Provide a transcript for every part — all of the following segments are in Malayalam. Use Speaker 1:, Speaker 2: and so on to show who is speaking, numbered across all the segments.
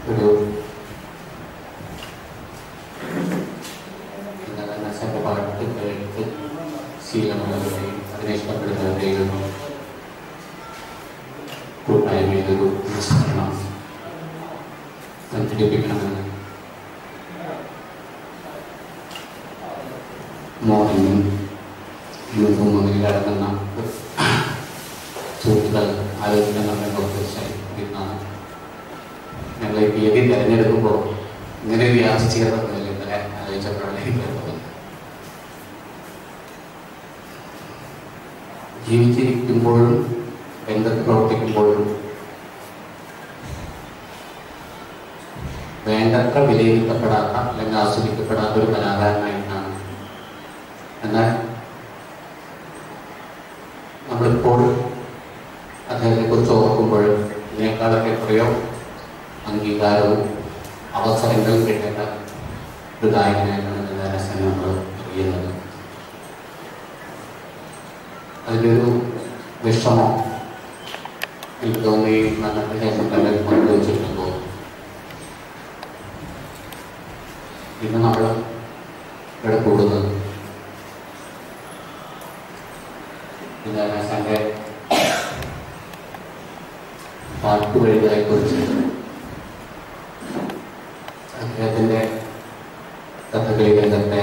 Speaker 1: ഒരു നസന്റെ പാട്ട് കേട്ട് ശീലമുള്ളവരെയും അതിനെ ഇഷ്ടപ്പെടുന്നവരെയും കൂട്ടായ്മയിലൊരു അനുസ്മരണം സംഘടിപ്പിക്കണമെന്ന് മോഹനും യൂത്തും മുന്നിലടങ്ങുന്ന സുഹൃത്തുക്കൾ ആലോചിക്കുന്ന തീർച്ചയായും ഞങ്ങൾ ഈ തീയതി തിരഞ്ഞെടുക്കുമ്പോൾ ഇങ്ങനെ വ്യാപിച്ചിരുന്നില്ല ഇന്നലെ ആലോചിച്ചപ്പോഴാണ് എനിക്ക് തോന്നുന്നത്. ജീവിച്ചിരിക്കുമ്പോഴും രംഗത്ത് പ്രവർത്തിക്കുമ്പോഴും വേണ്ടത്ര വിലയിരുത്തപ്പെടാത്ത അല്ലെങ്കിൽ ആസ്വദിക്കപ്പെടാത്ത ഒരു കലാകാരനായിട്ടാണ്. എന്നാൽ നമ്മളിപ്പോൾ അദ്ദേഹത്തെ കുറിച്ച് ഓർക്കുമ്പോഴും ഇതിനേക്കാളൊക്കെ എത്രയോ അംഗീകാരവും അവസരങ്ങളും കിട്ടേണ്ട ഒരു ഗായകനായിട്ടാണ് ദേവദാസനെ നമ്മൾ അറിയുന്നത്. അതിലൊരു വിഷമം എനിക്ക് തോന്നി മരണത്തിന് ശേഷം തന്നെ പങ്കുവച്ചിട്ടുണ്ടോ. ഇന്ന് നമ്മൾ ഇവിടെ കൂടുന്നത് ദേവദാസന്റെ പാട്ടുവഴികളെ കുറിച്ച് അദ്ദേഹത്തിന്റെ കഥകളി രംഗത്തെ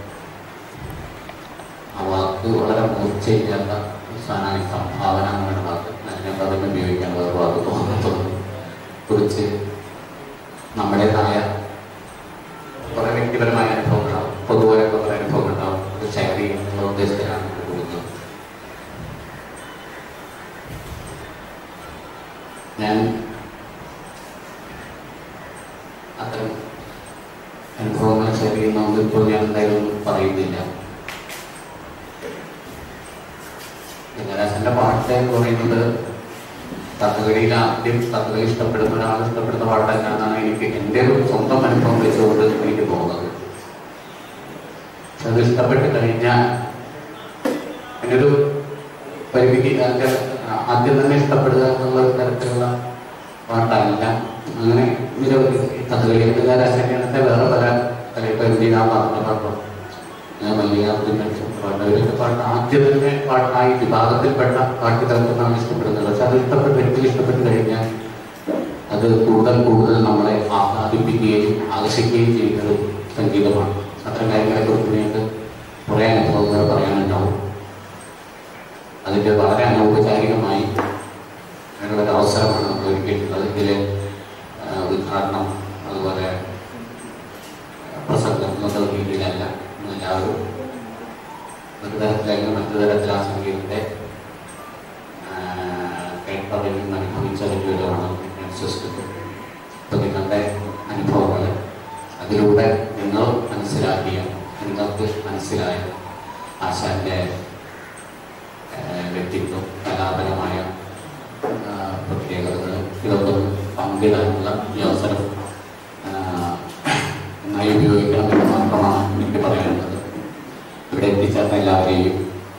Speaker 1: ആ വാക്ക് വളരെ മൂർച്ചയില്ലാത്ത സാധനമായി സംഭാവന എന്നുള്ള വാക്ക് ഞാൻ പതിനെ ഉപയോഗിക്കാൻ വേറെ വാക്ക് തോന്നുന്നത് കുറിച്ച് നമ്മുടേതായ കുറെ വ്യക്തിപരമായ അനുഭവങ്ങളാവും, പൊതുവായ കുറെ അനുഭവങ്ങളുണ്ടാവും. അത് ഷെയർ ചെയ്യാനുള്ള ഉദ്ദേശത്തിലാണ് പോകുന്നത്. ഞാൻ അത്തരം അനുഭവങ്ങൾ ഷെയർ ചെയ്യുന്നതുകൊണ്ട് ഇപ്പോൾ ഞാൻ എന്തായാലും പറയുന്നില്ല. ദേവദാസന്റെ പാട്ട് എന്ന് പറയുന്നത് കഥകളിയിൽ ആദ്യം കഥകളി ഇഷ്ടപ്പെടുന്ന ഒരാൾ ഇഷ്ടപ്പെടുന്ന പാട്ടല്ല എന്നാണ് എനിക്ക് എൻ്റെ ഒരു സ്വന്തം അനുഭവം വെച്ചുകൊണ്ട് എനിക്ക് തോന്നുന്നത്. പക്ഷെ അത് ഇഷ്ടപ്പെട്ട് കഴിഞ്ഞാൽ അതിനൊരു പരിമിതിക്ക് ആദ്യം തന്നെ ഇഷ്ടപ്പെടുക എന്നുള്ള തരത്തിലുള്ള പാട്ടല്ല. അങ്ങനെ നിരവധി കഥകളി ദേവദാസന്റെ വേറെ പല കലപരിധി ഞാൻ പറഞ്ഞ പാട്ടോ മല്ലികാർജുനൊക്കെ പാട്ട് ആദ്യം തന്നെ പാട്ടായി വിഭാഗത്തിൽപ്പെട്ട പാട്ട് തരത്തിലാണ് ഇഷ്ടപ്പെടുന്നത്. പക്ഷെ അത് വ്യക്തികൾ ഇഷ്ടപ്പെട്ട് കഴിഞ്ഞാൽ അത് കൂടുതൽ കൂടുതൽ നമ്മളെ ആഹ്ലാദിപ്പിക്കുകയും ആകർഷിക്കുകയും ചെയ്യുന്ന ഒരു സംഗീതമാണ്. അത്തരം കാര്യങ്ങളെക്കുറിച്ച് നിങ്ങൾക്ക് കുറേ അനുഭവങ്ങൾ പറയാനുണ്ടാവും. അതിൻ്റെ വളരെ അനൗപചാരികമായി അതിനുള്ളൊരു അവസരമാണ് നമ്മൾ ഒരുക്കിയിട്ടുള്ളത്. ഇതിലെ ഉദ്ഘാടനം അതുപോലെ പ്രസംഗം എന്നുള്ള രീതിയിലല്ല. എല്ലാവരും ഒരു തരത്തിലായാലും മറ്റു തരത്തിൽ ആ സംഗീതത്തെ കേട്ടറിഞ്ഞും അനുഭവിച്ചറിഞ്ഞുമാണ് ഞാൻ വിശ്വസിക്കുന്നത്. അപ്പോൾ നിങ്ങളുടെ അനുഭവങ്ങൾ അതിലൂടെ നിങ്ങൾ മനസ്സിലാക്കിയ നിങ്ങൾക്ക് മനസ്സിലായ ആശാന്റെ വ്യക്തിത്വം കലാപരമായ പ്രത്യേകതകൾ ഇതൊക്കെ പങ്കിടാനുള്ള ഈ അവസരം നന്നായി ഉപയോഗിക്കണമെന്ന് മാത്രമാണ് എനിക്ക് പറയാനുള്ളത്. ഇവിടെ എത്തിച്ചേർന്ന എല്ലാവരെയും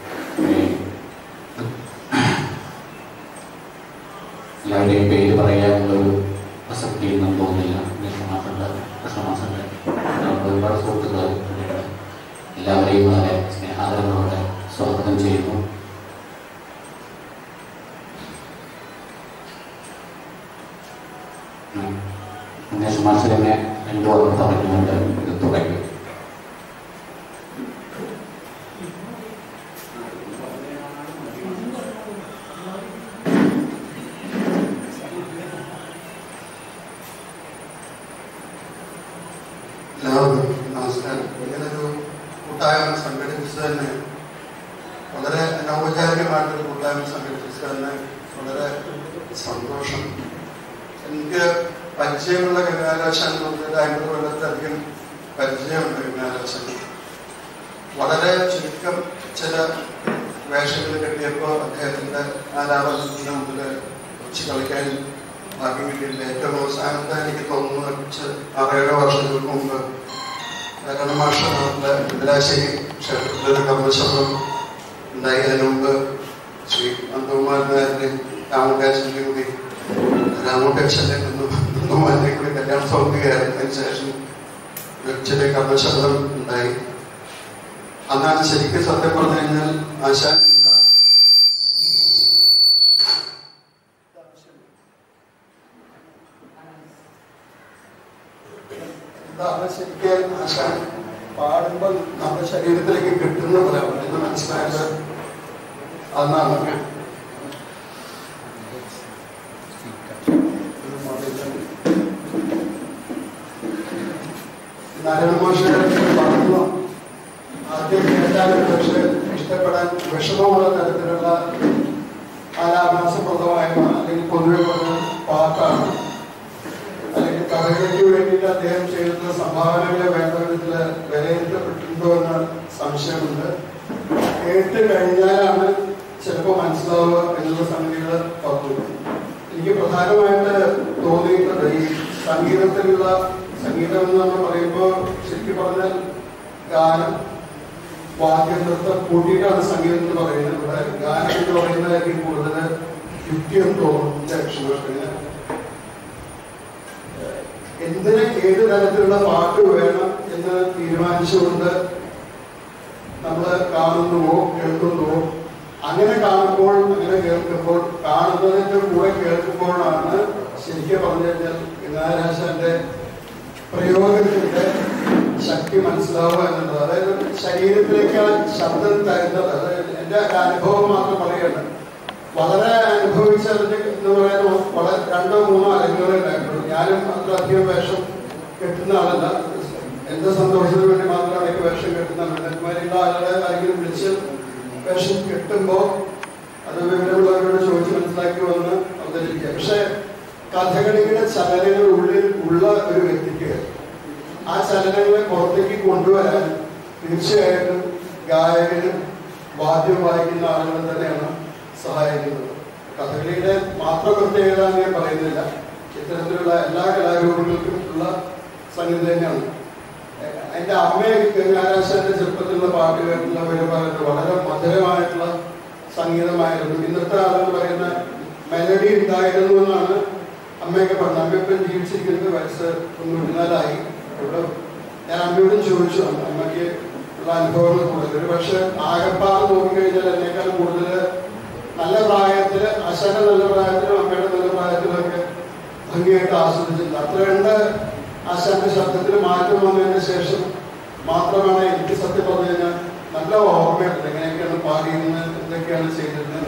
Speaker 1: പേര് പറയാനുള്ളൊരു പ്രസക്തിയൊന്നും തോന്നില്ല. കൃഷ്ണമാസന്റെ ഒരുപാട് സുഹൃത്തുക്കൾ എല്ലാവരെയും വളരെ സ്നേഹാദരങ്ങളോടെ സ്വാഗതം ചെയ്യുന്നു. മാഷനെ രണ്ടു ഓർമ്മ പറഞ്ഞുകൊണ്ട് ഇത് തുടങ്ങി.
Speaker 2: എല്ലാവർക്കും നമസ്കാരം. ഇങ്ങനൊരു കൂട്ടായ്മ സംഘടിപ്പിച്ചത് തന്നെ വളരെ അനൗപചാരികമായിട്ടൊരു കൂട്ടായ്മ സംഘടിപ്പിച്ചത് തന്നെ വളരെ സന്തോഷം. എനിക്ക് പരിചയമുള്ള കരുണാകരൻ എന്ന് പറഞ്ഞാൽ 50 കൊല്ലത്തിലധികം പരിചയമുണ്ട്. കരുണാകരൻ വളരെ ചുരുക്കം ചില വേഷങ്ങൾ കിട്ടിയപ്പോൾ അദ്ദേഹത്തിന്റെ ആലാപനത്തിന് മുമ്പിൽ വെച്ച് കളിക്കാൻ ഭാഗ്യം കിട്ടിയില്ല. ഏറ്റവും അവസാനത്തെ എനിക്ക് തോന്നുന്നു 6-7 വർഷങ്ങൾക്ക് മുമ്പ് മാഷന്റെ ഇന്ദിരാശ്ശേരി ക്ഷേത്രത്തിലൊരു കർമ്മശബ്ദം ഉണ്ടായി. അതിനു മുമ്പ് ശ്രീ നന്ദകുമാരനായിരുന്നു രാമകേശന്റെ കൂടി രാമകേശന്റെ ബഹുമാനെ കൂടി കല്യാണ സൗകര്യമായിരുന്നതിന് ശേഷം ചെറിയ കർമ്മശബ്ദം ഉണ്ടായി. അന്നാണ് ശരിക്കും സത്യം പറഞ്ഞു കഴിഞ്ഞാൽ ആശാൻ എന്താണ് ശരിക്കും ആശാൻ പാടുമ്പോൾ നമ്മുടെ ശരീരത്തിലേക്ക് കിട്ടുന്ന പോലെയാണ് എന്ന് മനസ്സിലായത് അന്നാണ്. നാരായണമാഷ് പറഞ്ഞു ആദ്യം കേട്ടാലും പക്ഷെ ഇഷ്ടപ്പെടാൻ വിഷമമുള്ള തരത്തിലുള്ള ആലാപനാസപ്രദമായ അല്ലെങ്കിൽ പൊതുവെ പറഞ്ഞ പാട്ടാണ്. അല്ലെങ്കിൽ കഥകൾക്ക് വേണ്ടിയിട്ട് അദ്ദേഹം ചെയ്യുന്ന സംഭാവനകളെ വേണ്ട വിധത്തിൽ വിലയിരുത്തപ്പെട്ടിട്ടുണ്ടോ എന്ന സംശയമുണ്ട്. കേട്ട് കഴിഞ്ഞാലാണ് ചിലപ്പോൾ മനസ്സിലാവുക എന്നുള്ള സംഗതികൾ പറഞ്ഞു. എനിക്ക് പ്രധാനമായിട്ട് തോന്നിയിട്ടുള്ളത് ഈ സംഗീതത്തിലുള്ള സംഗീതം എന്ന് നമ്മൾ പറയുമ്പോൾ ശരിക്കും പറഞ്ഞാൽ ഗാനം വാദ്യം നൃത്തം കൂട്ടിയിട്ടാണ് സംഗീതം എന്ന് പറയുന്നത്. ഇവിടെ ഗാനം എന്ന് പറയുന്നതായിരിക്കും കൂടുതൽ യുക്തിയെന്ന് തോന്നുന്നു. എന്തിന് ഏത് തരത്തിലുള്ള പാട്ട് വേണം എന്ന് തീരുമാനിച്ചുകൊണ്ട് നമ്മൾ കാണുന്നുവോ കേൾക്കുന്നുവോ, അങ്ങനെ കാണുമ്പോൾ അങ്ങനെ കേൾക്കുമ്പോൾ കാണുന്നതിന്റെ കൂടെ കേൾക്കുമ്പോഴാണ് ശരിക്കും പറഞ്ഞു കഴിഞ്ഞാൽ ഗംഗാരാശന്റെ പ്രയോഗത്തിന്റെ ശക്തി മനസ്സിലാവുക എന്നുള്ളത്. അതായത് ശരീരത്തിലേക്കാൾ ശബ്ദം തരുന്നത്, അതായത് എന്റെ അനുഭവം മാത്രം പറയുകയാണ്. വളരെ അനുഭവിച്ചറിഞ്ഞ് എന്ന് പറയുന്നത് വളരെ 2-3 അരങ്ങുകളെ ഉണ്ടായിട്ടുള്ളൂ. ഞാനും അത്ര അധികം വേഷം കെട്ടുന്ന ആളല്ല. എന്റെ സന്തോഷത്തിന് വേണ്ടി മാത്രമാണ് എനിക്ക് വേഷം കെട്ടുന്ന വിദഗ്ധന്മാരുള്ള ആളുകളെ ആരെങ്കിലും വിളിച്ച് വേഷം കെട്ടുമ്പോൾ അത് വിവരമുള്ളവരോട് ചോദിച്ച് മനസ്സിലാക്കി വന്ന് അവതരിപ്പിക്കുക. പക്ഷെ കഥകളിയുടെ ചലനങ്ങൾ ഉള്ളിൽ ഉള്ള ഒരു വ്യക്തിക്ക് ആ ചലനങ്ങളെ പുറത്തേക്ക് കൊണ്ടുവരാൻ തീർച്ചയായിട്ടും ഗായകനും വാദ്യം വായിക്കുന്ന ആളുകൾ തന്നെയാണ് സഹായിക്കുന്നത്. കഥകളിയുടെ മാത്രം പ്രത്യേകത ഞാൻ പറയുന്നില്ല, ഇത്തരത്തിലുള്ള എല്ലാ കലാരൂപങ്ങൾക്കും ഉള്ള സംഗീതം തന്നെയാണ്. എൻ്റെ അമ്മയെ ഗംഗാരാശന്റെ ചെറുപ്പത്തിലുള്ള പാട്ട് കേട്ടുള്ള പറയുന്നത് വളരെ മധുരമായിട്ടുള്ള സംഗീതമായിരുന്നു. ഇന്നത്തെ ആളുകൾ പറയുന്ന മെലഡി ഉണ്ടായിരുന്നു എന്നാണ് അമ്മയൊക്കെ പറഞ്ഞത്. അമ്മയിപ്പം ജീവിച്ചിരിക്കുന്നത് വയസ്സ് 94 ഇവിടെ. ഞാൻ അമ്മയോടും ചോദിച്ചു അമ്മയ്ക്ക് ഉള്ള അനുഭവങ്ങൾ കൂടുതൽ. ഒരു പക്ഷെ ആകപ്പാട് നോക്കിക്കഴിഞ്ഞാൽ എന്നേക്കാൾ കൂടുതൽ നല്ല പ്രായത്തില്, അശാന്റെ നല്ല പ്രായത്തിലും അമ്മയുടെ നല്ല പ്രായത്തിലൊക്കെ ഭംഗിയായിട്ട് ആസ്വദിച്ചിട്ടുണ്ട്. അത്ര കണ്ട് ആശാന്റെ ശബ്ദത്തിൽ മാറ്റം വന്നതിന് ശേഷം മാത്രമാണ് എനിക്ക് സത്യം പറഞ്ഞു കഴിഞ്ഞാൽ നല്ല ഓർമ്മയുണ്ട് എങ്ങനെയൊക്കെയാണ് പാടിയിരുന്നത്, എന്തൊക്കെയാണ് ചെയ്തിരുന്നത്.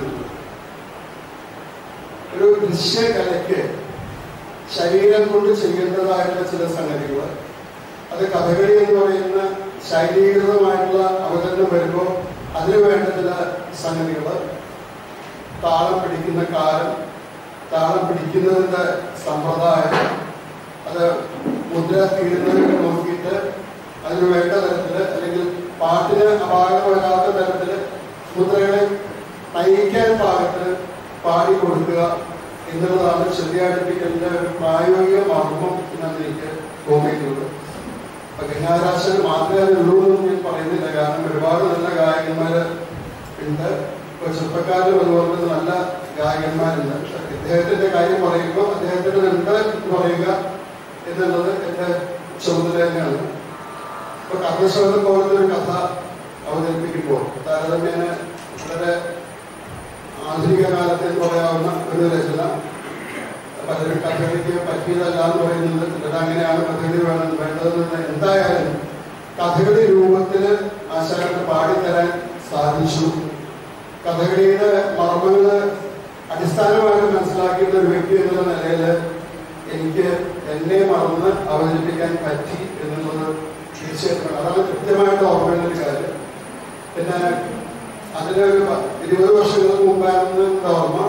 Speaker 2: ഒരു ദൃശ്യകലയ്ക്ക് ശരീരം കൊണ്ട് ചെയ്യേണ്ടതായിട്ടുള്ള ചില സംഗതികൾ, അത് കഥകളി എന്ന് പറയുന്ന ശൈലീകൃതമായിട്ടുള്ള അവതരണം വരുമ്പോൾ അതിന് വേണ്ട ചില സംഗതികൾ, താളം പിടിക്കുന്ന കാലം, താളം പിടിക്കുന്നതിൻ്റെ സമ്പ്രദായം, അത് മുദ്ര തീരുന്നതിന് നോക്കിയിട്ട് അതിന് വേണ്ട തരത്തിൽ അല്ലെങ്കിൽ പാട്ടിന് അപാകത വരാത്ത തരത്തിൽ മുദ്രകളെ നയിക്കാൻ പാകത്തിന് പാടി കൊടുക്കുക എന്നുള്ളതാണ് ശരിയായിട്ടിരിക്കുന്ന ഒരു പ്രായോഗിക മർമ്മം എന്നാണ് എനിക്ക് തോന്നിയിട്ടുള്ളത്. അപ്പൊ ഗംഗാരാശൻ മാത്രമേ ഉള്ളൂ എന്ന് ഞാൻ പറയുന്നില്ല, കാരണം ഒരുപാട് നല്ല ഗായകന്മാര് ഉണ്ട്. ഇപ്പൊ ചെറുപ്പക്കാരിലും അതുപോലെ നല്ല ഗായകന്മാരുണ്ട്. പക്ഷെ ഇദ്ദേഹത്തിന്റെ കാര്യം പറയുമ്പോൾ അദ്ദേഹത്തിന് ഉണ്ട് എന്ന് പറയുക എന്നുള്ളത് എന്റെ ചുമതല തന്നെയാണ്. ഇപ്പൊ കർമ്മശോധന പോലത്തെ ഒരു കഥ അവതരിപ്പിക്കുമ്പോൾ താരതമ്യേന വളരെ ആധുനിക കാലത്ത് പറയാവുന്ന ഒരു രചന, പലരും കഥകളിക്ക് പറ്റിയതല്ല എന്ന് പറയുന്നത്. ചിലത് അങ്ങനെയാണ് കഥകളി വേണ്ടതെന്ന്. എന്തായാലും കഥകളി രൂപത്തിൽ ആശാനെ പാടിത്തരാൻ സാധിച്ചു. കഥകളിയുടെ മർമ്മങ്ങള് അടിസ്ഥാനമായിട്ട് മനസ്സിലാക്കിയിട്ടുള്ള ഒരു വ്യക്തി എന്നുള്ള നിലയിൽ എനിക്ക് എന്നെ മറന്ന് അവതരിപ്പിക്കാൻ പറ്റി എന്നുള്ളത് തീർച്ചയായിട്ടും അതാണ് കൃത്യമായിട്ട് ഓർമ്മയുള്ള ഒരു കാര്യം. പിന്നെ അതിനൊരു 20 വർഷങ്ങൾക്ക് മുമ്പായിരുന്നു ഓർമ്മ.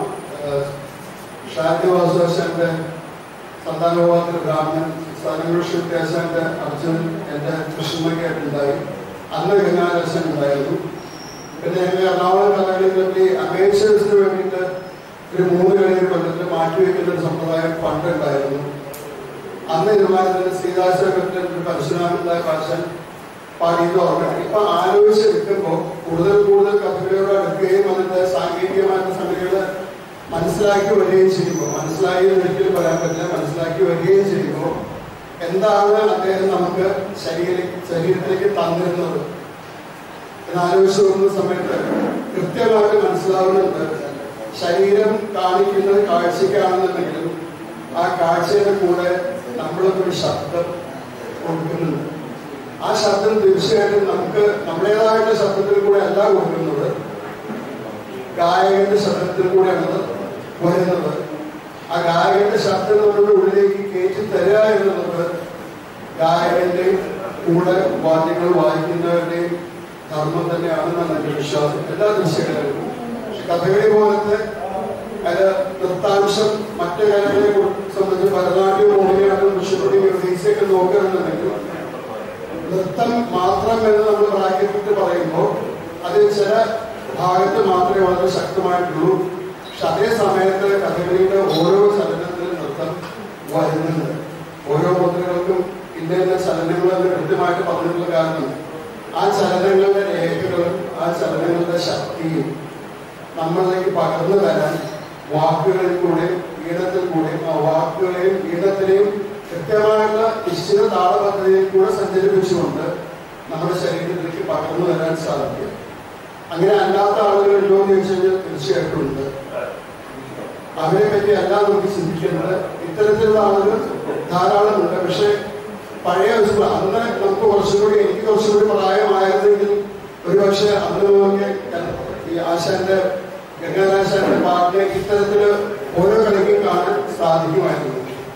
Speaker 2: ഷാജി വാസുദാശാന്റെ സന്താനോപാത്തിന് ബ്രാഹ്മണൻ സ്ഥാനങ്ങളുടെ അർജുനൻ എൻ്റെ കൃഷ്ണമൊക്കെയായിട്ടുണ്ടായി. അന്ന് ഗംഗാരാശൻ ഉണ്ടായിരുന്നു. പിന്നെ ഞങ്ങൾ എറണാകുളം കഥകളി പറ്റി അമേച്ചേഴ്സിന് വേണ്ടിയിട്ട് ഒരു 3 കളിയിൽ കൊല്ലത്തിൽ മാറ്റിവെക്കുന്ന ഒരു സമ്പ്രദായം പണ്ടുണ്ടായിരുന്നു. അന്ന് ഇരുമാനത്തിന് ശ്രീദാസന്റെ പരശുരാമനായ ഭാഷൻ പാടിയത് ഓർമ്മയാണ്. ഇപ്പൊ ആലോചിച്ച് എടുക്കുമ്പോൾ കൂടുതൽ കഥകളിയോട് അടുക്കുകയും അതിന്റെ സാങ്കേതികമായിട്ടുള്ള സംഗതികൾ മനസ്സിലാക്കി വരികയും ചെയ്യുമ്പോൾ, മനസ്സിലാക്കി ഒരിക്കലും പറയാൻ പറ്റില്ല, മനസ്സിലാക്കി വരികയും ചെയ്യുമ്പോൾ എന്താണ് അദ്ദേഹം നമുക്ക് ശരീരത്തിലേക്ക് തന്നിരുന്നത് എന്നാലോചിച്ച് നോക്കുന്ന സമയത്ത് കൃത്യമായിട്ട് മനസ്സിലാവുന്നുണ്ട്. ശരീരം കാണിക്കുന്നത് കാഴ്ചയ്ക്കാണെന്നുണ്ടെങ്കിലും ആ കാഴ്ചയുടെ കൂടെ നമ്മളൊരു ശബ്ദം കൊടുക്കുന്നുണ്ട്. ആ ശബ്ദം തീർച്ചയായിട്ടും നമുക്ക് നമ്മുടേതായിട്ട് ശബ്ദത്തിൽ കൂടെ അല്ല കൊടുക്കുന്നത്, ഗായകന്റെ ശബ്ദത്തിൽ കൂടെയാണ് വരുന്നത്. ആ ഗായകന്റെ ശബ്ദം നമ്മുടെ ഉള്ളിലേക്ക് കയറ്റി തരിക എന്നുള്ളത് ഗായകന്റെയും കൂടെ വാദ്യങ്ങൾ വായിക്കുന്നവരുടെയും ധർമ്മം തന്നെയാണെന്നാണ് എൻ്റെ വിശ്വാസം. എല്ലാ ദൃശ്യകലകളും പക്ഷെ കഥകളി പോലത്തെ അത് നൃത്താംശം മറ്റു കലകളെ സംബന്ധിച്ച് ഭരതനാട്യം, മോഹിനിയാട്ടം, കുച്ചിപ്പുടി, ഒഡീസയൊക്കെ നോക്കുകയാണെന്നുണ്ടെങ്കിൽ നൃത്തം മാത്രം എന്ന് നമ്മൾ ബ്രാക്കറ്റിട്ട് പറയുമ്പോൾ അത് ചില ഭാഗത്ത് മാത്രമേ വളരെ ശക്തമായിട്ടുള്ളൂ. പക്ഷെ അതേ സമയത്ത് കഥകളിയുടെ ഓരോ ചലനത്തിലും നൃത്തം വരുന്നുണ്ട്. ഓരോ മുദ്രകൾക്കും ഇന്ന ഇന്ന ചലനങ്ങളെന്ന് കൃത്യമായിട്ട് പറഞ്ഞിട്ടുള്ള കാരണം ആ ചലനങ്ങളുടെ രേഖകളും ആ ചലനങ്ങളുടെ ശക്തിയും നമ്മളിലേക്ക് പകർന്നു തരാൻ വാക്കുകളിൽ കൂടെ ഈണത്തിൽ കൂടെ ആ വാക്കുകളെയും ഈണത്തിനെയും കൃത്യമായിട്ടുള്ള നിശ്ചിത താളപദ്ധതിയിൽ കൂടെ സഞ്ചരിപ്പിച്ചുകൊണ്ട് നമ്മുടെ ശരീരത്തിലേക്ക് പകർന്നു വരാൻ സാധിക്കും. അങ്ങനെ അല്ലാത്ത ആളുകളുണ്ടോ എന്ന് ചോദിച്ചു കഴിഞ്ഞാൽ തീർച്ചയായിട്ടും ഉണ്ട്. അവരെ പറ്റി എല്ലാം നമുക്ക് ചിന്തിക്കുന്നത് ഇത്തരത്തിലുള്ള ആളുകൾ ധാരാളമുണ്ട്. പക്ഷെ പഴയ അന്ന് നമുക്ക് കുറച്ചുകൂടി, എനിക്ക് കുറച്ചുകൂടി പ്രായമായിരുന്നെങ്കിൽ ഒരുപക്ഷെ അന്ന് നമുക്ക് ഈ ആശാന്റെ ഗംഗാരാശാന്റെ പാട്ടിനെ ഇത്തരത്തില് ഓരോ കളിക്കും കാണാൻ സാധിക്കുമായിരുന്നു.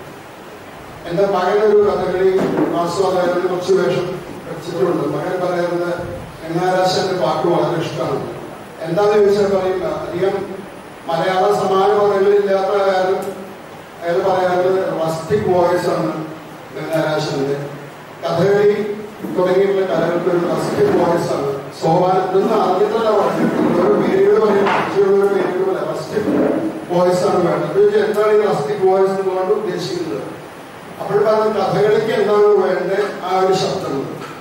Speaker 2: എന്റെ മകനൊരു കഥകളി ആസ്വാദകന് കുറച്ച് വേഷം വെച്ചിട്ടുണ്ട്. മകൻ പറയുന്നത് ഗംഗാരാശാന്റെ പാട്ട് വളരെ ഇഷ്ടമാണ്. എന്താന്ന് ചോദിച്ചാൽ പറയില്ല, അധികം മലയാള സമാന പദങ്ങളില്ലാത്ത കാര്യം അയാൾ പറയാറുള്ളത് റസ്റ്റിക് വോയിസ് ആണ് ഗംഗാരാശാന്റെ. കഥകളി തുടങ്ങിയിട്ടുള്ള കലകൾക്ക് ഒരു റസ്റ്റിക് വോയിസ് ആണ്. സോപാനത്തൊന്നും അറിഞ്ഞിട്ടല്ല പറഞ്ഞിട്ടുള്ളത്, ഓരോ പേരുകൾ പറയുന്ന പേരുകൾ പോലെ റസ്റ്റിക് വോയിസ് ആണ് വേണ്ടത്. എന്താണ് ഈ റസ്റ്റിക് വോയിസ് എന്നുകൊണ്ട് ഉദ്ദേശിക്കുന്നത്? അപ്പോൾ പറഞ്ഞ കഥകളിക്ക് എന്താണ് വേണ്ടത്? ആ ഒരു ശബ്ദം.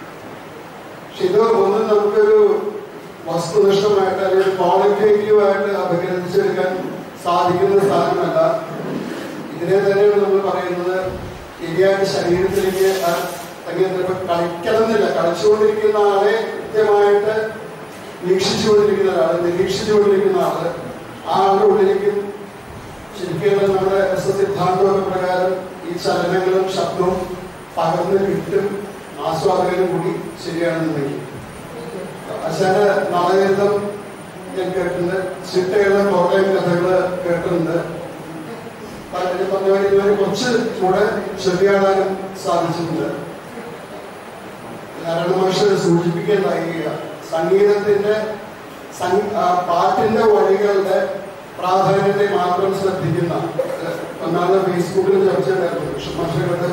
Speaker 2: പക്ഷെ ഇത് ഒന്നും നമുക്കൊരു വസ്തുനിഷ്ഠമായിട്ട് അല്ലെങ്കിൽ ക്വാളിറ്റേറ്റീവായിട്ട് അഭിഗ്രഹിച്ചെടുക്കാൻ സാധിക്കുന്ന സാധനമല്ല. ഇതിനെ തന്നെയാണ് നമ്മൾ പറയുന്നത് ശരിയായിട്ട് ശരീരത്തിലേക്ക് കളിക്കണമെന്നില്ല. കളിച്ചുകൊണ്ടിരിക്കുന്ന ആളെ കൃത്യമായിട്ട് വീക്ഷിച്ചുകൊണ്ടിരിക്കുന്ന ഒരാള്, നിരീക്ഷിച്ചുകൊണ്ടിരിക്കുന്ന ആള്, ആ ആളുടെ ഉള്ളിലേക്കും ശരിക്കും നമ്മുടെ സിദ്ധാന്തമൊക്കെ പ്രകാരം ഈ ചലനങ്ങളും ശബ്ദവും പകർന്ന് കിട്ടും ആസ്വാദകനും കൂടി ശരിയാണെന്നുണ്ടെങ്കിൽ. അച്ഛന്റെ നാടകീതം ഞാൻ കേട്ടിട്ടുണ്ട്, ചിട്ടയുടെ കോട്ടയം കഥകള് കേട്ടിട്ടുണ്ട്. ഇതുവരെ കുറച്ച് കൂടെ ശരിയാകാനും സാധിച്ചിട്ടുണ്ട്. നാരായണ മാഷ് സൂചിപ്പിക്കേണ്ടായി സംഗീതത്തിന്റെ പാട്ടിന്റെ വഴികളുടെ പ്രാധാന്യത്തെ മാത്രം ശ്രദ്ധിക്കുന്ന ഒന്നാമത് ഫേസ്ബുക്കിൽ ചർച്ച ഉണ്ടായിരുന്നു. മാഷകളുടെ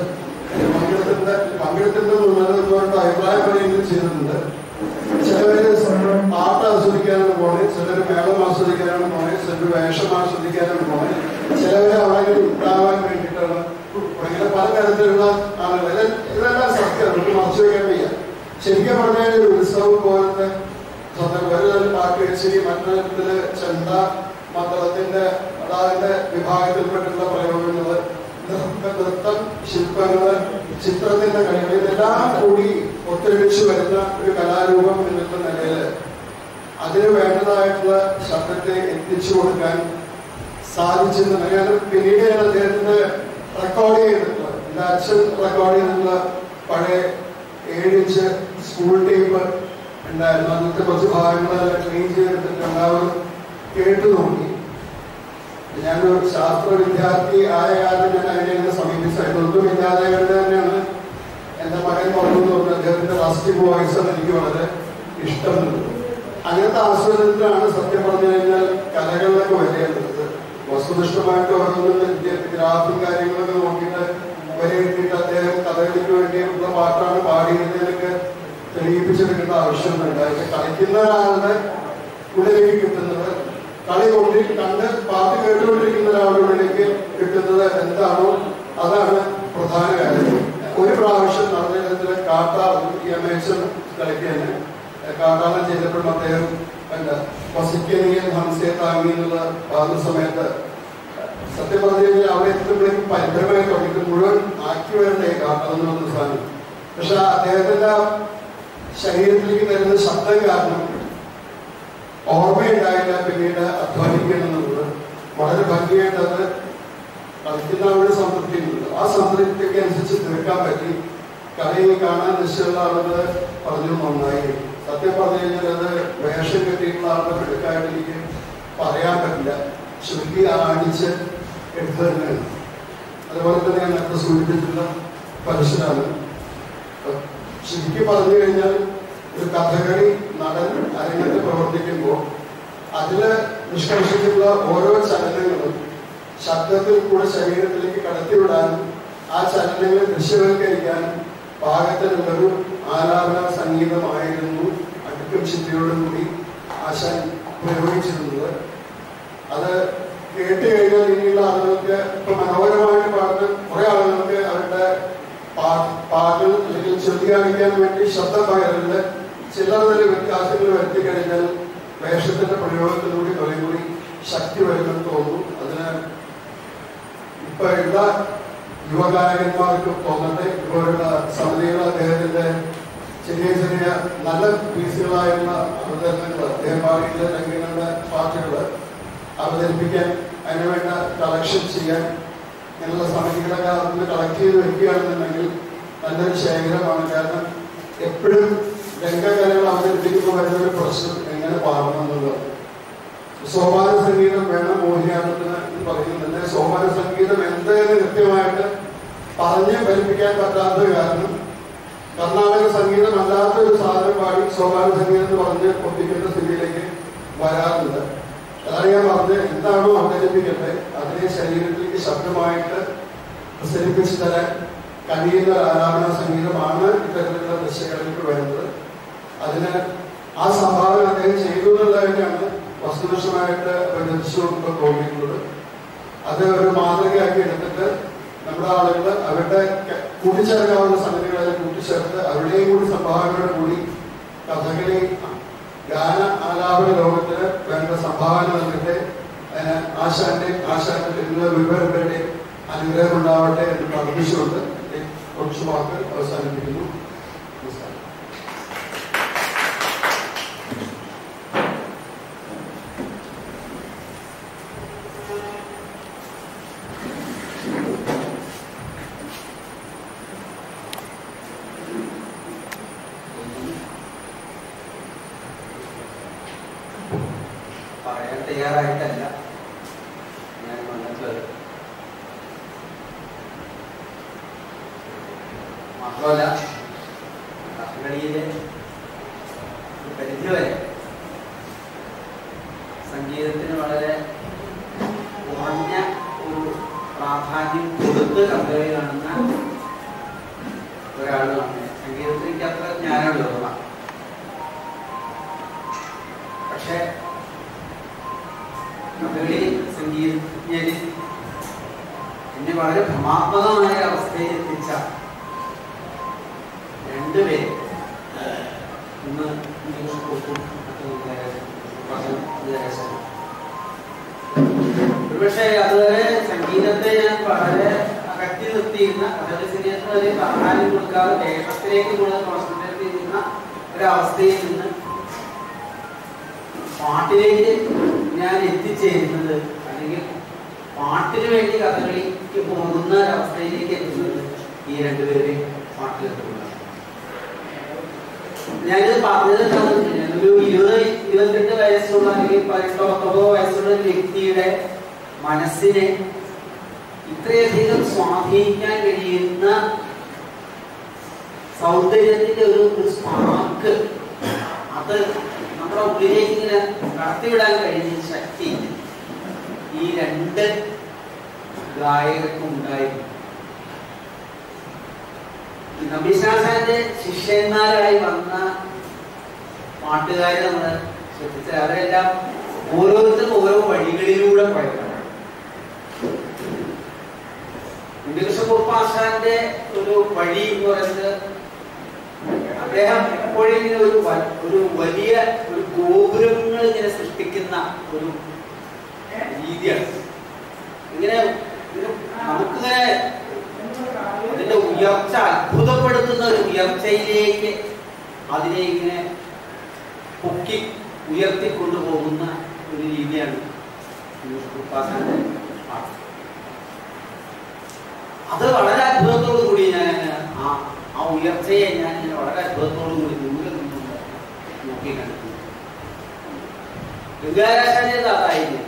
Speaker 2: പങ്കെടുത്തിട്ടുണ്ടെന്നുള്ളത് അഭിപ്രായം പറയുകയും ചെയ്തിട്ടുണ്ട്. ചിലവര് പാട്ട് ആസ്വദിക്കാനാണ് പോണേ, ചിലർ മേളം ആസ്വദിക്കാനാണ് പോണേ, ചിലർ വേഷം ആസ്വദിക്കാനാണ് പോണേ, ചിലവര് അവിടെ ഉണ്ടാവാൻ വേണ്ടിയിട്ടാണ്. ഇങ്ങനെ പലതരത്തിലുള്ള ആളുകൾ ഇതെല്ലാം സത്യം നമുക്ക് മറച്ചു വയ്ക്കാൻ വയ്യ. ശരിക്കും പറഞ്ഞാൽ ഒരു ഉത്സവം പോലത്തെ ഒരു പാട്ട് കച്ചേരി, മറ്റൊരു ചെണ്ട, മദ്ദളത്തിന്റെ അതാതിന്റെ വിഭാഗത്തിൽപ്പെട്ടുള്ള പ്രയോഗങ്ങള്, നൃത്തം, ശില്പങ്ങള്, ചിത്രത്തിന്റെ കഴിവ്, ഇതെല്ലാം കൂടി ഒത്തൊരുമിച്ച് വരുന്ന ഒരു കലാരൂപം എന്നുള്ള നിലയില് അതിന് വേണ്ടതായിട്ടുള്ള ശബ്ദത്തെ എത്തിച്ചു കൊടുക്കാൻ സാധിച്ചെന്ന് ഞാൻ പിന്നീട് ഞാൻ അദ്ദേഹത്തിന്റെ റെക്കോർഡ് ചെയ്തിട്ടുള്ള, എന്റെ അച്ഛൻ റെക്കോർഡ് ചെയ്തിട്ടുള്ള പഴയ 7 ഇഞ്ച് സ്കൂൾ ടേപ്പ് ഉണ്ടായിരുന്നു. അന്നത്തെ കുറച്ച് ഭാഗങ്ങളെല്ലാം ക്ലീൻ ചെയ്തെടുത്തിട്ട് എല്ലാവരും കേട്ടു നോക്കി. ഞാനൊരു ശാസ്ത്ര വിദ്യാർത്ഥി ആയ കാരണം ഞാൻ അതിനെ സമീപിച്ചായിരുന്നു. ഒന്നും ഇല്ലാതെ തന്നെയാണ് എന്റെ മകൻ പറഞ്ഞു തോന്നുന്നത്. അദ്ദേഹത്തിന്റെ റസ്റ്റിക് വോയിസ് ആണ് എനിക്ക് വളരെ ഇഷ്ടമുള്ളത്. അങ്ങനത്തെ ആസ്വാദനത്തിലാണ് സത്യം പറഞ്ഞു കഴിഞ്ഞാൽ കലകളിലൊക്കെ വരേണ്ടത്. വസ്തുനിഷ്ഠമായിട്ട് ഓരോന്നും ഗ്രാഫും കാര്യങ്ങളൊക്കെ നോക്കിയിട്ട് വരെയെത്തിയിട്ട് അദ്ദേഹം കഥകളിക്ക് വേണ്ടിയുള്ള പാട്ടാണ് പാടിയതിനൊക്കെ തെളിയിപ്പിച്ചെടുക്കേണ്ട ആവശ്യമൊന്നുമില്ല. കളിക്കുന്ന ഒരാളുടെ ഉള്ളിലേക്ക് കിട്ടുന്നത്, കളി കണ്ട് പാട്ട് കേട്ടുകൊണ്ടിരിക്കുന്ന ഒരാളുടെ ഉള്ളിലേക്ക് കിട്ടുന്നത് എന്താണോ അതാണ് പ്രധാന കാര്യം. ഒരു പ്രാവശ്യം നടന്നിടത്തില് കാട്ടാളൻ യമേശ്വർ കളിക്കാൻ കാട്ടാളൻ ചെയ്തപ്പോഴും അദ്ദേഹം വസിക്കനീയൻ ഹംസയെ താങ്ങി എന്നുള്ള പാടുന്ന സമയത്ത് സത്യം പറഞ്ഞു കഴിഞ്ഞാൽ അവിടെ എത്തുമ്പോഴേക്കും പരിഭ്രമമായി തുടങ്ങി മുഴുവൻ ആക്കി വരണ്ടേ അതൊന്നും സാധനം. പക്ഷെ അദ്ദേഹത്തിന്റെ ശരീരത്തിലേക്ക് തരുന്ന ശബ്ദം കാരണം ഓർമ്മയുണ്ടായില്ല പിന്നീട് അധ്വാനിക്കണമെന്നുള്ളത്. വളരെ ഭംഗിയായിട്ട് അത് കളിക്കുന്ന അവിടെ സംതൃപ്തിയുണ്ട്. ആ സംതൃപ്തിക്ക് അനുസരിച്ച് തീർക്കാൻ പറ്റി. കളിയിൽ കാണാൻ നിശ്ചയമുള്ള ആളുകൾ പറഞ്ഞു നന്നായി. സത്യം പറഞ്ഞു കഴിഞ്ഞാൽ അത് വേഷം കെട്ടിയിട്ടുള്ള ആളുകൾ എടുക്കാനായിട്ട് എനിക്ക് പറയാൻ പറ്റില്ല. ശ്രുതി ആടിച്ച് എടുത്തു തന്നെയാണ്. അതുപോലെ തന്നെ ഞാൻ നേരത്തെ സൂചിപ്പിച്ചിട്ടുള്ള പരശുരാമൻ. ശരിക്കും പറഞ്ഞു കഴിഞ്ഞാൽ ഒരു കഥകളി നടൻ അരങ്ങത്ത് പ്രവർത്തിക്കുമ്പോൾ അതില് നിഷ്കർഷിച്ചിട്ടുള്ള ഓരോ ചലനങ്ങളും ശബ്ദത്തിൽ കൂടെ ശരീരത്തിലേക്ക് കടത്തിവിടാനും ആ ചലനങ്ങളെ ദൃശ്യവൽക്കരിക്കാനും പാകത്തിനുള്ളൊരു ആലാപന സംഗീതമായിരുന്നു അടുക്കും ചിന്തയോടുകൂടി ആശാൻ പ്രയോഗിച്ചിരുന്നത്. അത് കേട്ട് കഴിഞ്ഞാൽ ഇനിയുള്ള ആളുകൾക്ക് ഇപ്പൊ മനോഹരമായിട്ട് പാടുന്ന കുറെ ആളുകൾക്ക് അവരുടെ പാട്ടുകൾ അല്ലെങ്കിൽ ചൊല്ലി കാണിക്കാൻ വേണ്ടി ശബ്ദം പകരല് ചിലർ തന്നെ വ്യത്യാസങ്ങൾ വരുത്തി കഴിഞ്ഞാൽ വേഷത്തിന്റെ പ്രയോഗത്തിലൂടെ കുറെ കൂടി ശക്തി വരുമെന്ന് തോന്നുന്നു. അതിന് ഇപ്പൊ ഉള്ള യുവഗായകന്മാർക്ക് തോന്നട്ടെ. ഇപ്പോഴുള്ള സമിതികൾ അദ്ദേഹത്തിന്റെ ചെറിയ ചെറിയ നല്ല പീസുകളായുള്ള അവതരണങ്ങൾ അദ്ദേഹം പാടിയുള്ള രംഗങ്ങളുടെ പാട്ടുകൾ അവതരിപ്പിക്കാൻ അതിനുവേണ്ട കളക്ഷൻ ചെയ്യാൻ ഇങ്ങനെയുള്ള സമിതികളൊക്കെ അതൊന്ന് കളക്ട് ചെയ്ത് വെക്കുകയാണെന്നുണ്ടെങ്കിൽ നല്ലൊരു ശേഖരമാണ്. കാരണം എപ്പോഴും രംഗകലകൾ അവതരിപ്പിക്കുമ്പോൾ വരുന്നൊരു പ്രശ്നം എങ്ങനെ പാടണം എന്നുള്ളത്. സോപാന സംഗീതം വേണം മോഹിനിയാട്ടത്തിന് എന്ന് പറയുന്നുണ്ട്. സോപാന സംഗീതം എന്തെന്ന് കൃത്യമായിട്ട് പറഞ്ഞ് ഫലിപ്പിക്കാൻ പറ്റാത്തത് കാരണം കർണാടക സംഗീതം അല്ലാത്തൊരു സാധനം പാടി സോപാന സംഗീതം എന്ന് പറഞ്ഞ് ഒപ്പിക്കുന്ന സ്ഥിതിയിലേക്ക് വരാറുണ്ട്. അതാണ് ഞാൻ പറഞ്ഞ് എന്താണോ അവതരിപ്പിക്കട്ടെ അതിനെ ശരീരത്തിലേക്ക് ശബ്ദമായിട്ട് പ്രസരിപ്പിച്ച് തരാൻ കഴിയുന്ന ഒരു ആലാപന സംഗീതമാണ് ഇത്തരത്തിലുള്ള ദൃശ്യങ്ങളിലേക്ക് വരുന്നത്. അതിന് ആ സംഭാവന അദ്ദേഹം ചെയ്തു എന്നുള്ളതിനാണ് വസ്തുനിഷ്ഠമായിട്ട് ദൃശ്യങ്ങൾക്ക് തോന്നിയിട്ടുള്ളത്. അത് ഒരു മാതൃകയാക്കി എടുത്തിട്ട് നമ്മുടെ ആളുകൾ അവരുടെ കൂട്ടിച്ചേർക്കാവുന്ന സംഗതികളെ കൂട്ടിച്ചേർത്ത് അവരുടെയും കൂടി സംഭാവനയോട് കൂടി കഥകളി ഗാന ആലാപന ലോകത്തിന് വേണ്ട സംഭാവന നൽകട്ടെ. അതിന് ആശാന്റെ മുഴുവൻ പേരുടെ അനുഗ്രഹം ഉണ്ടാവട്ടെ എന്ന് പ്രാർത്ഥിച്ചുകൊണ്ട് കുറച്ച് വാക്കുകൾ അവസാനിപ്പിക്കുന്നു.
Speaker 3: പറയാൻ തയ്യാറായിട്ടല്ല ഞാൻ വന്നിട്ടുള്ളത്. മാത്രമല്ല കഥകളിയിലെ പരിധിവരെ സംഗീതത്തിന് വളരെ കുറഞ്ഞ ഒരു പ്രാധാന്യം കൊടുത്ത് കഥകളി കാണുന്ന ഒരാളാണ്. സംഗീതത്തിൽ എനിക്ക് അത്ര ജ്ഞാനമുള്ള പക്ഷെ കഥകളി സംഗീതജ്ഞരിൽ എന്നെ വളരെ ഭ്രമാത്മകമായ അവസ്ഥയിൽ എത്തിച്ച രണ്ടുപേര്, ഒന്ന് ഒരുപക്ഷെ അതുവരെ സംഗീതത്തെ ഞാൻ വളരെ അകറ്റി നിർത്തിയിരുന്ന കഥകളി സംഗീതത്തിന് വലിയ പ്രാധാന്യം കൊടുക്കാതെ വേഷത്തിലേക്ക് കൂടുതൽ കോൺസെൻട്രേറ്റ് ചെയ്തിരുന്ന ഒരവസ്ഥയിൽ നിന്ന് പാട്ടിലേക്ക് ഞാൻ എത്തിച്ചേരുന്നത് അല്ലെങ്കിൽ പാട്ടിന് വേണ്ടി കഥകളിക്ക് പോകുന്ന ഒരവസ്ഥയിലേക്ക് എത്തുന്നത് ഈ രണ്ടുപേരെയും പാട്ട് കേൾക്കുന്നത്. ഞാനിത് പറഞ്ഞത് ഒരു 20-28 വയസ്സുള്ള അല്ലെങ്കിൽ 18-19 വയസ്സുള്ള ഒരു വ്യക്തിയുടെ മനസ്സിനെ ഇത്രയധികം സ്വാധീനിക്കാൻ കഴിയുന്ന സൗന്ദര്യത്തിന്റെ ഒരു സ്പാർക്ക്, അത് നമ്മുടെ ഉള്ളിലേക്ക് ഇങ്ങനെ കടത്തിവിടാൻ കഴിയുന്ന ശക്തി ഈ രണ്ട് ഗായകർക്കും ഉണ്ടായിരുന്നു. നബീശാസാന്റെ ശിഷ്യന്മാരായി വന്ന പാട്ടുകാരെ നമ്മൾ ശ്രദ്ധിച്ചാൽ അവരെല്ലാം ഓരോരുത്തരും ഓരോ വഴികളിലൂടെ പോയതാണ്. ഉണ്ണികൃഷ്ണകുറുപ്പാശാന്റെ ഒരു വഴി എന്ന് പറയുന്നത് അദ്ദേഹം എപ്പോഴും ഇങ്ങനെ ഒരു വലിയ ഒരു ഗോപുരങ്ങൾ ഇങ്ങനെ സൃഷ്ടിക്കുന്ന ഒരു രീതിയാണ്. ഇങ്ങനെ നമുക്കിങ്ങനെ അതിന്റെ ഉയർച്ച, അത്ഭുതപ്പെടുത്തുന്ന ഒരു ഉയർച്ചയിലേക്ക് അതിനെ ഇങ്ങനെ പൊക്കി ഉയർത്തിക്കൊണ്ടുപോകുന്ന ഒരു രീതിയാണ് ഉപാസനയുടെ പാട്ട്. അത് വളരെ അത്ഭുതത്തോടു കൂടി ഞാൻ ആ ഉയർച്ചയെ ഞാൻ വളരെ അത്ഭുതത്തോടു കൂടി ദൂരെ നിന്നുകൊണ്ട് നോക്കി കണ്ടു. ഗംഗാരാശാന്റെ അതായിരുന്നു.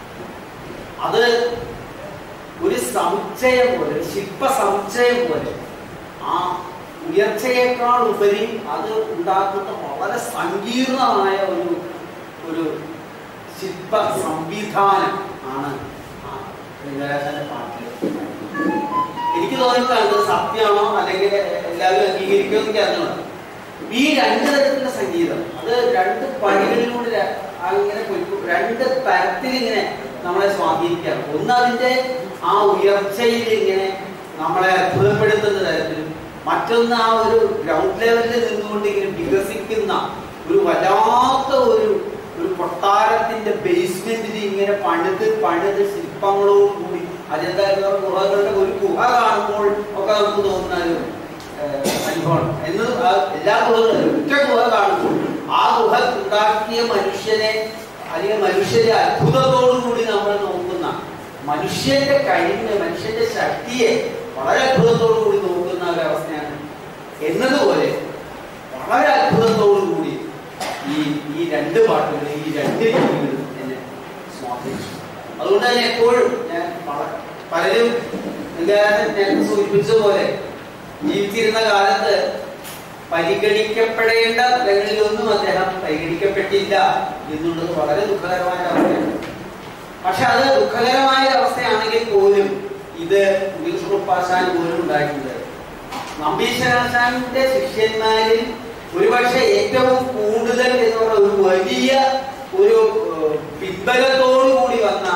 Speaker 3: അത് ഒരു സമുച്ചയം പോലെ, ഒരു ശില്പ സമുച്ചയം പോലെ, ആ ഉയർച്ചയേക്കാൾ ഉപരി അത് ഉണ്ടാക്കുന്ന വളരെ സങ്കീർണമായ ഒരു ശില്പ സംവിധാനം ആണ് ഗംഗാരാശാന്റെ പാട്ടിൽ. എനിക്ക് തോന്നുന്നത് സത്യമാണോ അല്ലെങ്കിൽ എല്ലാവരും അംഗീകരിക്കുമോ എനിക്ക് അറിഞ്ഞുള്ളത്. ഈ രണ്ട് തരത്തിലുള്ള സംഗീതം അത് രണ്ട് പണികളിലൂടെ അങ്ങനെ രണ്ട് തരത്തിൽ ഇങ്ങനെ നമ്മളെ സ്വാധീനിക്കാറ്. ഒന്ന് അതിന്റെ ആ ഉയർച്ചയിൽ ഇങ്ങനെ നമ്മളെ അത്ഭുതപ്പെടുത്തുന്ന തരത്തിലും, മറ്റൊന്ന് ആ ഒരു ഗ്രൗണ്ട് ലെവലിൽ നിന്നുകൊണ്ട് ഇങ്ങനെ വികസിക്കുന്ന ഒരു വല്ലാത്ത ഒരു കൊട്ടാരത്തിന്റെ ബേസ്മെന്റിൽ ഇങ്ങനെ പണിത് ശില്പങ്ങളോട് കൂടി അജന്താ ഗുഹകളുടെ ഒരു ഗുഹ കാണുമ്പോൾ ഒക്കെ നമുക്ക് തോന്നുന്ന ഒരു അനുഭവമാണ്. എന്ന് എല്ലാ ഗുഹകളും ഒറ്റ ഗുഹ കാണുമ്പോൾ ആ ഗുഹ ഉണ്ടാക്കിയ മനുഷ്യനെ അല്ലെങ്കിൽ മനുഷ്യന്റെ അത്ഭുതത്തോടുകൂടി നമ്മൾ നോക്കുന്ന, മനുഷ്യന്റെ കഴിവ്, മനുഷ്യന്റെ ശക്തിയെ വളരെ അത്ഭുതത്തോടു കൂടി നോക്കുന്ന ഒരവസ്ഥയാണ്. എന്നതുപോലെ വളരെ അത്ഭുതത്തോടുകൂടി ഈ രണ്ട് പാട്ടുകളും ഈ രണ്ട് രീതികളും എന്നെ സ്വാധീനിച്ചു. അതുകൊണ്ട് തന്നെ എപ്പോഴും ഞാൻ പലരും ഞാൻ സൂചിപ്പിച്ചതുപോലെ ജീവിച്ചിരുന്ന കാലത്ത് പരിഗണിക്കപ്പെടേണ്ട തലങ്ങളിലൊന്നും അദ്ദേഹം പരിഗണിക്കപ്പെട്ടില്ല എന്നുള്ളത് വളരെ ദുഃഖകരമായ അവസ്ഥയാണ്. പക്ഷെ അത് ദുഃഖകരമായ അവസ്ഥയാണെങ്കിൽ പോലും ഇത് ഉപാസന പോലും ഉണ്ടായിട്ടുണ്ട്. നമ്പീശനാശാന്റെ ശിഷ്യന്മാരിൽ ഒരുപക്ഷെ ഏറ്റവും കൂടുതൽ എന്നുള്ള ഒരു വലിയ ഒരു പിൻബലത്തോടുകൂടി വന്ന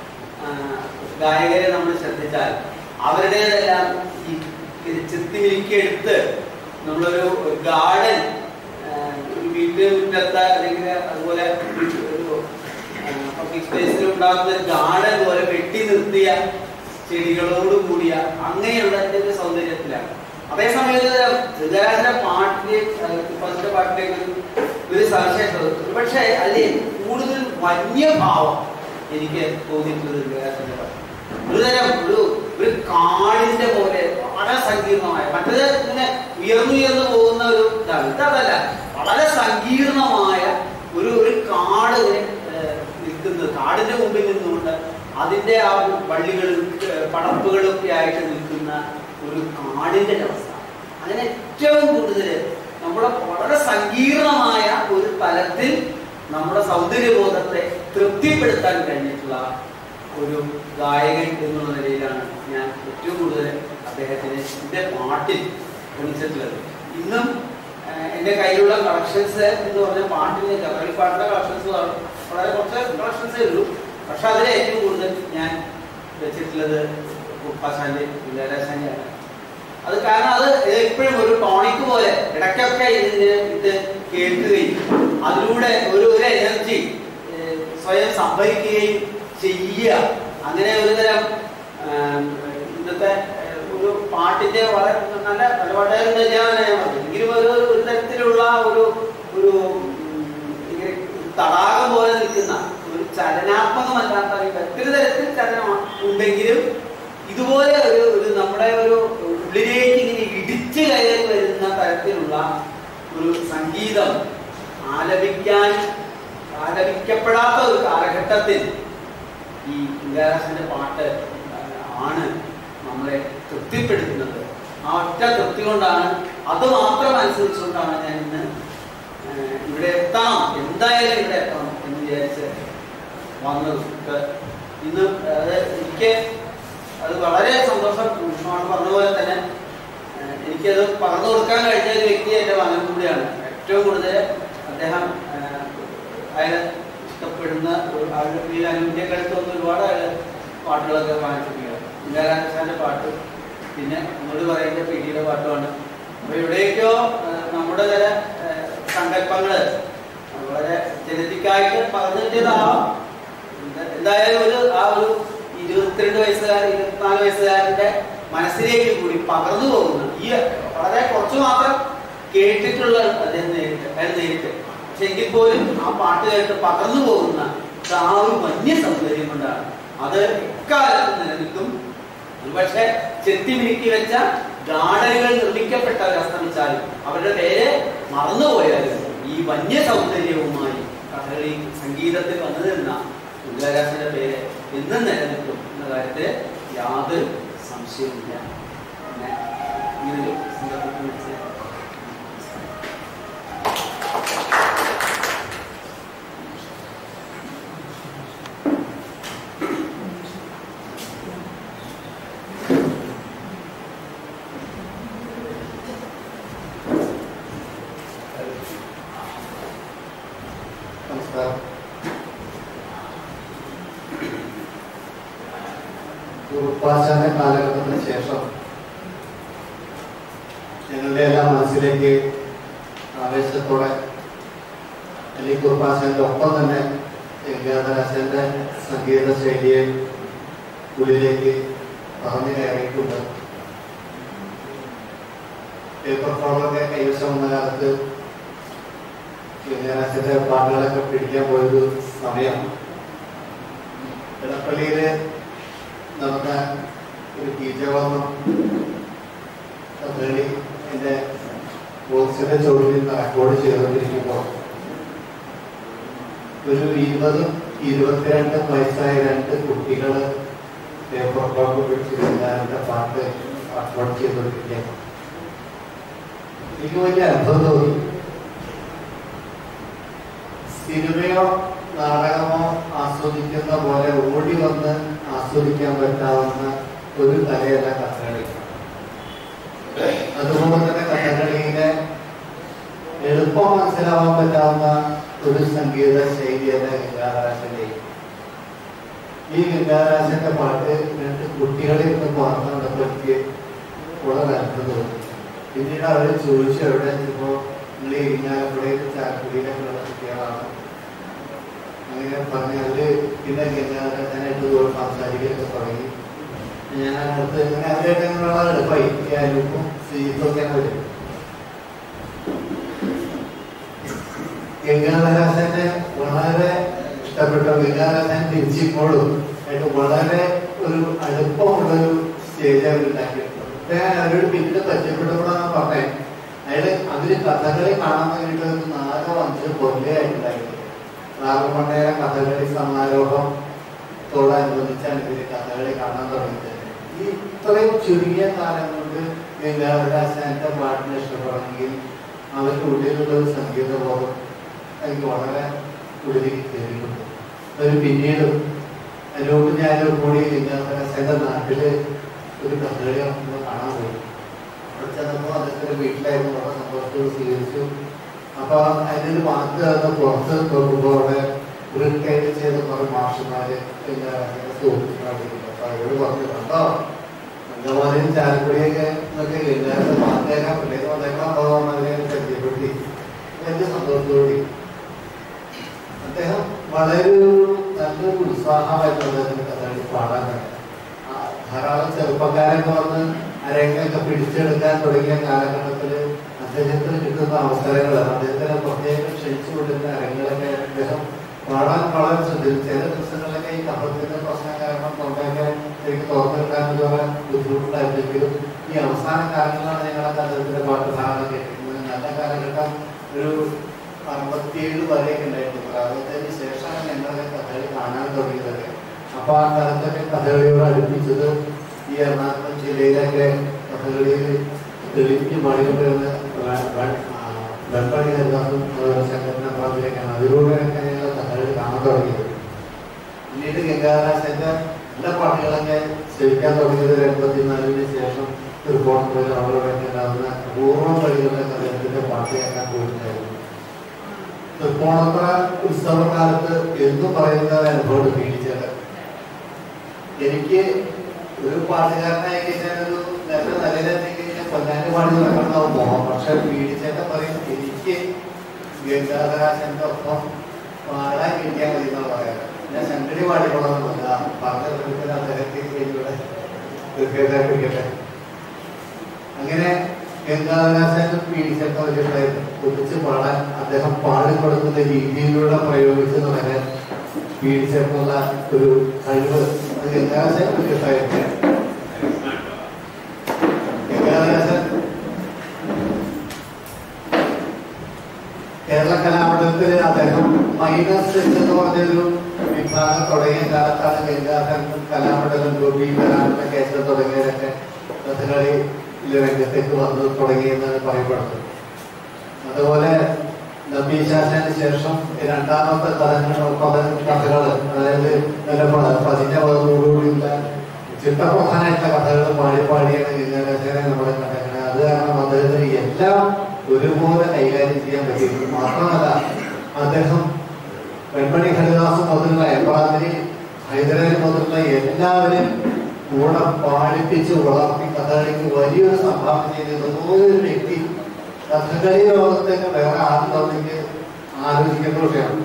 Speaker 3: ഗായകരെ നമ്മൾ ശ്രദ്ധിച്ചാൽ അവരുടേതെല്ലാം ഈ ചെത്തിമിരിക്കെടുത്ത് നമ്മളൊരു ഗാർഡൻ, ഒരു വീട്ടുമുറ്റത്ത് അല്ലെങ്കിൽ അതുപോലെ ഒരു പബ്ലിക് സ്പേസിൽ ഉണ്ടാകുന്ന ഒരു ഗാർഡൻ പോലെ വെട്ടി നിർത്തിയ ചെടികളോട് കൂടിയ അങ്ങനെയുള്ള ഒരു സൗന്ദര്യത്തിലാണ്. അതേസമയത്ത് ഗംഗാരാശന്റെ പാട്ടിലേക്ക് ഒരു സവിശേഷത, പക്ഷേ അതിൽ കൂടുതൽ വന്യഭാവം എനിക്ക് തോന്നിയിട്ടുള്ളത് ഗംഗാരാശന്റെ പാട്ട് ഒരുതരം ഒരു കാടിന്റെ പോലെ വളരെ സങ്കീർണമായ, മറ്റേത് ഇങ്ങനെ ഉയർന്നു പോകുന്ന ഒരു ഇതാണ്. ഇതല്ല, വളരെ സങ്കീർണമായ ഒരു കാട് ഇങ്ങനെ നിൽക്കുന്നത്, കാടിന്റെ മുമ്പിൽ നിന്നുകൊണ്ട് അതിന്റെ ആ വള്ളികളും പടപ്പുകളും ഒക്കെ ആയിട്ട് നിൽക്കുന്ന ഒരു കാടിന്റെ അവസ്ഥ. അങ്ങനെ ഏറ്റവും കൂടുതൽ നമ്മളെ വളരെ സങ്കീർണമായ ഒരു തലത്തിൽ നമ്മുടെ സൗന്ദര്യബോധത്തെ തൃപ്തിപ്പെടുത്താൻ കഴിഞ്ഞിട്ടുള്ള ഒരു ഗായകൻ എന്നുള്ള നിലയിലാണ് ഞാൻ ഏറ്റവും കൂടുതൽ അദ്ദേഹത്തിന് എന്റെ പാട്ടിൽ ഗണിച്ചിട്ടുള്ളത്. ഇന്നും എന്റെ കയ്യിലുള്ള കളക്ഷൻസ് എന്ന് പറഞ്ഞ പാട്ടിന് കബഡി പാട്ടിന്റെ കളക്ഷൻസ് വളരെ കുറച്ച് കളക്ഷൻസേ ഉള്ളൂ. പക്ഷെ അതിൽ ഏറ്റവും കൂടുതൽ ഞാൻ വെച്ചിട്ടുള്ളത് ഉപ്പാശാന്റെ ഗംഗാരാശാന്റെയാണ്. അത് കാരണം അത് എപ്പോഴും ഒരു ടോണിക് പോലെ ഇടയ്ക്കൊക്കെ ഇത് കേൾക്കുകയും അതിലൂടെ ഒരു എനർജി സ്വയം സംഭരിക്കുകയും ചെയ്യുക, അങ്ങനെ ഒരു തരം ഇന്നത്തെ ഒരു പാട്ടിന്റെ വളരെ നല്ല പാട്ടുകാരുണ്ട് എങ്കിലും ഒരു തരത്തിലുള്ള ഒരു തടാകം പോലെ നിൽക്കുന്ന ഒരു ചലനാത്മകമല്ലാത്ത മറ്റൊരു തരത്തിൽ ചലനം ഉണ്ടെങ്കിലും ഇതുപോലെ ഒരു നമ്മുടെ ഒരു ഉള്ളിലേക്ക് ഇങ്ങനെ ഇടിച്ചു കയറി വരുന്ന തരത്തിലുള്ള ഒരു സംഗീതം ആലപിക്കപ്പെടാത്ത ഒരു കാലഘട്ടത്തിൽ ഈ ഗംഗാരാശന്റെ പാട്ട് ആണ് നമ്മളെ തൃപ്തിപ്പെടുത്തുന്നത്. ആ ഒറ്റ തൃപ്തി കൊണ്ടാണ്, അത് മാത്രം അനുസരിച്ചുകൊണ്ടാണ് ഞാൻ ഇന്ന് ഇവിടെ എത്തണം, എന്തായാലും ഇവിടെ എത്തണം എന്ന് വിചാരിച്ച് വന്നത്. ഇന്ന് എനിക്ക് അത് വളരെ സന്തോഷം. പറഞ്ഞ പോലെ തന്നെ എനിക്കത് പറഞ്ഞു കൊടുക്കാൻ കഴിഞ്ഞ ഒരു വ്യക്തി എൻ്റെ മകൻ കൂടിയാണ്. ഏറ്റവും കൂടുതൽ അദ്ദേഹം അയാൾ ഇഷ്ടപ്പെടുന്ന ഈ അനുവിന്റെ അടുത്ത് വന്ന് ഒരുപാട് അയാൾ പാട്ടുകളൊക്കെ വാങ്ങിച്ചിരിക്കുകയാണ്. ഗംഗാരാശാന്റെ പാട്ട്, പിന്നെ എന്നോട് പറയുന്ന പിടിയുടെ പാട്ടുമാണ്. അപ്പൊ എവിടെയൊക്കെയോ നമ്മുടെ ചില സങ്കല്പങ്ങള് വളരെ ജനറ്റിക്കായിട്ട് പറഞ്ഞു കിട്ടിയതാവാം. എന്തായാലും ആ ഒരു 22 വയസ്സുകാരൻ 24 വയസ്സുകാരന്റെ മനസ്സിലേക്ക് കൂടി പകർന്നു പോകുന്ന ഈ വളരെ കുറച്ചു മാത്രം കേട്ടിട്ടുള്ള നേരിട്ട് പക്ഷെ എങ്കിൽ പോലും ആ പാട്ട് കേട്ട് പകർന്നു പോകുന്ന ആ ഒരു വന്യ സൗന്ദര്യം കൊണ്ടാണ് അത് എക്കാലത്തും നിലനിൽക്കും. ഒരുപക്ഷെ ചെത്തിമിനുക്കി വെച്ച ഗാർഡനുകൾ നിർമ്മിക്കപ്പെട്ടവർ അസ്തമിച്ചാലും അവരുടെ പേര് മറന്നുപോയാലും ഈ വന്യ സൗന്ദര്യവുമായി കഥകളി സംഗീതത്തിൽ വന്നു നിന്ന ദുർഗാദാസിന്റെ പേര് എന്നും നിലനിൽക്കും എന്ന കാര്യത്തിൽ യാതൊരു സംശയവുമില്ല. പിന്നെ ഇങ്ങനൊരു സന്ദർഭത്തിൽ വെച്ച്
Speaker 4: കുറുപ്പാശാന്റെ കാലഘട്ടത്തിന് ശേഷം ഞങ്ങളുടെ എല്ലാം മനസ്സിലേക്ക് ആവേശത്തോടെ അല്ലെങ്കിൽ കുറുപ്പാശാന്റെ ഒപ്പം തന്നെ ഗംഗാധരാശന്റെ സംഗീത ശൈലിയെ ഉള്ളിലേക്ക് പറഞ്ഞു കയറിയിട്ടുണ്ട്. പേപ്പർ ഫോളൊക്കെ കൈവശം വന്ന കാലത്ത് ഗംഗാധരാശന്റെ പാട്ടുകളൊക്കെ പിടിക്കാൻ പോയൊരു സമയം എടപ്പള്ളിയില് നടന്ന ഒരു കീചകോണം കഥകളി എൻ്റെ ബോക്സിന്റെ ചോദ്യം റെക്കോർഡ് ചെയ്തുകൊണ്ടിരിക്കുമ്പോൾ ഒരു 20-22 വയസ്സായ 2 കുട്ടികൾ പേപ്പർ ക്ലോക്ക് പിടിച്ച് ഗംഗാധരന്റെ പാട്ട് റെക്കോർഡ് ചെയ്തുകൊണ്ടിരിക്കുക. എനിക്ക് വലിയ അത്ഭുതം തോന്നി. സിനിമയോ നാടകമോ ആസ്വദിക്കുന്ന പോലെ ഓടി വന്ന് ആസ്വദിക്കാൻ പറ്റാവുന്ന ഒരു കലയല്ല കഥകളി. അതുപോലെ തന്നെ കഥകളിയിലെ എളുപ്പം മനസ്സിലാവാൻ പറ്റാവുന്ന ഒരു സംഗീത ശൈലിയല്ല ഗംഗാധരാശന്റെ. ഈ ഗംഗാധരാശന്റെ പാട്ട് 2 കുട്ടികളെ ഇന്ന് പുറത്തുകൊണ്ടപ്പെടുത്തി വളരെ അത്ഭുതം. പിന്നീട് അവർ ചോദിച്ചു എവിടെ ചിലപ്പോ നിങ്ങൾ ഇരിങ്ങാലക്കുടയിൽ ചാലക്കുടിയിലൊക്കെ ഉള്ള കുട്ടികളാണ് അങ്ങനെ പറഞ്ഞ് അവര് പിന്നെ ഗംഗാധരനായിട്ട് സംസാരിക്കുകയൊക്കെ തുടങ്ങി. ഞാൻ അടുത്ത് ഇങ്ങനെ അവരായിട്ട് അങ്ങനെയുള്ള എളുപ്പമായി യാലുക്കും സീപ്പൊക്കെയാണ് വരും. ഗംഗാധരാശനെ വളരെ ഇഷ്ടപ്പെട്ട ഗംഗാധരാശൻ തിരിച്ചിപ്പോഴും ആയിട്ട് വളരെ ഒരു അടുപ്പമുള്ളൊരു സ്റ്റേജ് അവർ ഉണ്ടാക്കിയിട്ടുണ്ട്. ഞാൻ അവരോട് പിന്നീട് പരിചയപ്പെട്ടപ്പോഴാണ് പറഞ്ഞത് അവര് കഥകളി കാണാൻ വേണ്ടിയിട്ട് 4-5 കൊല്ലമായിട്ടുണ്ടായിരുന്നു. നാഗമണ്ണയുടെ കഥകളി സമാരോഹത്തോടനുബന്ധിച്ചാണ് ഇവര് കഥകളി കാണാൻ തുടങ്ങിയത്. ഈ ഇത്രയും ചുരുങ്ങിയ കാലം കൊണ്ട് ഗംഗാധരാശന്റെ പാട്ടിനെ ഇഷ്ടപ്പെടണമെങ്കിൽ അവരുടെ ഉള്ളിലുള്ള ഒരു സംഗീതബോധം എനിക്ക് വളരെ ഉള്ളിലേക്ക് കയറിയിട്ടുണ്ട്. ഒരു പിന്നീട് അതിനോട് ഞാൻ കൂടി ഗംഗാധരാശന്റെ നാട്ടില് ഒരു കഥകളി കാണാൻ പോയി. അവിടെ ചെന്നപ്പോൾ അതൊക്കെ ഒരു വീട്ടിലായിരുന്നു. വളരെ സന്തോഷത്തോട് സ്വീകരിച്ചു. അപ്പൊ അതിനൊരു വാക്ക് തന്ന പുറത്ത് നോക്കുമ്പോൾ അവിടെ റിട്ടയർ ചെയ്ത കുറെ മാഷന്മാര് സുഹൃത്തുക്കളായിരിക്കും. അപ്പൊ അവരോട് പറഞ്ഞു കണ്ടോ അങ്കമാലിയും ചാലക്കുടിയൊക്കെ എന്നൊക്കെ എല്ലാവരും വാക്കേക്കാം പിള്ളേര് വന്നേക്കാൻ പോകാൻ പരിചയപ്പെടുത്തി. വലിയ സന്തോഷത്തോടെ അദ്ദേഹം വളരെ നല്ലൊരു ഉത്സാഹമായിരുന്നു അദ്ദേഹത്തിന് കഥകളി പാടാൻ തന്നെ. ധാരാളം ചെറുപ്പക്കാരൊക്കെ വന്ന് അരങ്ങൊക്കെ പിടിച്ചെടുക്കാൻ തുടങ്ങിയ കാലഘട്ടത്തില് അദ്ദേഹത്തിന് കിട്ടുന്ന അവസരങ്ങളാണ്. അദ്ദേഹത്തിനെ പ്രത്യേകം ക്ഷണിച്ചു കൊണ്ടിരുന്ന അരങ്ങളൊക്കെ അദ്ദേഹം പാടാൻ വളരെ ശ്രദ്ധിച്ചു. ചില ദിവസങ്ങളിലൊക്കെ ഈ കഫത്തിന്റെ പ്രശ്നം കാരണം തൊണ്ടയൊക്കെ എനിക്ക് തുറന്നെടുക്കാൻ വളരെ ബുദ്ധിമുട്ടുണ്ടായിരുന്നെങ്കിലും ഈ അവസാന കാലങ്ങളിലാണ് ഞങ്ങളൊക്കെ അദ്ദേഹത്തിന്റെ പാട്ട് ധാരണ കേട്ടിരുന്നത്. നല്ല കാലഘട്ടം ഒരു 67 വരെയൊക്കെ ഉണ്ടായിരുന്നു. അതിന് ശേഷമാണ് ഞങ്ങളൊക്കെ കഥകളി കാണാൻ തുടങ്ങിയതൊക്കെ. അപ്പൊ ആ കാലത്തൊക്കെ കഥകളിയോട് അടുപ്പിച്ചത് ഈ എറണാകുളം ജില്ലയിലൊക്കെ കഥകളിയിൽ തെളിഞ്ഞ് പാടിക്കൊണ്ടിരുന്ന വെൺപണി ഹരിദാസും ശങ്കരനാഥിലേക്കാണ്. അതിലൂടെയൊക്കെ ഞങ്ങൾ കഥകളി കാണാൻ തുടങ്ങിയത്. പിന്നീട് ഗംഗാധരാശന്റെ എല്ലാ പാട്ടുകളൊക്കെ ശ്രമിക്കാൻ തുടങ്ങിയത് 84-ന് ശേഷം തൃക്കോണത്തിൽ അവരോടൊക്കെ ഉണ്ടാകുന്ന പൂർവ്വം കളികളുടെ അദ്ദേഹത്തിന്റെ പാട്ട് കേൾക്കാൻ പോയിട്ടുണ്ടായിരുന്നു. തൃക്കോണത്ര ഉത്സവകാലത്ത് എന്നും പറയുന്ന അനുഭവം പീഡിച്ചത്. എനിക്ക് ഒരു പാട്ടുകാരനായി കഴിഞ്ഞാലൊരു നല്ല നിലയിലെത്തി കഴിഞ്ഞാൽ പൊന്നാന്റെ പാടി നടക്കണ്ടാവും പോകാം. പക്ഷെ പീഡിച്ചേട്ടൻ പറയും എനിക്ക് ഗംഗാധരാശന്റെ ഒപ്പം പാടാൻ കിട്ടിയാൽ മതി എന്നാണ് പറയാറ്. ഞാൻ സംഘടി പാടിക്കൊള്ളണമെന്നല്ല പറഞ്ഞ അദ്ദേഹത്തെ ഇവിടെ തീർച്ചയായിട്ടെ. അങ്ങനെ ഗംഗാധരാശാന്റെ പീഡിച്ചൊക്കെ വെച്ചിട്ടായിരുന്നു ഒന്നിച്ച് പാടാൻ അദ്ദേഹം പാടിക്കൊടുക്കുന്ന രീതിയിലൂടെ പ്രയോഗിച്ച് തുടങ്ങാൻ പീഡിച്ചെന്നുള്ള ഒരു കഴിവ് അത് ഗംഗാധരാശാൻ വെച്ചിട്ടായിരുന്നു. ഗംഗാധരാശാൻ കേരള കലാമണ്ഡലത്തില് അദ്ദേഹം മൈനസ് എന്ന് പറഞ്ഞൊരു വിഭാഗം തുടങ്ങിയ കാലത്താണ് ഗംഗാധരൻ കലാമണ്ഡലം ഗോപീകരാമന്റെ കേന്ദ്രം തുടങ്ങിയതൊക്കെ കഥകളി രംഗത്തേക്ക് വന്ന് തുടങ്ങിയെന്നാണ് പറയപ്പെടുന്നത്. അതുപോലെ നബീശാസന് ശേഷം രണ്ടാമത്തെ കഥകൾ അതായത് പതിഞ്ഞോടുകൂടിയുള്ള ചിട്ടപ്രധാനമായിട്ടുള്ള കഥകൾ പാടിയാണ് ഗംഗാധരനെ നമ്മൾ കണ്ടത്. അത് കാരണം അദ്ദേഹത്തിന് എല്ലാം ഒരുപോലെ കൈകാര്യം ചെയ്യാൻ പറ്റിയിരുന്നു. മാത്രമല്ല അദ്ദേഹം വെൺമണി ഹരിദാസ് മുതലുള്ള എബ്രാഹിം ഹൈദരാലി മുതലുള്ള എല്ലാവരെയും കൂടെ പാടിപ്പിച്ച് വളർത്തി കഥകളിക്ക് വലിയൊരു സംഭാവന ചെയ്തിരുന്ന ഒരു വ്യക്തി കഥകളി ലോകത്തേക്ക് വേറെ ആളുണ്ടെങ്കിൽ ആലോചിക്കേണ്ട വിഷയമാണ്.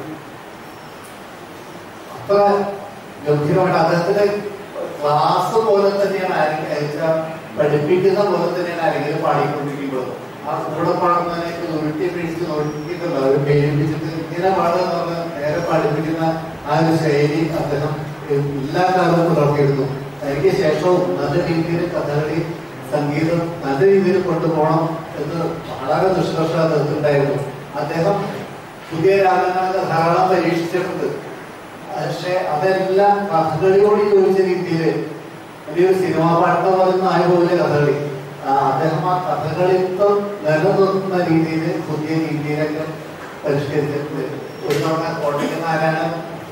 Speaker 4: അത്ര ഗംഭീരമായിട്ട് അദ്ദേഹത്തിന്റെ ക്ലാസ് പോലെ തന്നെയാണ് ആരെങ്കിലും പഠിപ്പിക്കുന്ന പോലെ തന്നെയാണ് ആരെങ്കിലും പാടിക്കൊണ്ടിരിക്കുമ്പോൾ ആ കൂടെ പാടുന്നതിനേക്ക് ഉരുട്ടി പിടിച്ച് നോക്കിയിട്ടില്ല അവർ പേരിപ്പിച്ചിട്ട് ഇങ്ങനെ പാടുക എന്ന് പറഞ്ഞാൽ നേരെ പഠിപ്പിക്കുന്ന ആ ഒരു ശൈലി അദ്ദേഹം എല്ലാ കാലവും പുലർത്തിയിരുന്നു. അതിന് ശേഷവും നല്ല രീതിയിൽ കഥകളി സംഗീതം നല്ല രീതിയിൽ കൊണ്ടുപോകണം എന്ന് വളരെ നിഷ്കർഷ അദ്ദേഹത്തിനുണ്ടായിരുന്നു. അദ്ദേഹം പുതിയ രാഗങ്ങളൊക്കെ ധാരാളം പരീക്ഷിച്ചിട്ടുണ്ട്. പക്ഷെ അതെല്ലാം കഥകളിയോട് യോജിച്ച രീതിയിൽ വലിയൊരു സിനിമാ പാട്ട് പറയുന്ന ആയ പോലെ കഥകളി അദ്ദേഹം ആ കഥകളിത്വം നിലനിർത്തുന്ന രീതിയിൽ പുതിയ രീതിയിലൊക്കെ പരിഷ്കരിച്ചിട്ടുണ്ട്. ഒരു തവണ കോട്ടയ്ക്ക് നാരായണൻ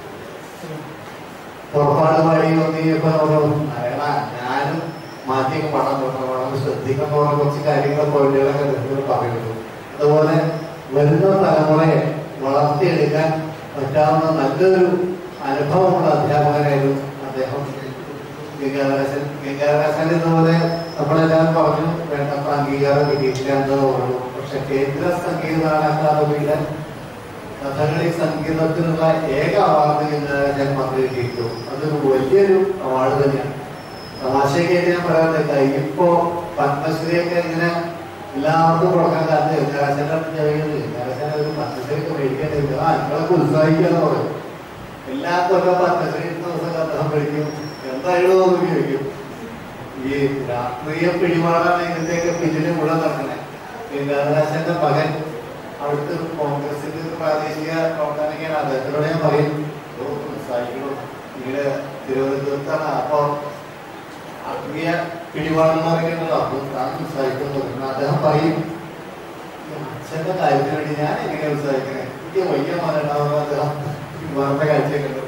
Speaker 4: പുറപ്പാട് പാടി വന്നിയപ്പോ ഞാനും മാറ്റിയൊക്കെ പാടാൻ തുടങ്ങണം ശ്രദ്ധിക്കുന്ന കുറച്ച് കാര്യങ്ങൾ പോയിന്റുകളൊക്കെ പറയുന്നു. അതുപോലെ വരുന്ന തലമുറയെ വളർത്തിയെടുക്കാൻ പറ്റാവുന്ന നല്ലൊരു അനുഭവമുള്ള അധ്യാപകനായിരുന്നു അദ്ദേഹം. ഗംഗാധരാശാൻ ഇതുപോലെ നമ്മളെല്ലാവരും പറഞ്ഞു വേണ്ടത്ര അംഗീകാരം കിട്ടിയിട്ടില്ല എന്ന് പറഞ്ഞു. പക്ഷെ കേന്ദ്ര സംഗീത നാടക അക്കാദമിയുടെ കഥകളി സംഗീതത്തിനുള്ള ഏക അവാർഡ് ഗംഗാധരാശാൻ മാത്രമേ കിട്ടിയിട്ടുള്ളൂ. അതൊരു വലിയൊരു അവാർഡ് തന്നെയാണ്. തമാശയൊക്കെ ഞാൻ പറയാറില്ല, ഇപ്പോ പത്മശ്രീയൊക്കെ ഇങ്ങനെ എല്ലാവർക്കും കൊടുക്കാൻ കാരണം ഗംഗാധരാശാന്റെ ഗംഗാധരാശാൻ ഒരു പത്മശ്രീയൊക്കെ മേടിക്കേണ്ടില്ല. നിങ്ങളൊക്കെ ഉത്സാഹിക്കാന്ന് പറയും. എല്ലാ കൊല്ലം പത്മശ്രീ ദിവസം അദ്ദേഹം മേടിക്കും. എന്തായാലും ഉപയോഗിക്കും. ഈ രാഷ്ട്രീയ പിടിപാടാണ് ഇതിന്റെയൊക്കെ പിന്നിലും കൂടെ നടക്കണേ. ഗംഗാധരാശാന്റെ മകൻ അവിടുത്തെ കോൺഗ്രസിന്റെ പ്രാദേശിക പ്രവർത്തനക്കാണ്. അദ്ദേഹത്തിനോട് ഞാൻ പറയും ഉത്സാഹിക്കണോ ഇവിടെ തിരുവനന്തപുരത്താണ്. അപ്പൊ രാഷ്ട്രീയ പിടിപാടെന്ന് പറയുന്നത് അപ്പോൾ താൻ ഉത്സാഹിക്കുന്നു. അദ്ദേഹം പറയും അച്ഛന്റെ കാര്യത്തിന് വേണ്ടി ഞാൻ എങ്ങനെ ഉത്സാഹിക്കണേ, എനിക്ക് വയ്യ മാറുണ്ടാവുന്ന അദ്ദേഹം വാർത്ത കാഴ്ചയൊക്കെ.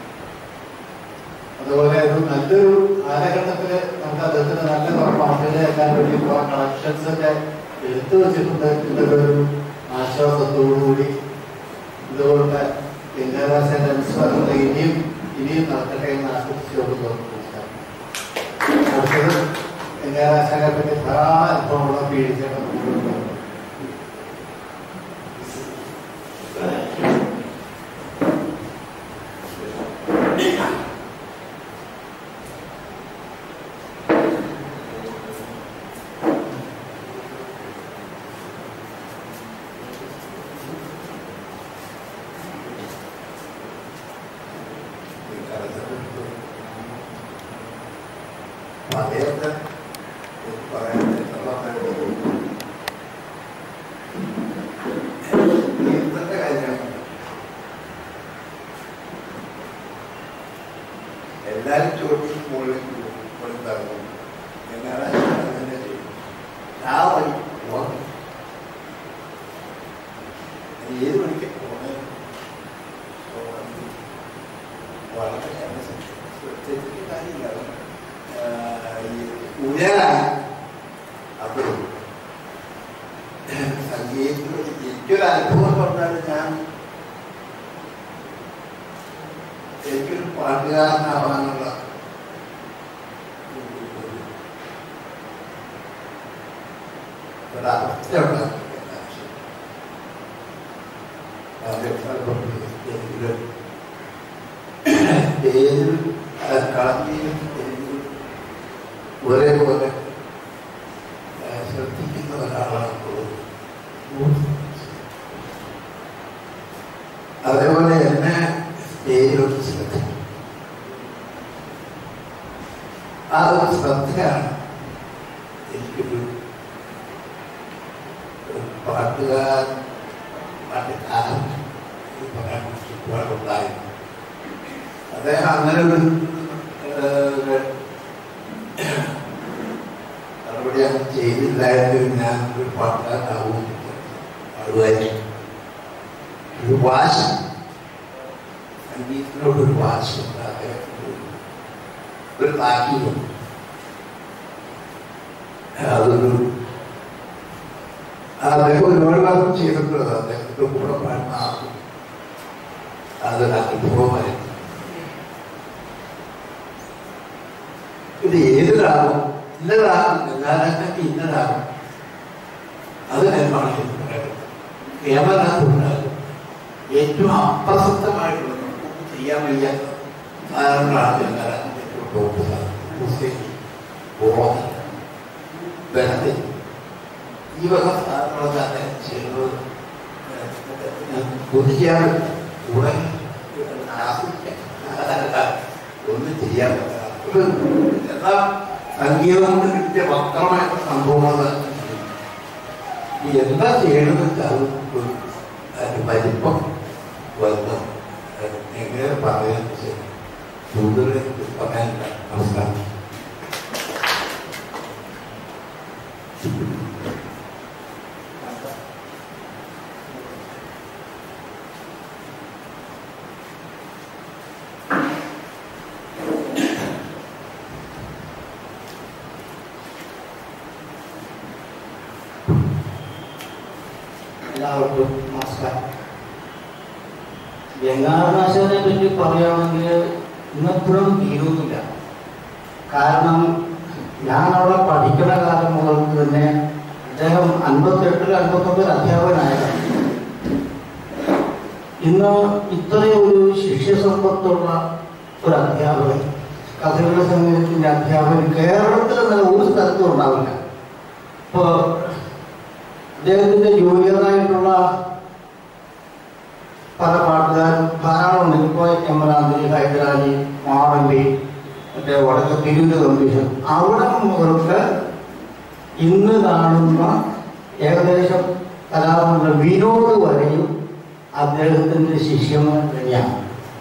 Speaker 4: അതുപോലെ ഒരു നല്ലൊരു കാലഘട്ടത്തില് നമുക്ക് അദ്ദേഹത്തിന് നല്ല പാട്ടുകൾ കേൾക്കാൻ വേണ്ടി കളക്ഷൻസ് ഒക്കെ എടുത്തു വെച്ചിട്ടുണ്ട്. ഇതിന്റെ ഒരു ആശ്വാസത്തോടുകൂടി ഇതുപോലത്തെ ഗംഗാധരാശാന്റെ അനുസ്മരണങ്ങൾ ഇനിയും നടക്കട്ടെ എന്ന് ആശംസിച്ചുകൊണ്ട് അടുത്തത് ഗംഗാധരാശാനെ പറ്റി ധാരാളം അനുഭവമുള്ള പീഡിച്ചേട്ടൻ. അദ്ദേഹത്തെ പറയാൻ ഇന്നത്തെ കാര്യമാണ്. എല്ലാരും ചോദിച്ചു മുകളിൽ കൊടുത്താകും എങ്ങനെ ചെയ്യും. ആ വഴി ഏത് മണിക്ക് പോണേ വളരെ ശ്രദ്ധിച്ചിട്ട് കാര്യമില്ല. ഉയരാണ് അത് സംഗീതത്തിൽ എനിക്കൊരു അനുഭവം പറഞ്ഞാൽ എനിക്കൊരു പാട്ടുകാരനാവാനുള്ള ഒരവസ്ഥ ഉണ്ടാക്കി.
Speaker 5: സ്റ്റേജിൽ കളത്തിയും ഒരേപോലെ ശ്രദ്ധിക്കുന്ന ഒരാളാണ് തോന്നുന്നത്. അതേപോലെ എന്നെ സ്റ്റേജിലോട്ട് ശ്രദ്ധിക്കും. ആ ഒരു ശ്രദ്ധയാണ് എനിക്കൊരു പാട്ടുകാരൻ പറയാൻ ചുറ്റുപാടുണ്ടായിരുന്നു. അദ്ദേഹം അങ്ങനെ ഒരു നടപടി അങ്ങനെ ചെയ്തില്ലായെങ്കിൽ ഞാൻ ഒരു പാട്ടുകാരനാവും. അതുമായിട്ട് ഒരു വാശി, സംഗീതത്തിനോടൊരു വാശിയുണ്ട്. അദ്ദേഹത്തിന് ഒരു താക്കീതുണ്ട്. അതൊരു അദ്ദേഹം ഒരുപാട് കാലം ചെയ്തിട്ടുള്ളത്. അദ്ദേഹത്തിന്റെ കൂടെ പാടുന്ന ആളും അതൊരു അനുഭവമായിരുന്നു. ഇത് ഏതൊരാളും ഇന്നതാകും, എല്ലാവരും ഇന്നതാകും. അത് ഞാനാണ് പറയുന്നത്. കേവലത്തുണ്ടാകും ഏറ്റവും അപ്രസക്തമായിട്ടുള്ള നമുക്ക് ചെയ്യാൻ വയ്യാത്ത സാധനങ്ങളാണ് എല്ലാവരും ഏറ്റവും തോന്നുന്നത്. ബന്ധം ഈ വക സാധനങ്ങളൊക്കെ അദ്ദേഹം ചെയ്യുന്നത് കുതിക്കാൻ കൂടെ ഒന്നും ചെയ്യാൻ പറ്റാത്ത എന്താ സംഗീതം കൊണ്ട് കിട്ടിയ വക്രമായിട്ട് സംഭവങ്ങൾ എന്താ ചെയ്യണമെന്ന് വെച്ചാൽ അതിന് വലിപ്പം വന്ന് എങ്ങനെ പറയാൻ കൂടുതൽ പറയാനില്ല. നമസ്കാരം.
Speaker 6: എല്ലാവർക്കും നമസ്കാരം. ഗംഗാധരനാശാനെ പറ്റി പറയുകയാണെങ്കിൽ ഇന്നപ്പോഴും തീരുന്നില്ല. കാരണം ഞാൻ അവിടെ പഠിക്കുന്ന കാലം മുതൽ തന്നെ അദ്ദേഹം 58-59 അധ്യാപകനായതാണ്. ഇന്ന് ഇത്രയും ഒരു ശിഷ്യസമ്പത്തുള്ള ഒരു അധ്യാപകൻ, കഥകളുടെ സംഗീതത്തിന്റെ അധ്യാപകൻ കേരളത്തിൽ നല്ല ഒരു സ്ഥലത്തും ഉണ്ടാവില്ല. ഇപ്പോൾ അദ്ദേഹത്തിന്റെ ജൂനിയറായിട്ടുള്ള പല പാട്ടുകാരും ധാരാളമുണ്ട്. ഇപ്പോൾ എമ്മനാന്തി, ഹൈദരാലി, മാറമ്പി, മറ്റേ വടക്ക് തിരുവിന്റെ കമ്പീഷൻ, അവിടെ മുതൽക്ക് ഇന്ന് കാണുന്ന ഏകദേശം കലാകാരന്റെ വിനോദ് വരെയും അദ്ദേഹത്തിന്റെ ശിഷ്യന്മാർ തന്നെയാണ്.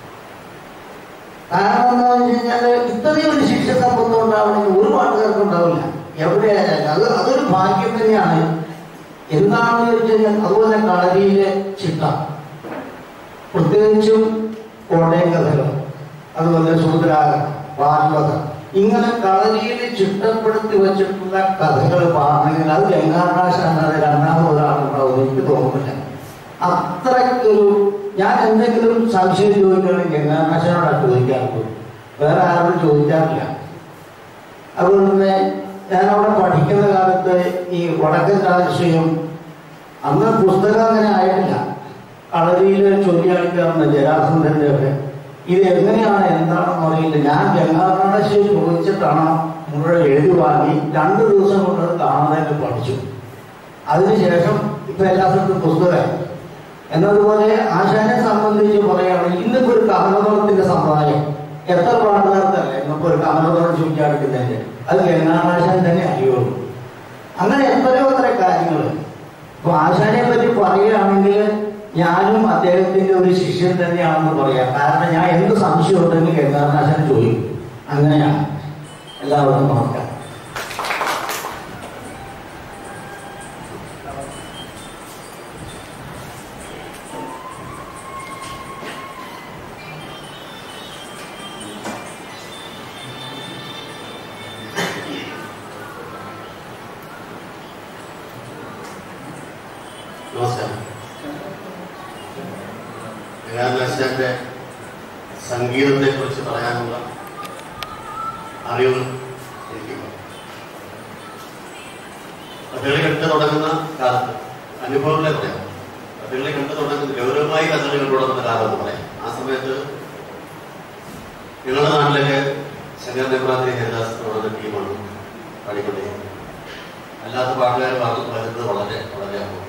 Speaker 6: കാരണം എന്താണെന്ന് വെച്ച് കഴിഞ്ഞാൽ ഇത്രയും ഒരു ശിക്ഷ സമ്പത്ത് ഉണ്ടാവണമെങ്കിൽ ഒരു പാട്ടുകാർക്കും ഉണ്ടാവില്ല. എവിടെയായാലും അതൊരു ഭാഗ്യം തന്നെയാണ്. എന്താണെന്ന് ചോദിച്ചു കഴിഞ്ഞാൽ അതുപോലെ കളരിയിലെ ചിട്ട, പ്രത്യേകിച്ചും കോട്ടയം കഥകൾ, അതുപോലെ ശൂദ്രാഗം, ഭാഗവതം, ഇങ്ങനെ കളരിയിൽ ചിട്ടപ്പെടുത്തി വെച്ചിട്ടുള്ള കഥകൾ പാടണമെങ്കിൽ അത് ഗംഗാധരനാശാനത് രണ്ടാമത് ഒരാളുണ്ടാവും എനിക്ക് തോന്നുന്നില്ല. അത്രയ്ക്കൊരു ഞാൻ എന്തെങ്കിലും സംശയം ചോദിക്കുകയാണെങ്കിൽ ഗംഗാധരനാശാനോടാണ് ചോദിക്കാറുള്ളൂ, വേറെ ആരോടും ചോദിക്കാറില്ല. അതുകൊണ്ട് തന്നെ ഞാനവിടെ പഠിക്കുന്ന കാലത്ത് ഈ വടക്കൻ രാജശ്രീയും അന്ന് പുസ്തകം അങ്ങനെ ആയിട്ടില്ല. കളരിയിൽ ചൊല്ലിയാളിക്കാറുണ്ട് ജരാസന്ധന്റെ ഒക്കെ. ഇത് എങ്ങനെയാണ് എന്താണെന്ന് അറിയില്ല. ഞാൻ ഗംഗാധരനാശി ചോദിച്ചിട്ടാണ് മുഴുവൻ എഴുതി വാങ്ങി 2 ദിവസം കൊണ്ട് കാണാതെ പഠിച്ചു. അതിനുശേഷം ഇപ്പൊ എല്ലാ സ്ഥലത്തും പുസ്തകമായി. എന്നതുപോലെ ആശാനെ സംബന്ധിച്ച് പറയുകയാണെങ്കിൽ ഇന്നിപ്പോ ഒരു കമലതോളത്തിന്റെ സമ്പ്രദായം എത്ര പാട്ടുകാർക്കല്ലേ ഇന്നിപ്പോ ഒരു കമലതോളം ചുറ്റിയാടിക്കുന്നതിന്റെ അത് ഗംഗാധരനാശാൻ തന്നെ അറിയുള്ളൂ. അങ്ങനെ എത്രയോ കാര്യങ്ങൾ. ഇപ്പൊ ആശാനെ പറ്റി പറയുകയാണെങ്കിൽ ഞാനും അദ്ദേഹത്തിന്റെ ഒരു ശിഷ്യൻ തന്നെയാണെന്ന് പറയാം. കാരണം ഞാൻ എന്ത് സംശയം ഉണ്ടെങ്കിൽ ഗംഗാധരനാശാൻ ചോദിക്കും. അങ്ങനെയാണ്. എല്ലാവർക്കും നമസ്കാരം.
Speaker 7: നമസ്കാരം. ഗംഗാധരനാശാന്റെ സംഗീതത്തെ കുറിച്ച് പറയാനുള്ള അറിവ് എനിക്കുണ്ട്. കഥകളി കണ്ടു തുടങ്ങുന്ന കാലത്ത് അനുഭവങ്ങളെ പറയാം. കഥകളി കണ്ടു തുടങ്ങുന്ന ഗൗരവമായി കഥകളി കണ്ടു തുടങ്ങുന്ന കാലം എന്ന് പറയാം. ആ സമയത്ത് ഞങ്ങളുടെ നാട്ടിലൊക്കെ ശങ്കർ നെമ്പ്രാന്തി ഹരിദാസ് തുടർന്ന ടീമാണ് പാടിക്കൊണ്ടിരിക്കുന്നത്. അല്ലാത്ത പാട്ടുകാർ വരുന്നത് വളരെ വളരെ അപൂർവം.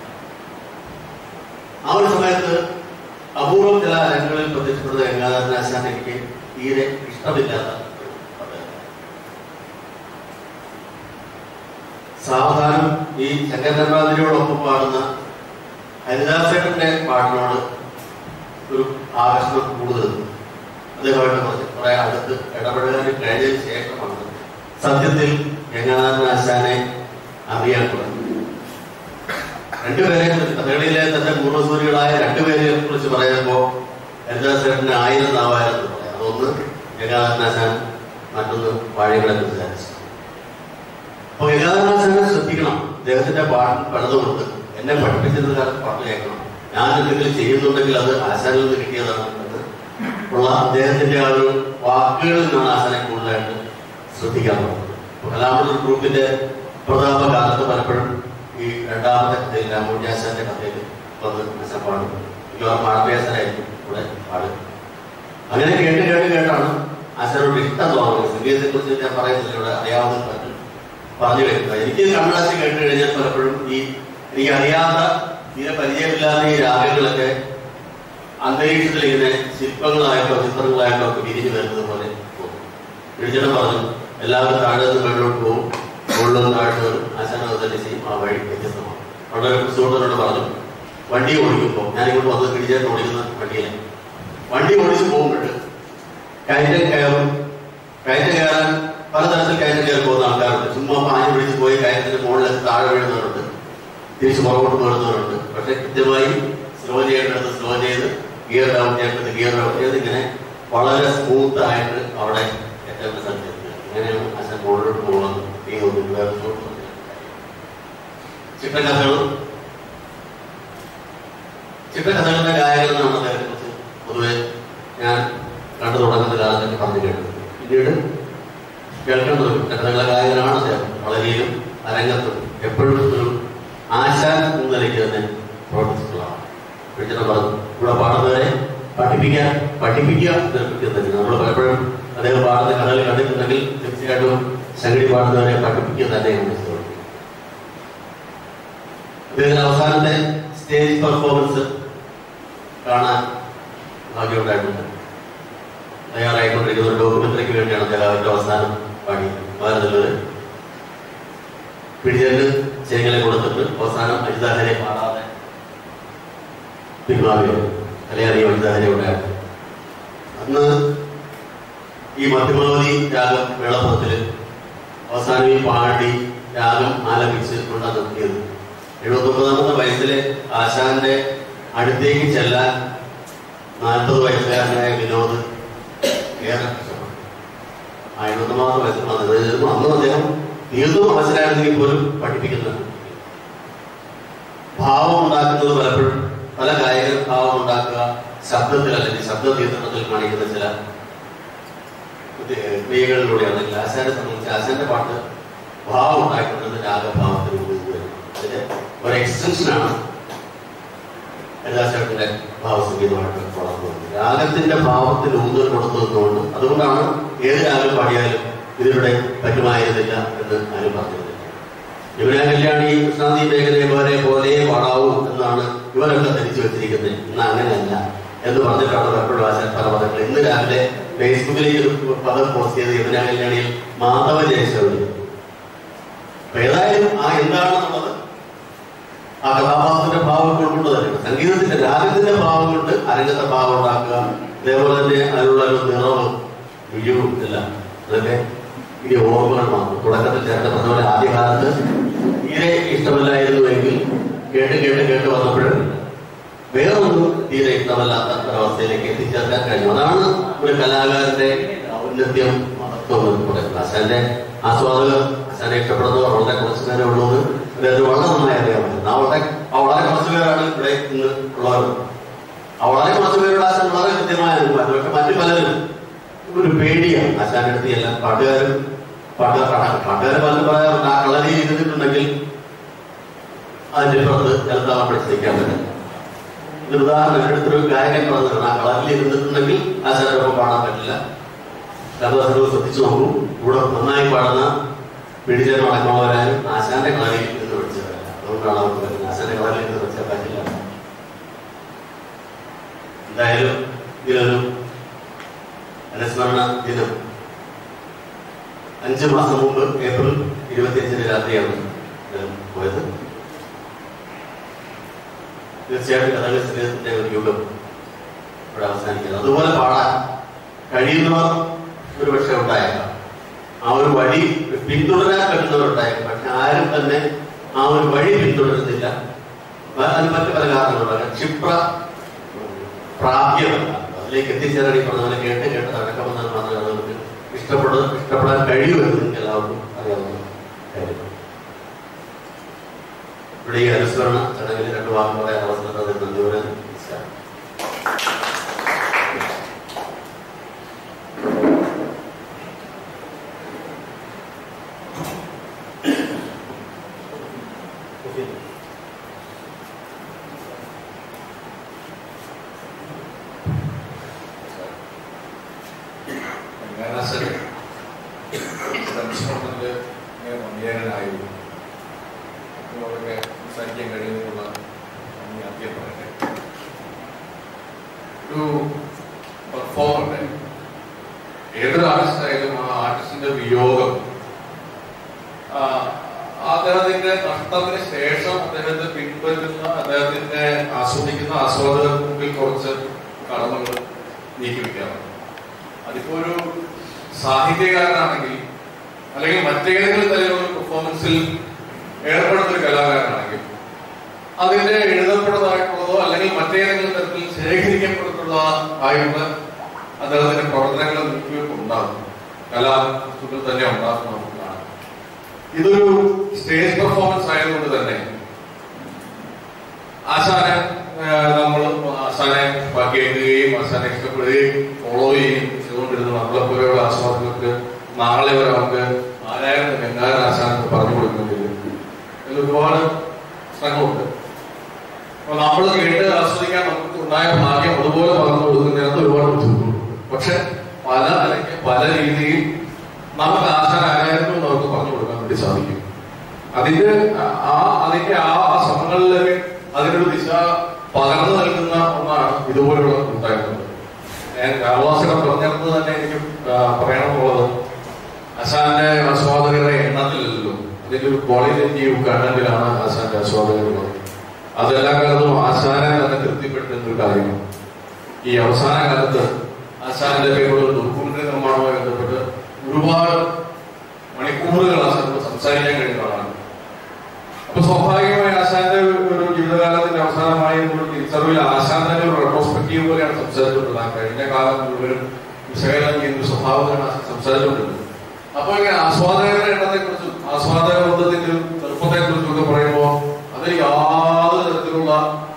Speaker 7: ആ ഒരു സമയത്ത് അപൂർവം ചില രംഗങ്ങളിൽ പ്രത്യക്ഷപ്പെടുന്ന ഗംഗാധരനാശാൻ എനിക്ക് തീരെ ഇഷ്ടമില്ലാത്ത സാവധാനം ഈ ശങ്കർ നെമ്പ്രാന്തിരിയോടൊപ്പം പാടുന്ന ഹരിദാസേട്ടന്റെ പാട്ടിനോട് ഒരു ആകർഷണം കൂടുതൽ അദ്ദേഹമായിട്ട് കുറെ അടുത്ത് ഇടപെടാൻ കഴിഞ്ഞതിന് ശേഷമാണ് സത്യത്തിൽ ഗംഗാധരനാശാനെ അറിയാൻ തുടങ്ങി. രണ്ടുപേരെ കഥകളിയിലെ തന്നെ പൂർവ്വസൂരികളായ രണ്ടുപേരെ കുറിച്ച് പറയുമ്പോൾ ഹരിദാസേട്ടന് 1000 നാവായിരം പറയാം. അതൊന്ന് ഗംഗാധരനാശാൻ, മറ്റൊന്ന് വാഴകളെ വിചാരിച്ചു. അപ്പൊ ഗംഗാധരനാശാനെ ശ്രദ്ധിക്കണം. അദ്ദേഹത്തിന്റെ പാട്ട് പലതുമുണ്ട്. എന്നെ പഠിപ്പിച്ചിരുന്ന കാലത്ത് പാട്ട് കേൾക്കണം. ഞാൻ എന്തെങ്കിലും ചെയ്യുന്നുണ്ടെങ്കിൽ അത് ആശാനിൽ നിന്ന് കിട്ടിയതാണ് ഉള്ള അദ്ദേഹത്തിന്റെ ആ ഒരു വാക്കുകളിൽ നിന്നാണ് ആശാനെ കൂടുതലായിട്ട് ശ്രദ്ധിക്കാൻ പറ്റുന്നത്. കലാമണ്ഡലം ഗ്രൂപ്പിന്റെ പ്രതാപ കാലത്ത് പലപ്പോഴും ഈ രണ്ടാമത്തെ കഥയിൽ രാമോജിയാശാന്റെ കഥയിൽ വന്ന് ആശാൻ പാടും. മാളവ്യാസനായിരിക്കും കൂടെ പാടും. അങ്ങനെ കേട്ടാണ് ആശാനോട് ഇഷ്ടം തോന്നുന്നത്. സംഗീതത്തെ കുറിച്ച് ഞാൻ പറയുന്നില്ല, ഇവിടെ അറിയാവുന്ന പറ്റും പറഞ്ഞു വെക്കുന്നത്. എനിക്ക് കണ്ണാശ കേട്ട് കഴിഞ്ഞാൽ പലപ്പോഴും എനിക്ക് അറിയാത്ത തീരെ പരിചയമില്ലാത്ത ഈ രാഗങ്ങളൊക്കെ അന്തരീക്ഷത്തിൽ ഇങ്ങനെ ശില്പങ്ങളായിട്ടോ ചിത്രങ്ങളായിട്ടോ ഒക്കെ വിരിഞ്ഞു വരുന്നത് പോലെ തോന്നും. എഴുതിടം പറഞ്ഞു എല്ലാവരും താഴെ നിന്ന് മേളിലോട്ട് പോകും, മുകളിലും താഴെ വരും. ആശാനം തന്നെ ചെയ്യും. ആ വഴി വ്യത്യസ്തമാണ്. അവിടെ ഒരു സുഹൃത്തിനോട് പറഞ്ഞു, വണ്ടി ഓടിക്കുമ്പോൾ ഞാനിങ്ങോട്ട് വന്ന് കിടിച്ചേട്ടൻ ഓടിക്കുന്ന വണ്ടിയിലാണ്. വണ്ടി ഓടിച്ച് പോകുമ്പോൾ കയറ്റം കയറാൻ പലതരത്തിൽ കയറ്റം കയറി പോകുന്ന ആൾക്കാരുണ്ട്. ചുമ്മാ പാഞ്ഞു പിടിച്ച് പോയി കയറ്റത്തിന്റെ മുകളിലേക്ക് താഴെ വീഴുന്നവരുണ്ട്, തിരിച്ച് പുറകോട്ട് പോരുന്നവരുണ്ട്. പക്ഷെ കൃത്യമായി സ്ലോ ചെയ്യേണ്ടത് സ്ലോ ചെയ്ത്, ഗിയർ ഡൗൺ ചെയ്യേണ്ടത് ഗിയർ ഡൗൺ ചെയ്ത്, ഇങ്ങനെ വളരെ സ്മൂത്ത് ആയിട്ട് അവിടെ എത്തേണ്ട സ്ഥലത്ത് ഇങ്ങനെയാണ് ആശാൻ മുകളിലോട്ട് പോകുന്നത്. ഈ വേറെ ചിട്ടകഥകളുടെ ഗായകൻ എന്നാണ് അദ്ദേഹത്തെ കുറിച്ച് പൊതുവെ ഞാൻ കണ്ടു തുടങ്ങുന്ന കാലത്തൊക്കെ പറഞ്ഞു കേട്ടത്. പിന്നീട് കേൾക്കേണ്ടത് ചിട്ടകഥകളുടെ ഗായകനാണ് അദ്ദേഹം. വളരെയും അരങ്ങത്തും എപ്പോഴും ഒരു ആശാൻ എന്ന നിലയ്ക്ക് തന്നെ പ്രവർത്തിച്ചിട്ടുള്ളതാണ്. പറഞ്ഞു ഇവിടെ പാടുന്നവരെ പഠിപ്പിക്കുക തന്നെ. നമ്മൾ പലപ്പോഴും അദ്ദേഹം പാടുന്ന കഥകൾ കണ്ടിട്ടുണ്ടെങ്കിൽ തീർച്ചയായിട്ടും സംഗീത പാടുന്നവരെ പഠിപ്പിക്കുക തന്നെയാണ്. അദ്ദേഹത്തിന്റെ അവസാനത്തെ സ്റ്റേജ് പെർഫോമൻസ് കാണാൻ ഭാഗ്യമുണ്ടായിട്ടുണ്ട്. തയ്യാറായിക്കൊണ്ടിരിക്കുന്ന ഒരു ഡോക്യുമെന്ററിക്ക് വേണ്ടിയാണ് അദ്ദേഹം അവരുടെ അവസാനം പാടി ഭാരതത്തിലൂടെ പിടിച്ചേര് ചേങ്ങനെ കൊടുത്തിട്ട് അവസാനം അജിതാഹരെ പാടാതെ പിൻവാങ്ങിയോ കലയാറിയ അജിതാഹരെ ഉണ്ടായിരുന്നു. അന്ന് ഈ മധ്യമവധി രാഗം വേളപ്പുറത്തില് അവസാനം ഈ പാടി രാഗം ആലപിച്ച് കൊണ്ടാണ് നിർത്തിയത്. 79ാമത്തെ വയസ്സിലെ ആശാന്റെ അടുത്തേക്ക് ചെല്ലാൻ 40 വയസ്സുകാരനായ വിനോദ് ഏറെ കഷ്ടമാണ്. 79ാമത്തെ വയസ്സിൽ വന്നത്. അന്നും അദ്ദേഹം തീർത്തും അവസരമായിരുന്നെങ്കിൽ പോലും പഠിപ്പിക്കുന്നുണ്ട്. ഭാവം ഉണ്ടാക്കുന്നത് പലപ്പോഴും പല ഗായകർ ഭാവം ഉണ്ടാക്കുക ശബ്ദത്തിൽ അല്ലെങ്കിൽ ശബ്ദ നിയന്ത്രണത്തിൽ കാണിക്കുന്ന ചില ക്രിയകളിലൂടെയാണെങ്കിൽ ആശാനെ സംബന്ധിച്ച് ആശാന്റെ പാട്ട് ഭാവം ഉണ്ടാക്കുന്നത് രാഗഭാവത്തിന് ഉപയോഗിക്കുന്നത്. അതിന്റെ ഒരു എക്സ്റ്റൻഷനാണ് ഹരിദാസേട്ടന്റെ ഭാവസംഗീതമായിട്ട് വളർന്നു വന്നത്. രാഗത്തിന്റെ ഭാവത്തിന് ഊന്നൽ കൊടുത്തതുകൊണ്ട് അതുകൊണ്ടാണ് ഏത് രാഗം പാടിയാലും ഇതിലൂടെ പറ്റുമായിരുന്നില്ല എന്ന് ആരും പറഞ്ഞിരുന്നില്ല. യമുനാ കല്യാണി കൃഷ്ണാദി മേഖലയെ പോലെ പാടാവൂ എന്നാണ് ഇവരൊക്കെ ധരിച്ചു വെച്ചിരിക്കുന്നത്. എന്നാൽ അങ്ങനെയല്ല എന്ന് പറഞ്ഞിട്ടാണ് പലപ്പോഴും ആശാൻ പല പദങ്ങൾ. ഇന്ന് രാവിലെ ഫേസ്ബുക്കിലേക്ക് ഒരു പദം പോസ്റ്റ് ചെയ്ത് യമുനാ കല്യാണിയിൽ മാധവ ജയശോഭി. അപ്പൊ ഏതായാലും ആ എന്താണെന്നുള്ളത് ആ കഥാപാത്രത്തിന്റെ ഭാവം കൊണ്ടുകൊണ്ട് തന്നെയാണ്. സംഗീതത്തിന്റെ രാഗത്തിന്റെ ഭാവം കൊണ്ട് അരങ്ങത്തെ ഭാവം ഉണ്ടാക്കുക, അതേപോലെ തന്നെ അതിനുള്ള ഒരു നിറവും വിജയവും എല്ലാം അതൊക്കെ ഈ ഓർമ്മകൾ മാത്രം. തുടക്കത്തിൽ ചേർത്ത പറഞ്ഞ ആദ്യകാലത്ത് തീരെ ഇഷ്ടമല്ലായിരുന്നുവെങ്കിൽ കേട്ട് വന്നപ്പോഴും വേറൊന്നും തീരെ ഇഷ്ടമല്ലാത്ത ഒരവസ്ഥയിലേക്ക് എത്തിച്ചേർക്കാൻ കഴിഞ്ഞു. അതാണ് ഒരു കലാകാരന്റെ ഔന്നത്യം പറയുന്നത്. ആശാന്റെ ആസ്വാദകർ ആശാനെ ഇഷ്ടപ്പെടുന്നവർ വളരെ കുറച്ചു നേരം ഉള്ളത് അദ്ദേഹത്തിന് വളരെ നന്നായി അറിയാൻ പറ്റുന്നത്. വളരെ കുറച്ചു പേരാണ് ഇവിടെ ഇന്ന് ഉള്ളവർ. വളരെ കുറച്ചു പേരുടെ ആശാൻ വളരെ കൃത്യമായ അനുഭവം. പക്ഷെ മറ്റു പലരും ഒരു പേടിയാണ് ആശാന്റെ അടുത്ത് എല്ലാം. പാട്ടുകാർ പലരും പറയാറുണ്ട് ആ കളരി ഇരുന്നിട്ടുണ്ടെങ്കിൽ അതിന്റെ പുറത്ത് ജലത്താളം പിടിച്ചിരിക്കാൻ പറ്റും. ഒരു ഉദാഹരണം എടുത്തൊരു ഗായകൻ പറഞ്ഞിട്ടുണ്ട് ആ കളരിൽ ഇരുന്നിട്ടുണ്ടെങ്കിൽ ആശാനൊപ്പം പാടാൻ പറ്റില്ല, കഥാസരവ് ശ്രദ്ധിച്ചു നോക്കൂ. ഇവിടെ നന്നായി പാടുന്ന പിടിച്ചേരം അടക്കമുള്ളവരാരും ആശാന്റെ കളറിൽ നിന്ന് പഠിച്ചവരല്ല. അതുകൊണ്ടാണ് അവർക്ക് വരുന്നത്. ആശാന്റെ കളറിൽ നിന്ന് പഠിച്ചാൽ പറ്റില്ല. എന്തായാലും ഇതിലൊരു അനുസ്മരണ ദിനം 5 മാസം മുമ്പ് ഏപ്രിൽ 25 രാത്രിയാണ് പോയത്. തീർച്ചയായിട്ടും കഥകളി സംഗീതത്തിന്റെ ഒരു യുഗം ഇവിടെ അവസാനിക്കുന്നത്. അതുപോലെ പാടാൻ കഴിയുന്നവർ ഒരു പക്ഷെ ഉണ്ടായേക്കാം, ആ ഒരു വഴി പിന്തുടരാൻ പറ്റുന്നവരുണ്ടായേക്കാം. പക്ഷെ ആരും തന്നെ ആ ഒരു വഴി പിന്തുടരുന്നില്ല. അത് മറ്റു പല കാരണങ്ങളുണ്ടാകാം. ക്ഷിപ്ര പ്രാപ്യമല്ല, അതിലേക്ക് എത്തിച്ചേരാൻ ഈ പറഞ്ഞ കേട്ട് നടക്കമെന്നാണ് മാത്രമേ നമുക്ക് ഇഷ്ടപ്പെടാൻ കഴിയുമെന്ന് നിങ്ങൾക്ക് എല്ലാവർക്കും അറിയാവുന്ന കാര്യം. ഇവിടെ ഈ അനുസ്മരണ ചടങ്ങിൽ 2 വാക്ക് പറയാൻ അവസരം നന്ദി പറയാൻ നമസ്കാരം.
Speaker 8: മന്ദിരാനായിരുന്നു നിങ്ങളൊക്കെ സംസാരിക്കാൻ കഴിയുന്നുള്ള ആദ്യം പറയട്ടെ. ഒരു പെർഫോമറുടെ ഏതൊരു ആർട്ടിസ്റ്റായാലും ആ ആർട്ടിസ്റ്റിന്റെ വിയോഗം അദ്ദേഹത്തിന്റെ നഷ്ടത്തിന് ശേഷം അദ്ദേഹത്തെ പിൻപറ്റുന്ന, അദ്ദേഹത്തിന്റെ ആസ്വദിക്കുന്ന ആസ്വാദകർക്ക് മുമ്പിൽ കുറച്ച് കടമകൾ നീക്കിവെക്കാറുണ്ട്. അതിപ്പോ ഒരു സാഹിത്യകാരനാണെങ്കിൽ അല്ലെങ്കിൽ മറ്റേതെങ്കിലും തരത്തിലുള്ള പെർഫോമൻസിൽ ഏർപ്പെടുന്ന ഒരു കലാകാരനാണെങ്കിൽ അതിന്റെ എഴുതപ്പെടുന്നതായിട്ടുള്ളതോ അല്ലെങ്കിൽ മറ്റേതെങ്കിലും തരത്തിൽ ശേഖരിക്കപ്പെട്ടിട്ടുള്ളതായിട്ടുള്ള അദ്ദേഹത്തിന്റെ പ്രവർത്തനങ്ങൾ ഉണ്ടാകും, കലാവസ്തുക്കൾ തന്നെ ഉണ്ടാകും. നമുക്കാണ് ഇതൊരു സ്റ്റേജ് പെർഫോമൻസ് ആയതുകൊണ്ട് തന്നെ ആശാനെ നമ്മൾ ആശാനെ കേൾക്കുകയും ആശാനെ ഇഷ്ടപ്പെടുകയും ഫോളോ ചെയ്യുകയും ചെയ്തുകൊണ്ടിരുന്ന നമ്മളെപ്പോലെയുള്ള ആസ്വാദകർക്ക് നാളെ വരെ നമുക്ക് ആരായിരുന്നു ഗംഗാധര ആശാനെന്ന് പറഞ്ഞു കൊടുക്കേണ്ടി വരും. ഇതിൽ ഒരുപാട് പ്രശ്നങ്ങളുണ്ട്. അപ്പൊ നമ്മൾ കേട്ട് ആസ്വദിക്കാൻ നമുക്ക് ഉണ്ടായ ഭാഗ്യം അതുപോലെ പറഞ്ഞു കൊടുക്കുന്നതിനകത്ത് ഒരുപാട് ബുദ്ധിമുട്ടുണ്ട്. പക്ഷെ പല രീതിയിൽ നമുക്ക് ആശാൻ ആരായിരുന്നു നമുക്ക് പറഞ്ഞു കൊടുക്കാൻ വേണ്ടി സാധിക്കും. അതിന്റെ ആ ശ്രമങ്ങളിലേക്ക് അതിനൊരു ദിശ പകർന്നു നൽകുന്ന ഒന്നാണ് ഇതുപോലുള്ള ഉണ്ടായിരുന്നത്. ഞാൻ കാർവാസിനെ പറഞ്ഞിടത്ത് തന്നെ എനിക്ക് പറയണമെന്നുള്ളത്, ആശാന്റെ ആസ്വാദകരുടെ എണ്ണത്തിലല്ലോ, അതിന്റെ ഒരു ക്വാളിറ്റേറ്റീവ് കണ്ടന്റിലാണ് ആശാന്റെ ആസ്വാദകരുള്ളത്. അതെല്ലാ കാലത്തും ആശാനെ തന്നെ തൃപ്തിപ്പെടുത്തുന്ന ഒരു കാര്യമാണ്. ഈ അവസാന കാലത്ത് ആശാന്റെ പേരുള്ള ഡോക്യുമെന്ററി നിർമ്മാണവുമായി ബന്ധപ്പെട്ട് ഒരുപാട് മണിക്കൂറുകൾ ആശാനോട് സംസാരിക്കാൻ കഴിയുന്ന ആളാണ്. അപ്പൊ സ്വാഭാവികമായി ആശാന്റെ ഒരു ജീവിതകാലത്തിന്റെ അവസാനമായി തിരിച്ചറിവിൽ ആശാൻ തന്നെ ഒരു റെട്രോസ്പെക്റ്റീവ് പോലെയാണ് സംസാരിച്ചുകൊണ്ടിരുന്നത്. കഴിഞ്ഞ കാലം മുഴുവനും വിശകലനം ചെയ്യുന്ന ഒരു സ്വഭാവത്തിലാണ് സംസാരിച്ചുകൊണ്ടിരുന്നത്. അപ്പൊ ഇങ്ങനെ ആസ്വാദകരുടെ എണ്ണത്തെ കുറിച്ചും ആസ്വാദക ബന്ധത്തിന്റെ ചെറുപ്പത്തെ കുറിച്ചും ഒക്കെ പറയുമ്പോൾ അതിൽ യാതൊരു തരത്തിലുള്ള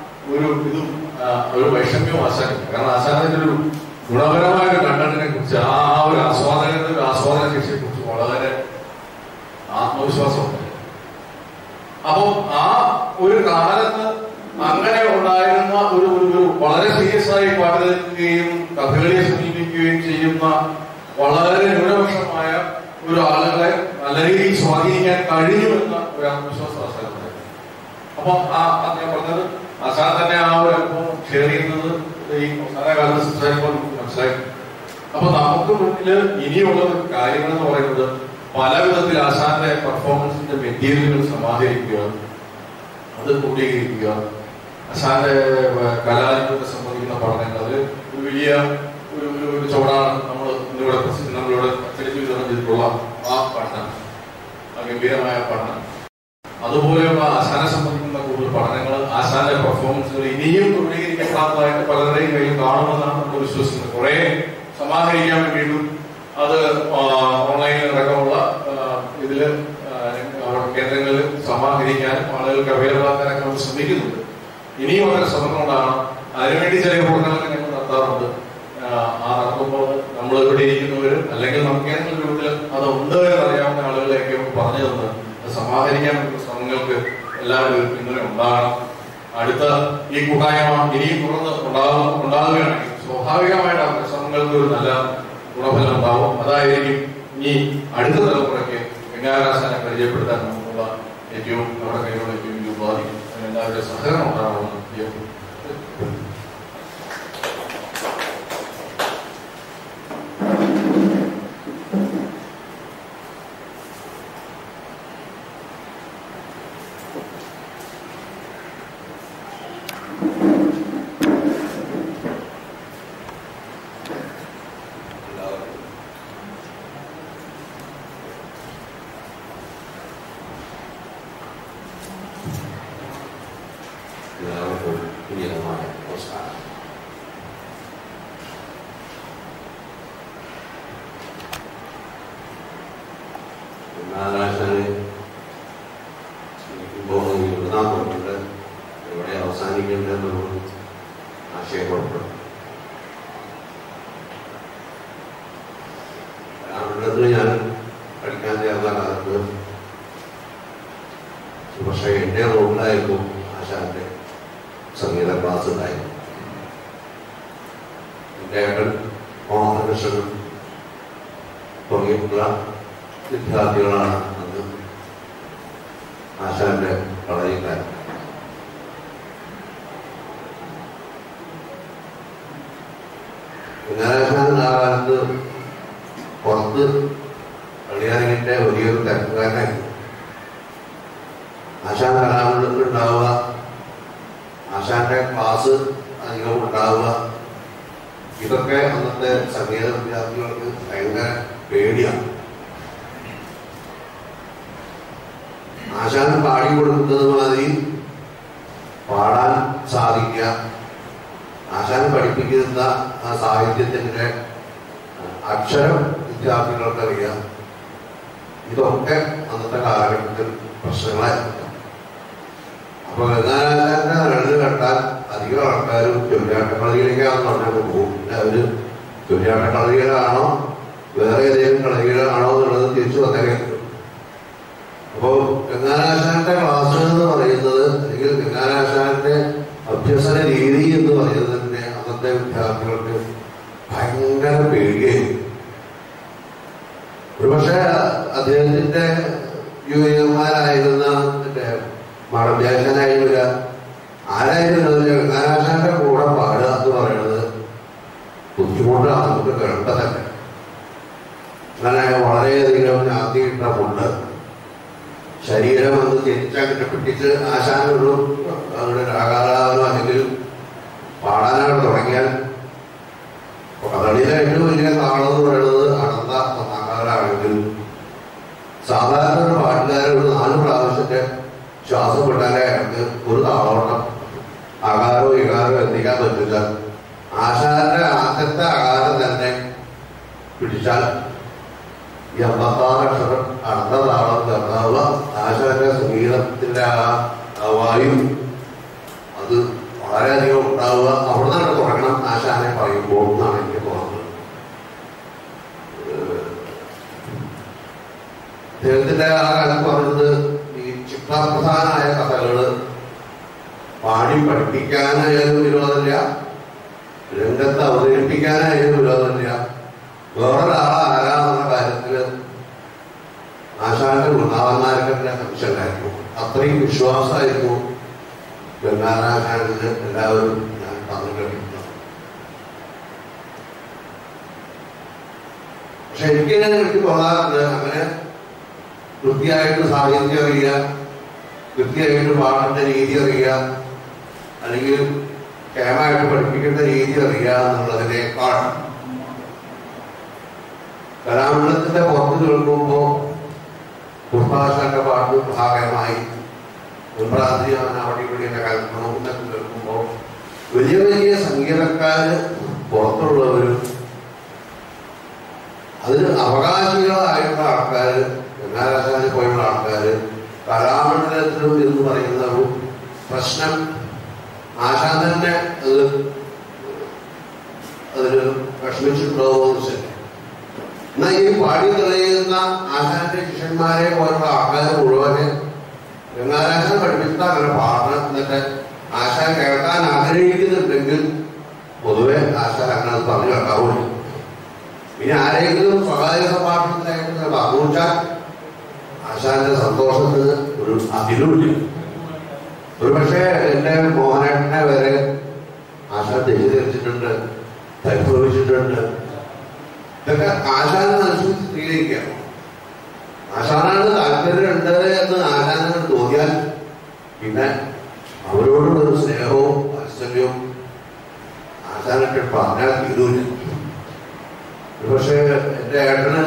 Speaker 8: ഒരു വൈഷമ്യവും ആശാനില്ല. കാരണം ആശാനത്തിന്റെ ഒരു ഗുണപരമായ ഒരു കണ്ടന്റിനെ കുറിച്ച് ആ ഒരു ആസ്വാദകരുടെ ഒരു ആസ്വാദന ശേഷിയെ കുറിച്ച് വളരെ ആത്മവിശ്വാസമുണ്ട്. അപ്പൊ ആ ഒരു കാലത്ത് അങ്ങനെ ഉണ്ടായിരുന്ന ഒരു വളരെ സീരിയസ് ആയി പാട്ട് കേൾക്കുകയും കഥകളിയെ സമീപിക്കുകയും ചെയ്യുന്ന വളരെ ന്യൂനപക്ഷമായ ഒരു ആളുകളെ നല്ല രീതിയിൽ സ്വാധീനിക്കാൻ കഴിയുമെന്ന ഒരു ആത്മവിശ്വാസം ആശാനുണ്ടായിരുന്നു. അപ്പൊ ഞാൻ പറഞ്ഞത് ആശാൻ തന്നെ ആ ഒരു അനുഭവം ഷെയർ ചെയ്യുന്നത് ഈ അവസാന കാലത്ത് സംസാരിക്കുമ്പോൾ നമുക്ക് മനസ്സിലായി. അപ്പൊ നമുക്ക് മുന്നിൽ ഇനിയുള്ള കാര്യങ്ങൾ എന്ന് പറയുന്നത് പല വിധത്തിൽ ആശാന്റെ പെർഫോമൻസിന്റെ മെറ്റീരിയലുകൾ സമാഹരിക്കുക, അത് ക്രോഡീകരിക്കുക, ആശാന്റെ കലാരൂപത്തെ സംബന്ധിക്കുന്ന പഠനങ്ങൾ, അത് ഒരു വലിയ ഒരു ചുവടാണ് നമ്മളിവിടെ അച്ചടിച്ച് വിതരണം ചെയ്തിട്ടുള്ള ആ പഠനം, ആ ഗംഭീരമായ പഠനം. അതുപോലെയുള്ള ആശാനെ സംബന്ധിക്കുന്ന കൂടുതൽ പഠനങ്ങൾ, ആശാന്റെ പെർഫോമൻസുകൾ ഇനിയും ക്രോഡീകരിക്കപ്പെടാത്തതായിട്ട് പലരുടെയും കയ്യിൽ കാണുമെന്നാണ് നമ്മൾ വിശ്വസിക്കുന്നത്. കുറെ സമാഹരിക്കാൻ വേണ്ടിയിട്ടും അത് ഓൺലൈനിൽ അടക്കമുള്ള ഇതില് കേന്ദ്രങ്ങളിൽ സമാഹരിക്കാനും ആളുകൾക്ക് അവൈലബിൾ ആക്കാനൊക്കെ നമ്മൾ ശ്രമിക്കുന്നുണ്ട്. ഇനിയും വളരെ ശ്രമങ്ങളുണ്ടാകണം. അതിനുവേണ്ടി ചെറിയ പ്രവർത്തനങ്ങൾ ഞങ്ങൾ നടത്താറുണ്ട്. ആ നടത്തുമ്പോൾ നമ്മൾ ഇവിടെ ഇരിക്കുന്നവരും അല്ലെങ്കിൽ നമുക്ക് ഏതെങ്കിലും രൂപത്തിൽ അത് ഉണ്ട് എന്നറിയാവുന്ന ആളുകളെയൊക്കെ പറഞ്ഞു തന്ന് അത് സമാഹരിക്കാൻ പറ്റുന്ന ശ്രമങ്ങൾക്ക് എല്ലാവരും പിന്തുണ ഉണ്ടാകണം. അടുത്ത ഈ കൂട്ടായ്മ ഇനിയും തുടർന്ന് ഉണ്ടാകുകയാണെങ്കിൽ സ്വാഭാവികമായിട്ട് ആ ശ്രമങ്ങൾക്ക് ഒരു നല്ല ഗുണഫലം ഉണ്ടാവും. അതായിരിക്കും ഇനി അടുത്ത തലമുറയ്ക്ക് ഗംഗാരാശാനെ പരിചയപ്പെടുത്താൻ നമുക്കുള്ള ഏറ്റവും നമ്മുടെ കയ്യിലുള്ള ഏറ്റവും വലിയ ഉപാധി. എല്ലാവരുടെ സഹകരണം ഉണ്ടാകണമെന്ന്
Speaker 7: എവിടെ അവസാനിക്കേണ്ടതെന്നുള്ള ആശയക്കുഴപ്പം. രാമണ്ണത്തിൽ ഞാൻ പഠിക്കാൻ ചേർന്ന കാലത്ത് പക്ഷേ എൻ്റെ റോഡിലായിരുന്നു ആശാന്റെ സംഗീത ക്ലാസ് ഉണ്ടായിരുന്നു. എൻ്റെ ഏട്ടൻ മോഹനകൃഷ്ണൻ തുടങ്ങിയിട്ടുള്ള വിദ്യാർത്ഥികളാണ് അന്ന് ആശാന്റെ കളരിക്കാരൻ. ഗംഗാരാശാൻ ആ കാലത്ത് പുറത്ത് കളിയാറിന്റെ വലിയൊരു തിരക്കുകാരനായിരുന്നു. ആശാൻ കലാമണ്ഡലത്തിൽ ഉണ്ടാവുക, ആശാന്റെ ക്ലാസ് അധികം ഉണ്ടാവുക, ഇതൊക്കെ അന്നത്തെ സംഗീത വിദ്യാർത്ഥികൾക്ക് ഭയങ്കര പേടിയാണ്. ആശാൻ പാടി കൊടുക്കുന്നത് മാതിരി പാടാൻ സാധിക്കുക, ആശാൻ പഠിപ്പിക്കുന്ന ആ സാഹിത്യത്തിന്റെ അക്ഷരം വിദ്യാർത്ഥികൾക്കറിയാം. ഇതൊക്കെ അന്നത്തെ കാലഘട്ടത്തിൽ പ്രശ്നങ്ങളായിരുന്നു. അപ്പൊ ഗംഗാരാശാന്റെ നിഴല് കണ്ടാൽ അധികം ആൾക്കാരും ചൊല്ലിയാട്ടക്കളരിയിലേക്കാണെന്ന് പറഞ്ഞാൽ പോകും. അവര് ചൊല്ലിയാട്ടക്കളരിയിലാണോ വേറെ ഏതെങ്കിലും കളരിയിലാണോ എന്നുള്ളത് തിരിച്ചു വന്നേക്കും. അപ്പോ ഗംഗാരാശാന്റെ ക്ലാസ് എന്ന് പറയുന്നത്, അല്ലെങ്കിൽ ഗംഗാരാശാന്റെ അഭ്യസന രീതി എന്ന് പറയുന്നത് തന്നെ അന്നത്തെ വിദ്യാർത്ഥികൾക്ക് ഭയങ്കര പേടിയായിരുന്നു. ഒരുപക്ഷെ അദ്ദേഹത്തിന്റെ യുവമാരായിരുന്ന മഠാധ്യക്ഷനായി വരിക ആരായിരുന്നു ഗംഗാരാശാന്റെ കൂടെ പാടുക എന്ന് പറയുന്നത് ബുദ്ധിമുട്ടാണ് നമുക്ക് കേൾക്കുക തന്നെ. അങ്ങനെ വളരെയധികം ഞാത്തിയിട്ടമുണ്ട്. ശരീരം ഒന്ന് തിരിച്ചങ്ങനെ പിടിച്ച് ആശാനൊരു അവരുടെ രാഗാലാപനോ അല്ലെങ്കിൽ പാടാനായിട്ട് തുടങ്ങിയാൽ കഥകളിയിലെ ഏറ്റവും വലിയ താളം എന്ന് പറയുന്നത് അടന്ത നാഗാലാണെങ്കിൽ സാധാരണ ഒരു പാട്ടുകാരൻ ഒരു 4 പ്രാവശ്യത്തെ ശ്വാസം വിട്ടാലേ അയാൾക്ക് ഒരു താളോട്ടം അകാരോ ഇകാരോ എത്തിക്കാൻ പറ്റില്ല. ആശാന്റെ ആദ്യത്തെ അകാരം തന്നെ പിടിച്ചാൽ 86 അക്ഷരം അടുത്ത താളം കർത്താവ് ആശാന്റെ സംഗീതത്തിന്റെ ആ വായു അത് വളരെയധികം ഉണ്ടാവുക. അവിടെ നിന്നാണ് തുടങ്ങണം ആശാനെ പറയുമ്പോൾ എന്നാണ് എനിക്ക് തോന്നുന്നത്. അദ്ദേഹത്തിന്റെ ആ കാലത്ത് പറഞ്ഞത് ഈ ചിത്രപ്രധാനായ കഥകള് പാടി പഠിപ്പിക്കാനായാലും വിരോധമില്ല, രംഗത്ത് അവതരിപ്പിക്കാനായാലും വിരോധമില്ല. വേറൊരാളെ ആരാധന കാര്യത്തില് ആശാന്റെ ഗുണാവന്മാരൊക്കെ സംശയമായിരുന്നു. അത്രയും വിശ്വാസമായിരുന്നു ഗംഗാരാശാനില് എല്ലാവരും ഞാൻ തന്നു കേട്ടിട്ടുണ്ട്. പക്ഷെ എനിക്ക് തോന്നാറുണ്ട് അങ്ങനെ കൃത്യമായിട്ട് സാഹിത്യം അറിയുക, കൃത്യമായിട്ട് പാടേണ്ട രീതി അറിയുക, അല്ലെങ്കിൽ ക്ഷേമമായിട്ട് പഠിപ്പിക്കേണ്ട രീതി അറിയുക എന്നുള്ളതിനേക്കാൾ കലാമണ്ഡലത്തിന്റെ പുറത്ത് കേൾക്കുമ്പോ കുർബാശാന്റെ പാട്ട് ഭാഗമായി ഉൾപ്രാന്തി അവിടെ ഇവിടെയൊക്കെ കൽപ്പനൊക്കെ കേൾക്കുമ്പോ വലിയ വലിയ സംഗീതക്കാര് പുറത്തുള്ളവരും അതിന് അവകാശികളായിട്ടുള്ള ആൾക്കാര്, ഗംഗാരാശാനിൽ പോയുള്ള ആൾക്കാര് കലാമണ്ഡലത്തിലും എന്ന് പറയുന്ന ഒരു പ്രശ്നം ആശാൻ തന്നെ അതിന് വിഷമിച്ചിട്ടുണ്ടോന്ന് ശരി. എന്നാൽ ഈ പാടി തെളിയുന്ന ആശാന്റെ ശിഷ്യന്മാരെ പോലുള്ള ആൾക്കാർ മുഴുവന് ഗംഗാരാശാൻ പഠിപ്പിച്ചിട്ട് അങ്ങനെ പാടണം. എന്നിട്ട് ആശാൻ കേൾക്കാൻ ആഗ്രഹിക്കുന്നുണ്ടെങ്കിൽ പൊതുവെ ആശാൻ അങ്ങനെ അത് പറഞ്ഞു കേൾക്കാവുള്ളൂ.
Speaker 5: ഇനി ആരെങ്കിലും സ്വകാര്യ സംഭാഷണത്തിനായിട്ട് പറഞ്ഞാൽ ആശാന്റെ സന്തോഷത്തിന് ഒരു അതിരുമില്ല. ഒരു പക്ഷേ എന്റെ മോഹനേട്ടനെ വരെ ആശാൻ തെറ്റിദ്ധരിച്ചിട്ടുണ്ട്, പരിഭവിച്ചിട്ടുണ്ട്. ഇതൊക്കെ ആശാനെ മനസ്സിൽ സ്വീകരിക്കുകയാണ്. ആശാനാണ് താല്പര്യമുണ്ട് എന്ന് ആശാനോട് തോന്നിയാൽ പിന്നെ അവരോടുള്ളൊരു സ്നേഹവും വാത്സല്യവും ആശാനൊക്കെ പറഞ്ഞാൽ തീരൂല. പക്ഷേ എൻ്റെ ഏട്ടന്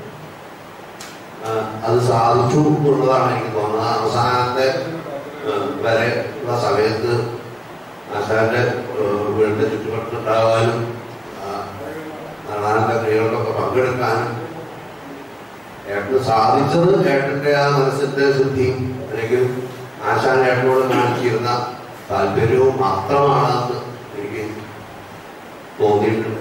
Speaker 5: അത് സാധിച്ചു എന്നുള്ളതാണ് എനിക്ക് തോന്നുന്നത്. അവസാനത്തെ വരെ ഉള്ള സമയത്ത് ആശാന്റെ വീടിന്റെ ചുറ്റുപറ്റുണ്ടാകാനും നാടാനത്തെ ക്രിയകളിലൊക്കെ പങ്കെടുക്കാനും ഏട്ടന് സാധിച്ചത് ഏട്ടന്റെ ആ മനസ്സിന്റെ ശുദ്ധിയും അല്ലെങ്കിൽ ആശാൻ ഏട്ടനോട് കാണിച്ചിരുന്ന താല്പര്യവും മാത്രമാണെന്ന് എനിക്ക് തോന്നിയിട്ടുണ്ട്.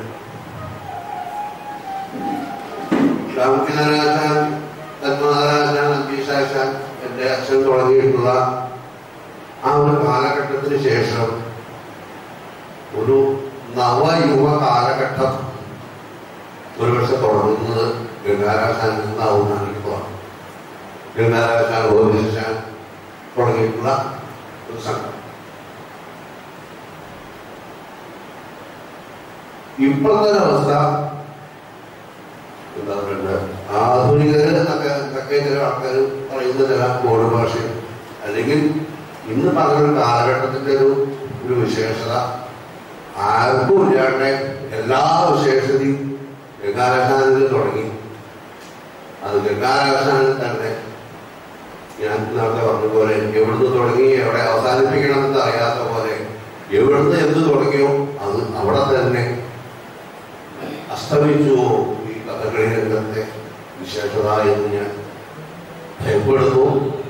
Speaker 5: രാമകിനാരാശാൻ, പത്മനാരാശാൻ, അംബീഷാശാൻ എൻ്റെ അച്ഛൻ തുടങ്ങിയിട്ടുള്ള ആ ഒരു കാലഘട്ടത്തിന് ശേഷം ഒരു നവയുവ കാലഘട്ടം ഒരുപക്ഷെ തുടങ്ങുന്നത് ഗംഗാരാശാനിൽ നിന്നാവുമെന്നാണ് എനിക്ക് തോന്നുന്നത്. ഗംഗാരാശാൻ, ഗോവിന്ദാശാൻ തുടങ്ങിയിട്ടുള്ള ഒരു സംഘം. ഇപ്പോഴത്തെ അവസ്ഥ എന്താ പറയുക, ആധുനികര് എന്നൊക്കെ ചില ആൾക്കാർ പറയുന്ന ചില ബോർഡ് ഭാഷ അല്ലെങ്കിൽ ഇന്ന് പറഞ്ഞൊരു കാലഘട്ടത്തിന്റെ ഒരു വിശേഷത ആർക്കും ഇല്ലാണ്ട് എല്ലാ വിശേഷതയും ഗംഗാരാശാനിൽ തുടങ്ങി. അത് ഗംഗാരാശാനിൽ തന്നെ ഞാൻ നേരത്തെ പറഞ്ഞ പോലെ എവിടുന്ന് തുടങ്ങി എവിടെ അവസാനിപ്പിക്കണമെന്ന് അറിയാത്ത പോലെ എവിടുന്ന് എന്ത് തുടങ്ങിയോ അത് അവിടെ തന്നെ അസ്തമിച്ചുവോ ഈ കഥകളി രംഗത്തെ വിശേഷത എന്ന് ഞാൻ ഭയപ്പെടുന്നു.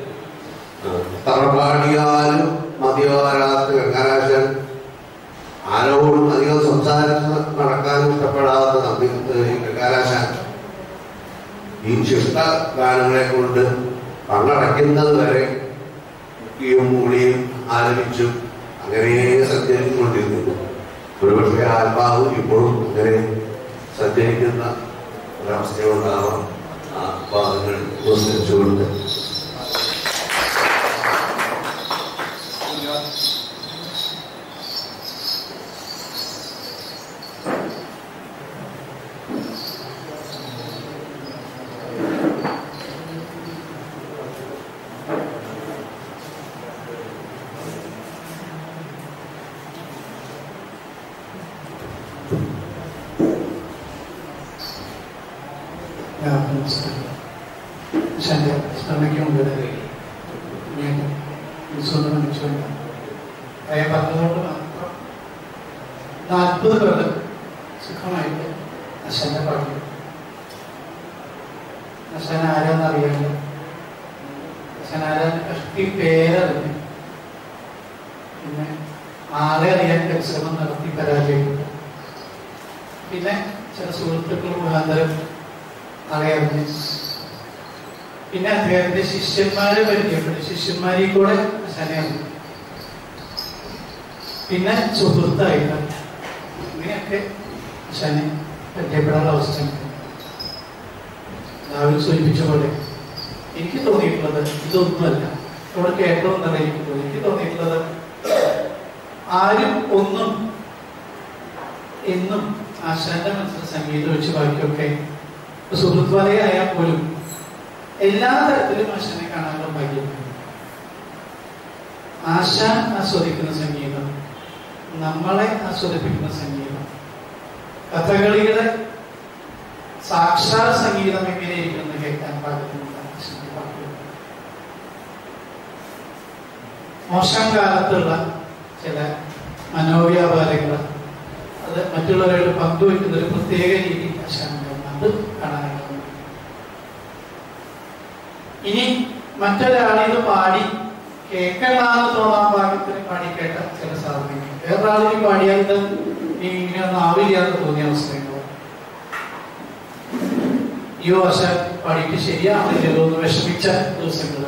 Speaker 5: തറപാടിയാലും മതിയാരാത്ത ഗംഗാരാശൻ ആരോടും അധികം സംസാരിച്ച് നടക്കാൻ ഇഷ്ടപ്പെടാത്ത ഗംഗാരാശൻ ഈ ശിഷ്ട ഗാനങ്ങളെ കൊണ്ട് കണ്ണടയ്ക്കുന്നത് വരെ മുക്കിയും മൂളിയും ആലപിച്ചും അങ്ങനെ സഞ്ചരിച്ചുകൊണ്ടിരുന്നു. ഒരുപക്ഷെ ആത്മാവ് ഇപ്പോഴും അങ്ങനെ സഞ്ചരിക്കുന്ന ഒരവസ്ഥയുണ്ടാവാം. ആ പാദങ്ങൾ ഉപസരിച്ചുകൊണ്ട്
Speaker 6: പറഞ്ഞതുകൊണ്ട് മാത്രം 40 കൊല്ലം സുഖമായിട്ട് അച്ഛൻ്റെ പാട്ട് അച്ഛൻ ആരാന്നറിയാമല്ലോ. അച്ഛൻ ആരാന്ന് കഷ്ടി പേരറിഞ്ഞു, പിന്നെ ആളെ അറിയാൻ പരിശ്രമം നടത്തി പരാജയപ്പെട്ടു. പിന്നെ ചില സുഹൃത്തുക്കൾ മുഖാന്തരം ആളെ അറിഞ്ഞ് പിന്നെ അദ്ദേഹത്തിന്റെ ശിഷ്യന്മാരെ പരിചയപ്പെട്ടു. ശിഷ്യന്മാരിൽ കൂടെ അച്ഛനെ അറിഞ്ഞു. പിന്നെ സുഹൃത്തായിട്ട് ഇങ്ങനെയൊക്കെ അച്ഛനെ പരിചയപ്പെടാനുള്ള അവസ്ഥ. രാവിലെ സൂചിപ്പിച്ച പോലെ എനിക്ക് തോന്നിയിട്ടുള്ളത് ഇതൊന്നുമല്ല. ഇവിടെ കേട്ടോന്നല്ല എനിക്ക് തോന്നിയിട്ടുള്ളത് ആരും ഒന്നും എന്നും ആശാന്റെ മനസ്സിൽ സംഗീതം വെച്ച് ബാക്കിയൊക്കെ സുഹൃത്വലയായാൽ പോലും എല്ലാ തരത്തിലും ആശാനെ കാണാനുള്ള ഭാഗ്യം. ആശാൻ ആസ്വദിക്കുന്ന സംഗീതം, നമ്മളെ ആസ്വദിപ്പിക്കുന്ന സംഗീതം, കഥകളിയുടെ സാക്ഷാൽ സംഗീതം എങ്ങനെയിരിക്കുമെന്ന് കേൾക്കാൻ പാകത്തിനുള്ള ആശാന്റെ പാട്ടുകൾ. മോശം കാലത്തുള്ള ചില മനോവ്യാപാരങ്ങൾ അത് മറ്റുള്ളവരോട് പങ്കുവെക്കുന്ന ഒരു പ്രത്യേക രീതി ആശാനുണ്ടായിരുന്നു. അത് കാണാനാകുന്നു. ഇനി മറ്റൊരാളിത് പാടി കേൾക്കണ്ടെന്ന് തോന്നാൻ പാകത്തിന് പാടി കേട്ട ചില സാധനങ്ങൾ വേറൊരാളിന് പാടിയാൽ ഇത് ഇങ്ങനെയൊന്നും ആവില്ല എന്ന് തോന്നിയ അവസ്ഥയുണ്ടോ? ഈ ആശാൻ പാടിയിട്ട് ശരിയാവില്ലല്ലോ എന്ന് വിഷമിച്ച ദിവസങ്ങൾ.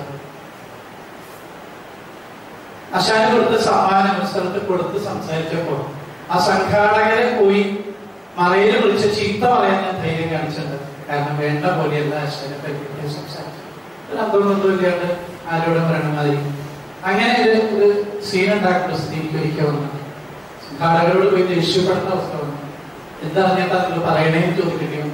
Speaker 6: ആശാന് കൊടുത്ത സമ്മാനം ഒരു സ്ഥലത്ത് കൊടുത്ത് സംസാരിച്ചപ്പോൾ ആ സംഘാടകരെ പോയി
Speaker 9: മറയിൽ വിളിച്ച് ചീത്ത പറയാൻ ഞാൻ ധൈര്യം കാണിച്ചിട്ടുണ്ട്. കാരണം വേണ്ട പോലെയല്ല അശ്വനെ പറ്റി സംസാരിച്ചത്. അതൊന്നുമില്ലാണ്ട് ആരോടും പറയണ മാതിരി അങ്ങനെ ഒരു സീൻ ഉണ്ടാക്കുന്ന സ്ഥിതിക്ക് ഒരിക്കൽ വന്നത് സംഘാടകരോട് പോയി ദേഷ്യപ്പെടുന്ന അവസ്ഥ വന്നു. എന്താ പറഞ്ഞാൽ നിങ്ങൾ പറയണേന്ന് ചോദിക്കേണ്ടി വന്നു.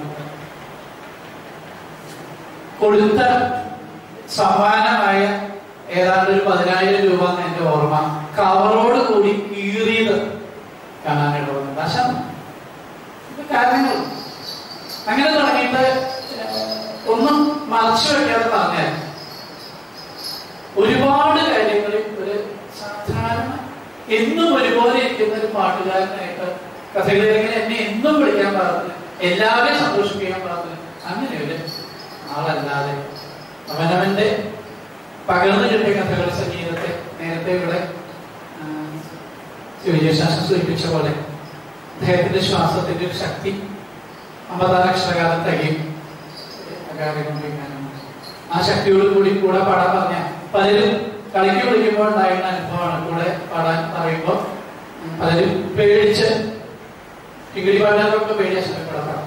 Speaker 9: കൊടുത്ത സമ്മാനമായ ഏതാണ്ട് ഒരു 10,000 രൂപ എന്ന് എന്റെ ഓർമ്മ കവറോട് കൂടി കീറിയത് കാണാനായിട്ട് വന്നത്. അശം കാരണങ്ങൾ അങ്ങനെ തുടങ്ങിയിട്ട് ഒന്നും മറച്ചു വെക്കാതെ പറഞ്ഞാൽ ഒരുപാട് കാര്യങ്ങളിൽ ഒരു സാധാരണ എന്നും ഒരുപോലെ ഇരിക്കുന്ന ഒരു പാട്ടുകാരനായിട്ട് കഥകളിങ്ങനെ എന്നെ എന്നും വിളിക്കാൻ പാകത്തിന് എല്ലാവരെയും സന്തോഷിപ്പിക്കാൻ പാകത്തിന് അങ്ങനെ ഒരു ആളല്ലാതെ അവനവന്റെ പകർന്നു കിട്ടിയ കഥകൾ സംഗീതത്തെ നേരത്തെ ഇവിടെ വിജയശാസ്ത്രം സൂചിപ്പിച്ച പോലെ അദ്ദേഹത്തിന്റെ ശ്വാസത്തിന്റെ ഒരു ശക്തി 56 അക്ഷരകാലം തികയും. ആ ശക്തിയോട് കൂടി കൂടെ പാടാൻ പറഞ്ഞ പലരും കളിക്ക് വിളിക്കുമ്പോൾ ഉണ്ടായിരുന്ന അനുഭവമാണ്. കൂടെ പാടാൻ പറയുമ്പോൾ പലരും പേടിച്ച് കിങ്ങിടി പാടാനൊക്കെ പേടിയ പാടാം.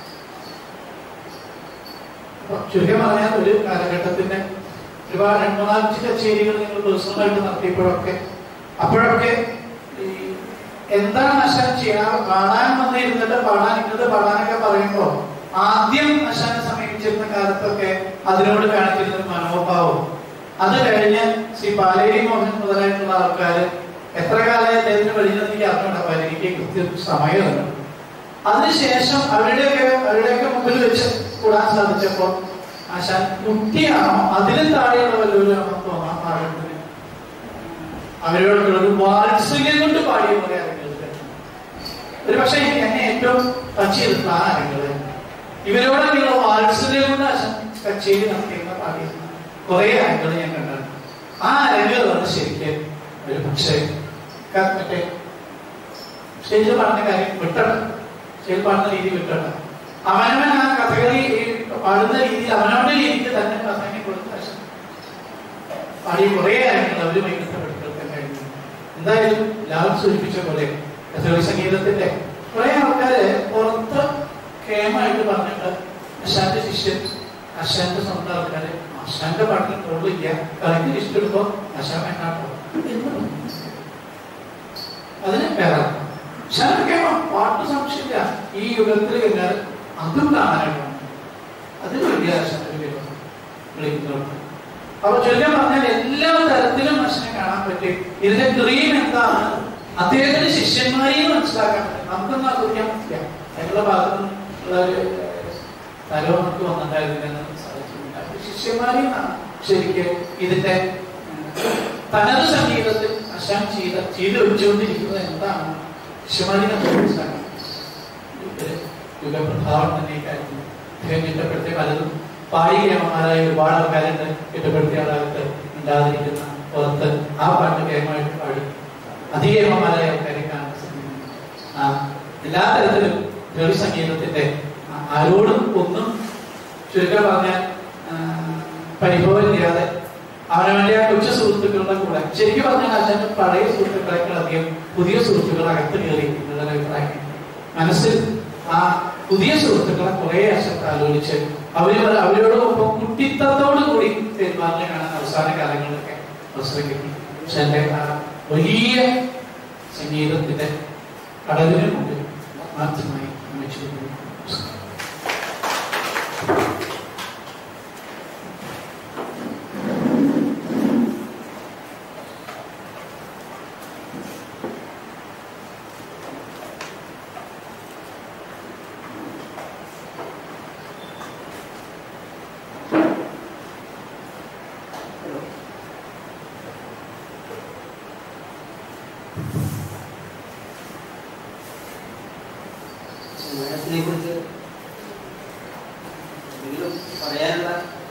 Speaker 9: അപ്പൊ ചുരുക്കം പറഞ്ഞാൽ ഒരു കാലഘട്ടത്തിന്റെ ഒരുപാട് 2-4 കച്ചേരികൾ നിങ്ങൾ പേഴ്സണലായിട്ട് നടത്തിയപ്പോഴൊക്കെ അപ്പോഴൊക്കെ ഈ എന്താണ് അശാൻ ചെയ്യാൻ പാടാൻ വന്നിരുന്നിട്ട് പാടാൻ ഇന്നത് പാടാനൊക്കെ പറയുമ്പോ ആദ്യം അശാനെ സമീപിച്ചിരുന്ന കാലത്തൊക്കെ അതിനോട് കാണിച്ചിരുന്ന മനോഭാവം അത് കഴിഞ്ഞ് ശ്രീ പാലേരി മോഹൻ മുതലായിട്ടുള്ള ആൾക്കാര് എത്ര കാലമായി അദ്ദേഹത്തിന് വെളിയിൽ എനിക്ക് അറിഞ്ഞുണ്ടാവും. എനിക്ക് കൃത്യ സമയമുണ്ട്. അതിനുശേഷം അവരുടെയൊക്കെ മുമ്പിൽ വെച്ച് കൂടാൻ സാധിച്ചപ്പോ ആശാൻ കുട്ടിയാണോ അതിലും താഴെയുള്ള വല്ലവരാണോ തോന്നാൻ പാടത്തിന് അവരോടൊക്കെ ഒരു വാത്സല്യം കൊണ്ട് പാടിയ പോലെ അറിഞ്ഞത്. ഒരു പക്ഷെ എന്നെ ഏറ്റവും ടച്ച് ചെയ്തിട്ടുള്ള ആ അറിഞ്ഞത് ഇവരോടൊക്കെയുള്ള വാത്സല്യം കൊണ്ട് ആശാൻ കച്ചേരി നടത്തിയിരുന്ന പാടിയിരുന്ന കുറെ അരങ്ങൾ ഞാൻ കണ്ടത്. ആ അരങ്ങുകളാണ് ശരിക്കും ഒരു പക്ഷേ മറ്റേ സ്റ്റേജിൽ പാടുന്ന കാര്യം വിട്ടണം, സ്റ്റേജിൽ പാടുന്ന രീതി വിട്ടണം. അവനവൻ ആ കഥകളി പാടുന്ന രീതിയിൽ അവനവന്റെ രീതിക്ക് തന്നെ പ്രാധാന്യം കൊടുത്ത പാടി കുറെ അരങ്ങൾ അവര് വൈകിട്ടപ്പെടുത്താൻ കഴിഞ്ഞു. എന്തായാലും ലാൽ സൂചിപ്പിച്ച പോലെ കഥകളി സംഗീതത്തിന്റെ കുറെ ആൾക്കാര് പുറത്ത് കേമായിട്ട് പറഞ്ഞിട്ട് അശാന്റെ ശിഷ്യൻ അശാന്റെ സ്വന്തം ആൾക്കാര് അശാന്റെ പാട്ടിൽ കൊള്ളില്ല, കളിക്ക് ഇഷ്ടപ്പെടുമ്പോ അശാൻ വേണ്ടാട്ടോ അതിന് വേറെ അശാന്റെ കേമ പാട്ട് സംശയമില്ല. ഈ യുഗത്തിൽ കഴിഞ്ഞാൽ അതും കാണാനായിട്ട് അതിന് വലിയ അശാന്റെ പേര് വിളിക്കുന്നുണ്ട്. അപ്പൊ ചൊല്ലാൻ പറഞ്ഞാൽ എല്ലാ തരത്തിലും അശനെ കാണാൻ പറ്റും. ഇതിന്റെ ക്രീം എന്താണ് അദ്ദേഹത്തിന്റെ ശിഷ്യന്മാരെയും മനസ്സിലാക്കാൻ പറ്റും. നമുക്കൊന്നും ആസ്വദിക്കാൻ പറ്റില്ല. ഞങ്ങളുടെ ഭാഗത്തുള്ള ഒരു തലവും നമുക്ക് വന്നിട്ടായിരുന്നു സാധിച്ചിട്ടുണ്ട്. ശിഷ്യന്മാരെയും ശരിക്കും ഇതിന്റെ തനത് സംഗീതത്തിൽ അശാൻ ചെയ്ത് വെച്ചുകൊണ്ടിരിക്കുന്നത് എന്താണ് ശിഷ്യന്മാരെ മനസ്സിലാക്കാൻ യുഗപ്രഭാവം തന്നെ കാര്യത്തിൽ അദ്ദേഹം ഇഷ്ടപ്പെടുത്തിയ പലതും പാടികേമന്മാരായ ഒരുപാട് ആൾക്കാരുണ്ട്. ഇഷ്ടപ്പെടുത്തിയ ആളായിട്ട് ഉണ്ടാതിരിക്കുന്ന പുറത്ത് ആ പാട്ട് കേമായിട്ട് പാടി അധികേമന്മാരായ ആൾക്കാരെ കാണാൻ സാധിക്കും. എല്ലാ തരത്തിലും ദ്രവ്യ സംഗീതത്തിന്റെ ആരോടും ഒന്നും ചുരുക്കം പറഞ്ഞാൽ പരിഭവമില്ലാതെ അവനവന്റെ ആ കൊച്ചു സുഹൃത്തുക്കളുടെ കൂടെ ശരിക്കും പറഞ്ഞാൽ അച്ഛൻ്റെ പഴയ സുഹൃത്തുക്കളെക്കാൾ അധികം പുതിയ സുഹൃത്തുക്കൾ അകത്ത് കയറി എന്നുള്ള അഭിപ്രായം മനസ്സിൽ ആ പുതിയ സുഹൃത്തുക്കളെ കുറെ അശത്ത് ആലോചിച്ച് അവരോടൊപ്പം കുട്ടിത്തത്തോടു കൂടി പെരുമാറിനെ കാണാൻ അവസാന കാലങ്ങളിലൊക്കെ അവസരം കിട്ടി. പക്ഷെ എന്റെ വലിയ സംഗീതത്തിന്റെ കടലിന് മുമ്പിൽ ആത്മാർത്ഥമായി നമിച്ചു.
Speaker 3: കുറിച്ച് എന്തെങ്കിലും പറയാനുള്ള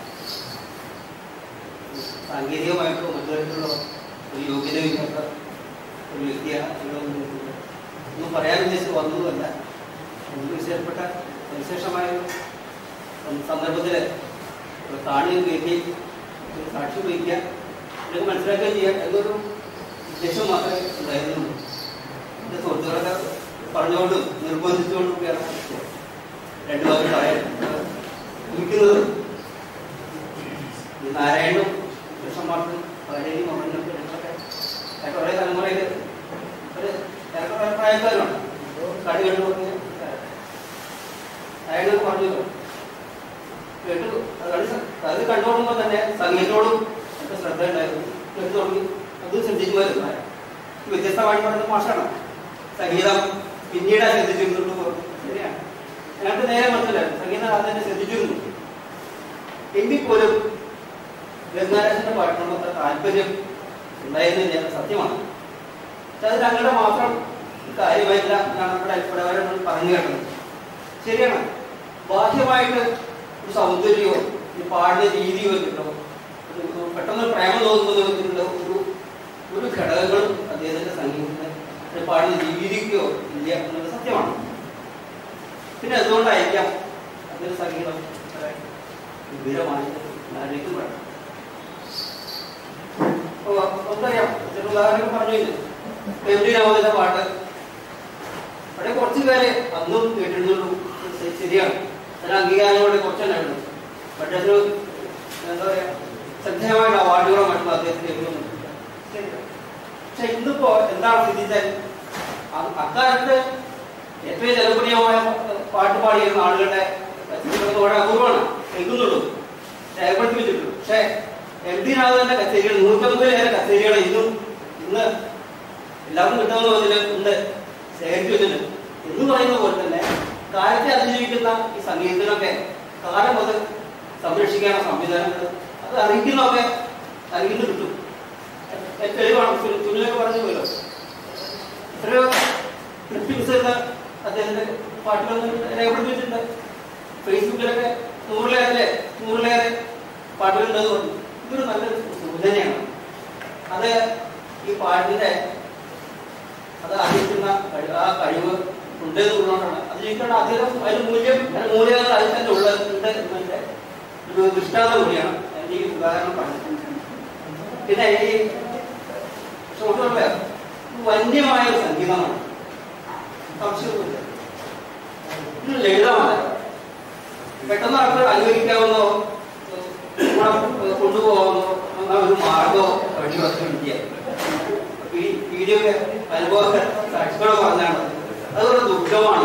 Speaker 3: സാങ്കേതികമായിട്ടോ മറ്റുമായിട്ടുള്ള ഒരു യോഗ്യതയില്ലാത്ത ഒരു വ്യക്തിയാണ് ഒന്നും പറയാൻ ഉദ്ദേശിച്ച് വന്നതുമല്ല. ഒന്നും വിശേഷപ്പെട്ട വിശേഷമായ സന്ദർഭത്തിൽ താണി കേൾക്കുകയും സാക്ഷി വഹിക്കുക അല്ലെങ്കിൽ മനസ്സിലാക്കുകയും ചെയ്യുക എന്നൊരു ഉദ്ദേശം മാത്രമേ ഉണ്ടായിരുന്നുള്ളൂ. എൻ്റെ സുഹൃത്തുക്കളൊക്കെ പറഞ്ഞുകൊണ്ട് നിർബന്ധിച്ചുകൊണ്ടൊക്കെയാണ് രണ്ടു വാക്ക് പറയാൻ വിളിക്കുന്നത്. ഈ നാരായണനും കൃഷ്ണന്മാർക്കും പകരേയും മകനൊക്കെ കുറെ തലമുറയിൽ ഒരു ഏറെ പ്രായക്കാരുണ്ട്. കളി കണ്ടു നാരായണൻ പറഞ്ഞു കേട്ടു. അത് കണ്ടുകൊടുമ്പോൾ തന്നെ സംഗീതത്തോടും ഒക്കെ ശ്രദ്ധ ഉണ്ടായിരുന്നു. കേട്ടു തുടങ്ങി അത് ശ്രദ്ധിക്കുമായിരുന്നു. വ്യത്യസ്തമായിട്ട് പറയുന്ന മാഷാണ്. സംഗീതം പിന്നീട് ശ്രദ്ധിച്ചിരുന്നുള്ളൂ. ശരിയാണ്, ഞങ്ങൾക്ക് നേരെ മനസ്സിലായിരുന്നു. സംഗീതം അത് തന്നെ ശ്രദ്ധിച്ചിരുന്നു. എങ്കിൽ പോലും ഗംഗാരാജന്റെ പാട്ടിനോട് താല്പര്യം ഉണ്ടായിരുന്നില്ല, സത്യമാണ്. പക്ഷെ അത് ഞങ്ങളുടെ മാത്രം കാര്യമായില്ല എന്നാണ് നമ്മുടെ അഭിപ്രായം പറഞ്ഞു കേട്ടത്. ശരിയാണ്, ബാഹ്യമായിട്ട് ഒരു സൗന്ദര്യമോ ഈ പാടുന്ന രീതിയോ കിട്ടോ പെട്ടെന്ന് പ്രേമം തോന്നുന്നതിലുള്ള ഒരു ഘടകങ്ങളും അദ്ദേഹത്തിന്റെ സംഗീതത്തിന് പാടുന്ന രീതിക്കോ ഇല്ല എന്നത് സത്യമാണ്. പിന്നെ അതുകൊണ്ടായിരിക്കാം അതൊരു സംഗീതം ഗംഭീരമായിട്ട് ആരേക്കും വേണം. നമുക്കറിയാം, ചില ഉദാഹരണം പറഞ്ഞില്ല, എം ടി രാമന്റെ പാട്ട് അവിടെ കുറച്ചു പേരെ അന്നും കേട്ടിരുന്നുള്ളൂ. ശരിയാണ്, അതിന് അംഗീകാരങ്ങളോടെ കുറച്ചുണ്ടായിരുന്നു. പക്ഷെ അതൊരു എന്താ പറയാ ശ്രദ്ധേയമായിട്ട് അവാർഡുകളോ മറ്റും അദ്ദേഹത്തിന് ലഭിക്കുന്നുണ്ട്. പക്ഷെ ഇന്നിപ്പോ എന്താണ് ചിന്തിച്ചാൽ അക്കാലത്ത് ഏറ്റവും ജനപ്രിയമായ പാട്ട് പാടിയിരുന്ന ആളുകളുടെ വളരെ അപൂർവമാണ് കേൾക്കുന്നുള്ളൂ, രേഖപ്പെടുത്തി വെച്ചിട്ടുള്ളൂ. പക്ഷെ എം ടി രാമന്റെ കച്ചേരികൾ 150 കച്ചേരികൾ ഇന്ന് എല്ലാവർക്കും കിട്ടുമെന്ന് ഉണ്ട്, ശേഖരിച്ചു വെച്ചിട്ടുണ്ട്. എന്ന് പറയുന്ന പോലെ തന്നെ കാലത്തെ അതിജീവിക്കുന്ന ഈ സംഗീതത്തിനൊക്കെ കാലം അത് സംരക്ഷിക്കാനുള്ള സംവിധാനങ്ങൾ അത് അറിയിക്കുന്നതൊക്കെ അറിയിക്കുന്നു കിട്ടും. തെളിവാണ്. സുനിലൊക്കെ പറഞ്ഞു പോയല്ലോ, എത്രയോ ക്ലിപ്പിംഗ്സ് അദ്ദേഹത്തിന്റെ പാട്ടുകളൊന്നും രേഖപ്പെടുത്തി വെച്ചിട്ടുണ്ട്. ഫേസ്ബുക്കിലൊക്കെ 100-ലേറെ പാട്ടുകളുണ്ടെന്ന് പറഞ്ഞു. ഇതൊരു നല്ലൊരു സൂചനയാണ്. അത് ഈ പാട്ടിന്റെ അത് അറിയിക്കുന്ന ആ കഴിവ് ഉണ്ടെന്നുള്ളതുകൊണ്ടാണ് അത് ജീവിക്കേണ്ട അദ്ദേഹം അതിന് മൂല്യങ്ങൾ അതിൽ തന്നെ ഉള്ളത് എന്നതിന്റെ ഒരു ദൃഷ്ടാന്തം കൂടിയാണ് എൻ്റെ ഈ ഉദാഹരണം പറഞ്ഞത്. പിന്നെ ഈ ഷോട്ടുകളുടെ വന്യമായ ഒരു സംഗീതമാണ്, സംശയമൊന്നുമില്ല. ഇത് ലളിതമാണ്, പെട്ടെന്ന് ആൾക്കാർ അനുകരിക്കാവുന്നോ കൊണ്ടുപോകാവുന്നോ എന്ന ഒരു മാർഗമോ വഴിയോ ഇല്ല. ഈ വീഡിയോ അനുഭവ സാക്ഷികളോ പറഞ്ഞാണ് അതുകൊണ്ട് ദുഃഖമാണ്.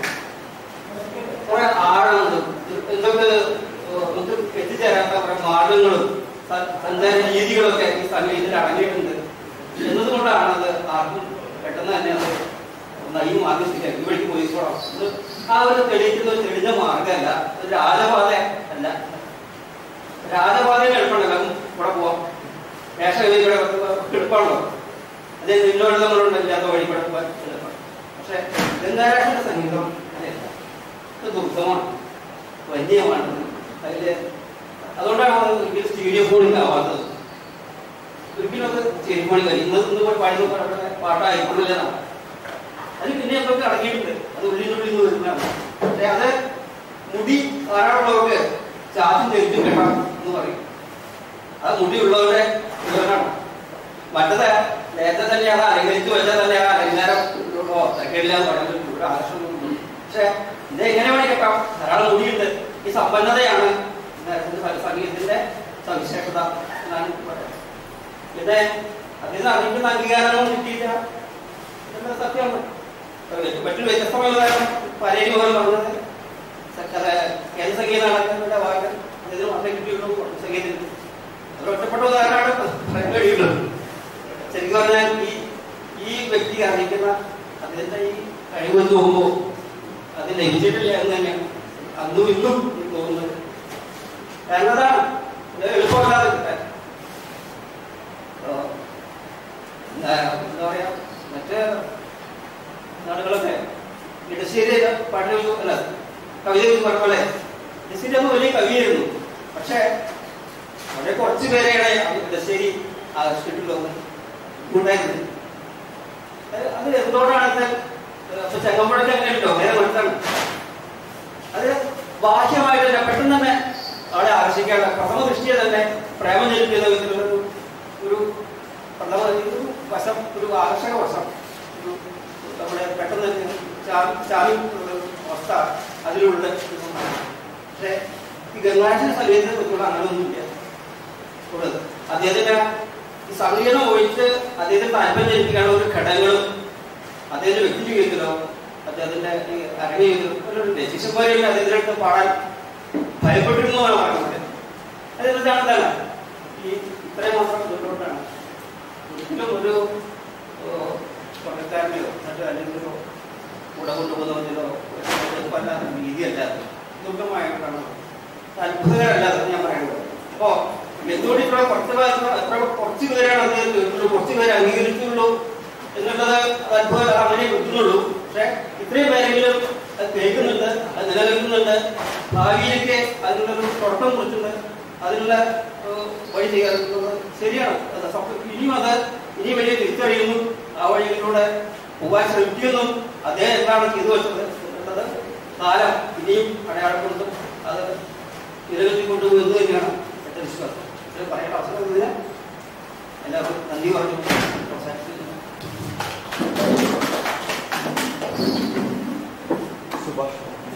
Speaker 3: കുറെ ആഴമുണ്ട്, എന്തൊക്കെ നമുക്ക് എത്തിച്ചേരാത്ത കുറെ മാർഗങ്ങളും സഞ്ചാര രീതികളൊക്കെ ഈ സംഗീതത്തിൽ അടങ്ങിയിട്ടുണ്ട് എന്നതുകൊണ്ടാണ് അത് ആർക്കും പെട്ടെന്ന് തന്നെ അത് ഈ മാർഗം ശരിയാക്കി ഈ വഴിക്ക് പോയിക്കോളാം. ആ ഒരു തെളിയിക്കുന്ന ഒരു തെളിഞ്ഞ മാർഗമല്ല, ഒരു രാജപാത അല്ല. രാജപാതയിൽ എളുപ്പമുണ്ടല്ലോ, ഇവിടെ പോവാം, വേഷം എളുപ്പമാണല്ലോ. അതേ നിന്നോടുകളുണ്ട് ഇല്ലാത്ത വഴി എളുപ്പമാണ്. പക്ഷെ ഗംഗാരാജന്റെ സംഗീതം അതല്ല, ദുഃഖമാണ്, വന്യമാണ്. അതില് അതുകൊണ്ടാണ് ഒരിക്കലും സ്റ്റേഡിയം ഫോണിൽ ആവാത്തത്. ഒരിക്കലും അത് സ്റ്റേഡിയം ഫോണിൽ വരും. ഇന്ന് പാടുന്ന പാട്ടായിക്കൊള്ളില്ലെന്നാണ്. അത് പിന്നെ എന്തൊക്കെ അടങ്ങിയിട്ടുണ്ട്, അത് ഉള്ളിനുള്ളിൽ നിന്ന് വരുന്നതാണ്. പക്ഷെ അത് മുടി ധാരാളമുള്ളവർക്ക് ചാത്തും തെരിച്ചും കെട്ടാം എന്ന് പറയും. അത് മുടിയുള്ളവരുടെ വിവരണമാണ്. മറ്റത് നേരത്തെ തന്നെ അത് അലങ്കരിച്ചു വെച്ചാൽ തന്നെ ആ അലങ്കാരം തെക്കേടില്ലാന്ന് പറയുന്നത് ഒരു ആകർഷണം. പക്ഷെ ഇത് എങ്ങനെ വേണേ കേൾക്കാം, ധാരാളം മുടിയുണ്ട്. ഈ സമ്പന്നതയാണ് സംഗീതത്തിന്റെ സവിശേഷത എന്നാണ് പറയുന്നത്. പിന്നെ അതിന് അറിയിക്കുന്ന അംഗീകാരങ്ങളും കിട്ടിയില്ല എന്നത് സത്യമാണ്. മറ്റൊരു വ്യത്യസ്തമായ പരേരി പോലെ പറഞ്ഞത് കേന്ദ്ര സംഗീത നാടകങ്ങളുടെ ഭാഗം അതിന് മാത്രമേ കിട്ടിയുള്ളൂ. സംഗീതത്തിൽ അത് ഒറ്റപ്പെട്ട ഉദാഹരണമാണ് കഴിയുള്ളത്. ശരിക്കും പറഞ്ഞാൽ ഈ വ്യക്തി അറിയിക്കുന്ന അതിന്റെ ഈ കഴിവ് തോന്നുമ്പോൾ അത് ലഭിച്ചിട്ടില്ല എന്ന് തന്നെയാണ് അന്നും ഇന്നും തോന്നുന്നത്. കാരണം അതാണ് എളുപ്പമല്ലാതെ കിട്ടാൻ. എന്താ പറയാ, മറ്റ് നാടുകളൊക്കെ ഇടശ്ശേരി പാട്ടിനെ അല്ല കവിതയെ കുറിച്ച് പറഞ്ഞ പോലെ ഇടശ്ശേരി അന്ന് വലിയ കവിയായിരുന്നു. പക്ഷെ വളരെ കുറച്ചു പേരെയാണ് ഇടശ്ശേരി ആകർഷിച്ചിട്ടുള്ളൂ ഉണ്ടായിരുന്നത്. അത് എന്തുകൊണ്ടാണ് ചെങ്ങമ്പുഴയ്ക്ക് അങ്ങനെ ഉണ്ടോ, നേരെ മനസ്സാണ്. അത് ബാഹ്യമായിട്ട് പെട്ടെന്ന് തന്നെ അവിടെ ആകർഷിക്കാതെ പ്രഥമ ദൃഷ്ടിയെ തന്നെ പ്രേമം ജനിക്കുന്ന വിധത്തിലുള്ള ഒരു പ്രഥമ വശം, ഒരു ആകർഷക വശം നമ്മുടെ പെട്ടെന്ന് ചാവി അവസ്ഥ അതിലുള്ള. പക്ഷേ ഈ ഗംഗാധരന്റെ സമയത്ത് കുറിച്ചുള്ള അങ്ങനെയൊന്നുമില്ല. അദ്ദേഹത്തിന്റെ ഈ സംഗീതം ഒഴിച്ച് അദ്ദേഹത്തിന് താല്പര്യം ജനിപ്പിക്കാനുള്ള ഒരു ഘടകങ്ങളും അദ്ദേഹത്തിന്റെ വ്യക്തി ജീവിതത്തിലോ അദ്ദേഹത്തിന്റെ ഈ അരങ്ങ ജീവിതത്തിലോ ശിഷ്യന്മാരെയും അദ്ദേഹത്തിനടുത്ത് പാടാൻ ഭയപ്പെട്ടിരുന്നു എന്നാണ് പറയുന്നത്. അതിനെന്താണ് എന്താണ് ഈ ഇത്രയും മാത്രം മുന്നോട്ടാണ് ഒരിക്കലും ഒരു പണക്കാരനെയോ മറ്റോ അല്ലെങ്കിൽ കൂടെ കൊണ്ടുപോകുന്നതിലോ അല്ലാത്ത രീതിയല്ലാതെ ദുഃഖമായിട്ടാണ് അത്ഭുതകരമല്ലാതെ ഞാൻ പറയുന്നത്. അപ്പോ എന്തുകൊണ്ട് ഇവിടെ കുറച്ച് പേരാണ് അദ്ദേഹം കുറച്ച് പേരെ അംഗീകരിച്ചുള്ളൂ എന്നുള്ളത് അത്ഭുതം അങ്ങനെ കിട്ടുന്നുള്ളൂ. പക്ഷെ ഇത്രയും പേരെങ്കിലും അത് കേൾക്കുന്നുണ്ട്, അത് നിലനിൽക്കുന്നുണ്ട്, ഭാവിയിലേക്ക് അതിനുള്ളൊരു തുടക്കം കുറിച്ചുണ്ട്, അതിനുള്ള വഴി ചെയ്യാറുള്ളത് ശരിയാണ്. ഇനി വലിയ തിരിച്ചറിയുന്നു, ആ വഴിയിലൂടെ പോകാൻ ശ്രമിക്കുന്നു. അദ്ദേഹം എന്താണ് ചെയ്തു വെച്ചത് എന്നുള്ളത് കാലം ഇനിയും അടയാളപ്പെടുത്തും, അത് നിലനിർത്തിക്കൊണ്ടുപോകുന്നത് തന്നെയാണ് എന്റെ വിശ്വാസം. പറയേണ്ട അവസരം ഇതിന് എല്ലാവർക്കും നന്ദി പറഞ്ഞു സംസാരിക്കുന്നു. സുഭാഷ്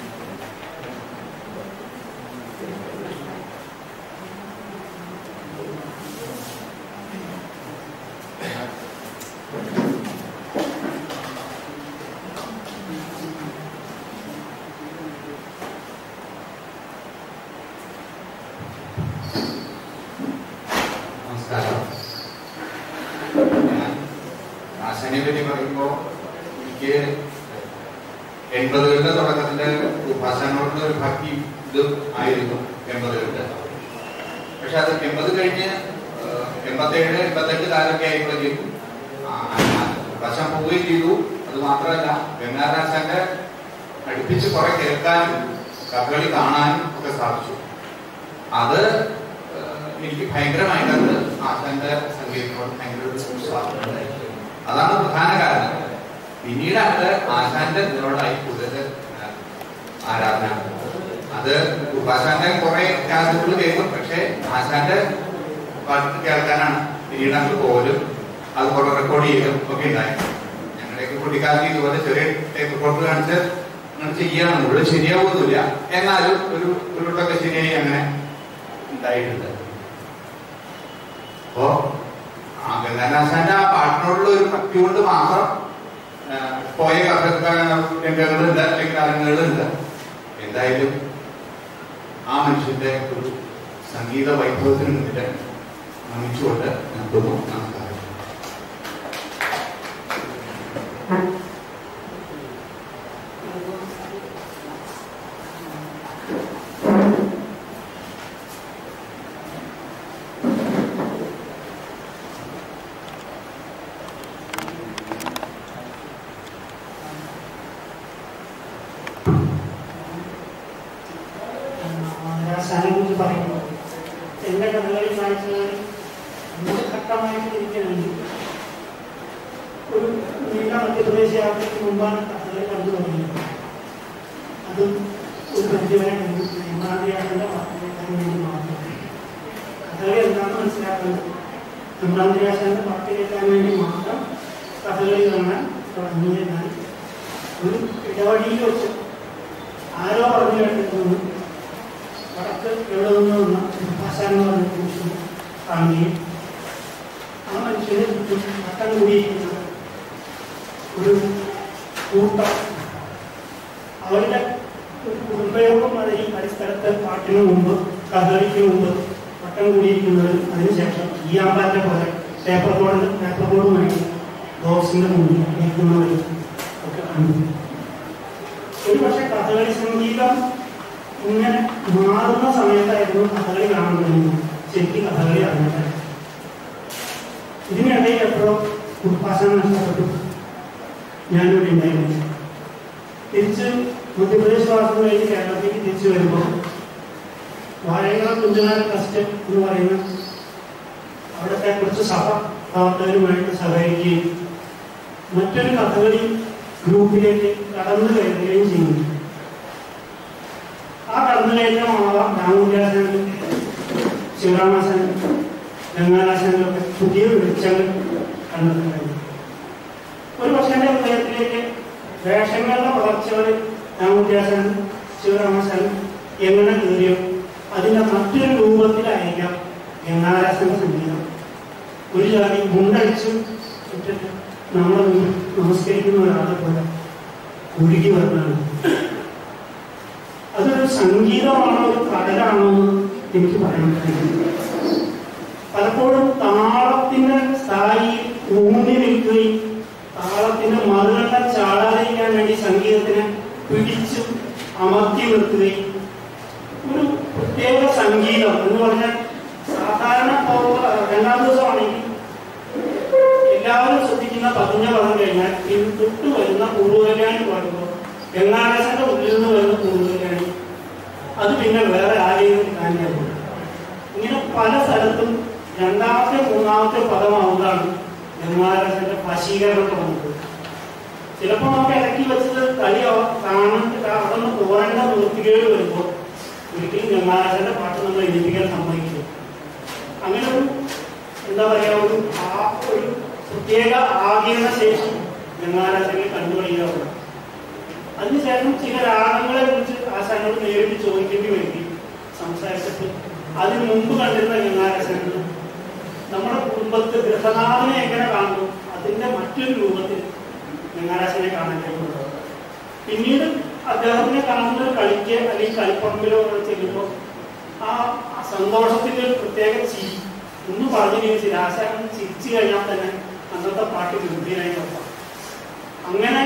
Speaker 1: ആശാനെ പറ്റി പറയുമ്പോൾ എനിക്ക് 80കളുടെ തുടക്കത്തിന്റെ ഉപാസനയോടുള്ള ഒരു ഭക്തി ഇത് ആയിരുന്നു 80കളുടെ. പക്ഷെ അത് 80 കഴിഞ്ഞ് 87, 88 കാലമൊക്കെ ആയപ്പോഴേക്കും ഉപാസന പോവുകയും ചെയ്തു. അത് മാത്രമല്ല ഗംഗാധരാശാന്റെ അടുപ്പിച്ച് കുറെ കേൾക്കാനും കഥകളി കാണാനും ഒക്കെ സാധിച്ചു. അത് എനിക്ക് ഭയങ്കരമായിട്ടത് ആശാന്റെ സംഗീതത്തോട് ഭയങ്കര സ്വാധീനം. അതാണ് പ്രധാന കാരണം. പിന്നീടാണ് ആശാന്റെ ഇതിനോടായി കൂടുതൽ ആരാധന. അത് ഉപാശാന്റെ കുറെ ക്ലാസുകൾ കേൾക്കും, പക്ഷെ ആശാന്റെ പാട്ട് കേൾക്കാനാണ് പിന്നീട് അങ്ങ് പോലും അത് കുറെ റെക്കോർഡ് ചെയ്യലും ഒക്കെ ഉണ്ടായി. ഞങ്ങളുടെയൊക്കെ കുട്ടിക്കാലത്ത് ഇതുപോലെ ചെറിയ ടേപ്പ് റെക്കോർഡ് കാണിച്ച് അങ്ങനെ ചെയ്യണം. മുഴുവൻ ശരിയാവുന്നില്ല, എന്നാലും ഒരു വട്ടമൊക്കെ ശരിയായി അങ്ങനെ ഉണ്ടായിട്ടുണ്ട്. അപ്പോ ആ ഗംഗാധരാശാന്റെ ആ പാട്ടിനോടുള്ള ഒരു ഭക്തി കൊണ്ട് മാത്രം പോയ രംഗങ്ങളുണ്ട്, അല്ലെങ്കിൽ അരങ്ങുകളുണ്ട്. എന്തായാലും ആ മനുഷ്യന്റെ ഒരു സംഗീത വൈഭവത്തിന് മുന്നിൽ നമിച്ചുകൊണ്ട് നിർത്തുന്നു. നമസ്കാരം.
Speaker 10: കുറിച്ച് പറയുമ്പോൾ എന്റെ കഥകളിൽ വായിച്ചാൽ ഘട്ടമായിട്ട് ഇരിക്കണമെങ്കിൽ ഒരു നീണ്ട മധ്യപ്രദേശ യാത്രയ്ക്ക് മുമ്പാണ് കഥകളി കണ്ടു തുടങ്ങിയത്. അതും ഒരു പരിധിവരെ ബ്രഹ്മാതിയാറിന്റെ വാർത്തകേൾക്കാൻ വേണ്ടി മാത്രം. കഥകളി എന്താണെന്ന് മനസ്സിലാക്കുന്നത് ബ്രഹ്മാതിരാശാന്റെ പാട്ട് കേൾക്കാൻ വേണ്ടി മാത്രം കഥകളി കാണാൻ തുടങ്ങിയ ഞാൻ ഒരു ഇടവഴിയിൽ വെച്ച് ആരോ പറഞ്ഞു കേട്ടിരുന്നു വടക്ക് എവിടെ നിന്ന് വന്ന ഭാഷാന്ന് പറഞ്ഞ മനുഷ്യൻ കാണുകയും ആ മനുഷ്യന് വട്ടം കൂടിയിരിക്കുന്നത് ഒരു കൂട്ടം അവരുടെ ഒരു കുടുംബയോഗം അതിൽ പരിസ്ഥലത്ത് പാട്ടിന് മുമ്പ് കഥകളിക്ക് മുമ്പ് വട്ടം കൂടിയിരിക്കുന്നവരും അതിനുശേഷം ഈ ആമ്പാറ്റ പോലെ പേപ്പർ ബോർഡുമായി ബോക്സിന്റെ മുന്നിൽ നിൽക്കുന്നവരും ഒക്കെ കണ്ടു. ഒരു പക്ഷെ കഥകളി സംഗീതം ഇങ്ങനെ മാറുന്ന സമയത്തായിരുന്നു കഥകളി കാണുന്നത്. ശരിക്കും കഥകളി അറിഞ്ഞത് ഇതിനിടയിൽ എപ്പോഴും ഉപാസന നഷ്ടപ്പെട്ടു. ഞാനിവിടെ ഉണ്ടായിരുന്നു. തിരിച്ച് മധ്യപ്രദേശ് വാസം കഴിഞ്ഞ് കേരളത്തിലേക്ക് തിരിച്ചു വരുമ്പോൾ വാഴങ്ങാട് കുഞ്ചനാട് ട്രസ്റ്റ് എന്ന് പറയുന്ന അവിടുത്തെ കുറച്ച് സഭ പ്രവർത്തകരുമായിട്ട് സഹകരിക്കുകയും മറ്റൊരു കഥകളി ഗ്രൂപ്പിലേക്ക് കടന്നു കയറുകയും ചെയ്യുന്നു. ആ കടന്നുകയറ്റമാവാം രാമോദ്യാസനും ശിവരാമാസനും ഗംഗാരാസനൊക്കെ പുതിയ വെളിച്ചങ്ങൾ കണ്ടെത്തുന്നത്. ഒരു പക്ഷേ ഹൃദയത്തിലേക്ക് വേഷങ്ങളുടെ പഠിച്ചവർ രാമവിദ്യാസനും ശിവരാമസാനും എങ്ങനെ കയറിയോ അതിൻ്റെ മറ്റൊരു രൂപത്തിലായിരിക്കാം ഗംഗാദാസന്റെ സംഗീതം. ഒരു ജാതി മുണ്ടടിച്ചു ഇട്ടിട്ട് നമ്മൾ നമസ്കരിക്കുന്ന ഒരാളെ പോലെ കുരുകി വരുന്നതാണ്. അതൊരു സംഗീതമാണോ ഒരു കടലാണോ എന്ന് എനിക്ക് പറയാൻ കഴിയില്ല. പലപ്പോഴും താളത്തിന്റെ സ്ഥായി ഊന്നി നിൽക്കുകയും താളത്തിന്റെ മറുകണ്ഠം ചാടാതിരിക്കാൻ വേണ്ടി സംഗീതത്തിനെ പിടിച്ചു അമർത്തി നിർത്തുകയും ഒരു പ്രത്യേക സംഗീതം എന്ന് പറഞ്ഞാൽ സാധാരണ രണ്ടാം ദിവസമാണെങ്കിൽ എല്ലാവരും ശ്രദ്ധിക്കുന്ന പതിഞ്ഞ പദം കഴിഞ്ഞാൽ ഇത് തൊട്ട് വരുന്ന പൂർവ്വകല്യാണി പാടുമ്പോൾ ഗംഗാദാസന്റെ ഉള്ളിൽ നിന്ന് വരുന്ന പൂർവ്വകല്യാണി അത് പിന്നെ വേറെ ആരെയും കാണിക്കാറുണ്ട്. ഇങ്ങനെ പല സ്ഥലത്തും രണ്ടാമത്തെ മൂന്നാമത്തെ പദമാവുന്നതാണ് ഗംഗാദാസന്റെ വശീകരണം തുടങ്ങുന്നത്. ചിലപ്പോൾ നമുക്ക് ഇടയ്ക്ക് വെച്ചത് കളി കാണാൻ അതൊന്ന് പോരേണ്ട നിർത്തികേട് വരുമ്പോൾ ഒരിക്കലും ഗംഗാദാസന്റെ പാട്ട് നമ്മൾ എഴുതിക്കാൻ സമ്മതിക്കില്ല. അങ്ങനെ ഒരു എന്താ പറയുക ഒരു പ്രത്യേക ആകീർണ ശേഷി ഗംഗാദാസനെ കണ്ടുപിടിക്കാറുണ്ട്. അതിനുശേഷം ചില രാഗങ്ങളെ കുറിച്ച് ആശാനോട് നേരിട്ട് ചോദിക്കേണ്ടി വരികയും സംസാരിച്ചിട്ട് അതിന് മുമ്പ് കണ്ടിരുന്ന ഗംഗാദാസന് നമ്മുടെ കുടുംബത്തിൽ ഗൃഹനാഥനെ എങ്ങനെ കാണുന്നു അതിന്റെ മറ്റൊരു രൂപത്തിൽ ഗംഗാദാസനെ കാണാൻ കഴിയുന്നുണ്ട്. പിന്നീട് അദ്ദേഹത്തിനെ കാണുന്ന കളിക്ക് അല്ലെങ്കിൽ കളിപ്പറമ്പിലോ ചെല്ലുമ്പോൾ ആ സന്തോഷത്തിന്റെ ഒരു പ്രത്യേക ചിരി ഒന്നും പറഞ്ഞില്ല. ആശാൻ ചിരിച്ചു കഴിഞ്ഞാൽ തന്നെ അന്നത്തെ പാട്ട് ഗംഭീരമായി നോക്കാം. അങ്ങനെ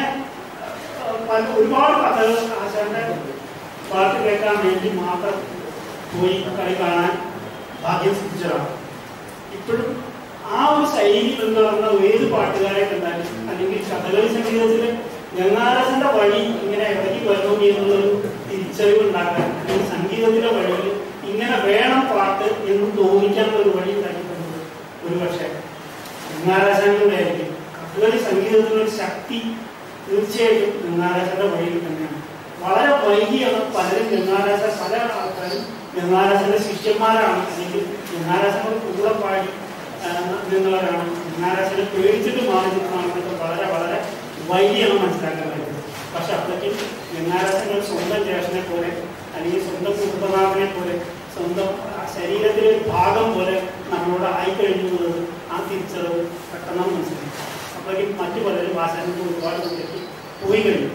Speaker 10: ഒരുപാട് കഥകൾ ആശാന്റെ പാട്ട് കേൾക്കാൻ വേണ്ടി മാത്രം പോയി കളി കാണാൻ ഭാഗ്യം സിദ്ധിച്ചതാണ്. ഇപ്പോഴും ആ ഒരു ശൈലി എന്ന് പറഞ്ഞ ഏത് പാട്ടുകാരെ കണ്ടാലും അല്ലെങ്കിൽ കഥകളി സംഗീതത്തില് ഗംഗാദാസന്റെ വഴി ഇങ്ങനെ ഇറങ്ങി വരുന്നു എന്നുള്ളൊരു തിരിച്ചറിവ് ഉണ്ടാക്കാൻ അല്ലെങ്കിൽ സംഗീതത്തിന്റെ വഴിയിൽ ഇങ്ങനെ വേണം പാട്ട് എന്ന് തോന്നിക്കാനുള്ള ഒരു വഴി ഉണ്ടാക്കിയിട്ടുണ്ട്. ഒരു പക്ഷേ ഗംഗാദാസനിലൂടെ ആയിരിക്കും. കഥകളി സംഗീതത്തിനൊരു ശക്തി തീർച്ചയായിട്ടും ഗംഗാദാസന്റെ വഴിയിൽ തന്നെയാണ്. വളരെ വൈകിയാണ് പലരും പല ആൾക്കാരും ഗംഗാദാസന്റെ ശിഷ്യന്മാരാണ് അല്ലെങ്കിൽ ഗംഗാദാസന്റെ കൂടെ പാടി നിങ്ങളവരാണ് ഗംഗാദാസനെ പേടിച്ചിട്ട് മാറിച്ചിട്ടാണെന്നൊക്കെ വളരെ വളരെ വൈകിയാണ് മനസ്സിലാക്കാൻ പറ്റുന്നത്. പക്ഷെ അപ്പോഴേക്കും ഗംഗാദാസന്റെ സ്വന്തം ജ്യേഷ്ഠനെ പോലെ അല്ലെങ്കിൽ സ്വന്തം കുടുംബനാഥനെ പോലെ സ്വന്തം ശരീരത്തിലെ ഒരു ഭാഗം പോലെ നമ്മളോട് ആയിക്കഴിഞ്ഞുള്ളത് ആ തിരിച്ചറിവ് പെട്ടെന്ന് മനസ്സിലാക്കി. അപ്പോഴേക്കും മറ്റു പലരും ആശാനക്ക് ഒരുപാട് മുന്നേറ്റി പോയി കഴിഞ്ഞു.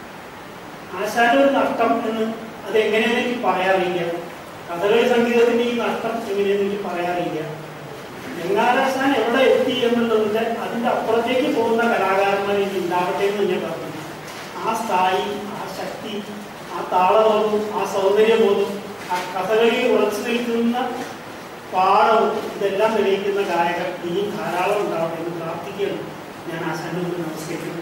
Speaker 10: ആശാന്റെ ഒരു നഷ്ടം എന്ന് അത് എങ്ങനെയെന്ന് എനിക്ക് പറയാറില്ല. കഥകളി സംഗീതത്തിന്റെ ഈ നഷ്ടം എങ്ങനെയെന്ന് എനിക്ക് പറയാറില്ല. ഗംഗാദാസൻ എവിടെ എത്തി എന്നുള്ളതിന്റെ അതിന്റെ അപ്പുറത്തേക്ക് പോകുന്ന കലാകാരന്മാർ ഇനി ഉണ്ടാവട്ടെ എന്ന് ഞാൻ പറഞ്ഞു. ആ സ്ഥായി, ആ ശക്തി, ആ താളബോധവും ആ സൗന്ദര്യബോധവും ആ കഥകളി ഉറച്ചു നിൽക്കുന്ന പാഠവും ഇതെല്ലാം തെളിയിക്കുന്ന ഗായകർ ഇനി ധാരാളം ഉണ്ടാവട്ടെ എന്ന് പ്രാർത്ഥിക്കുകയാണ്. ഞാൻ ആശാനോട് നമസ്കരിക്കുന്നു.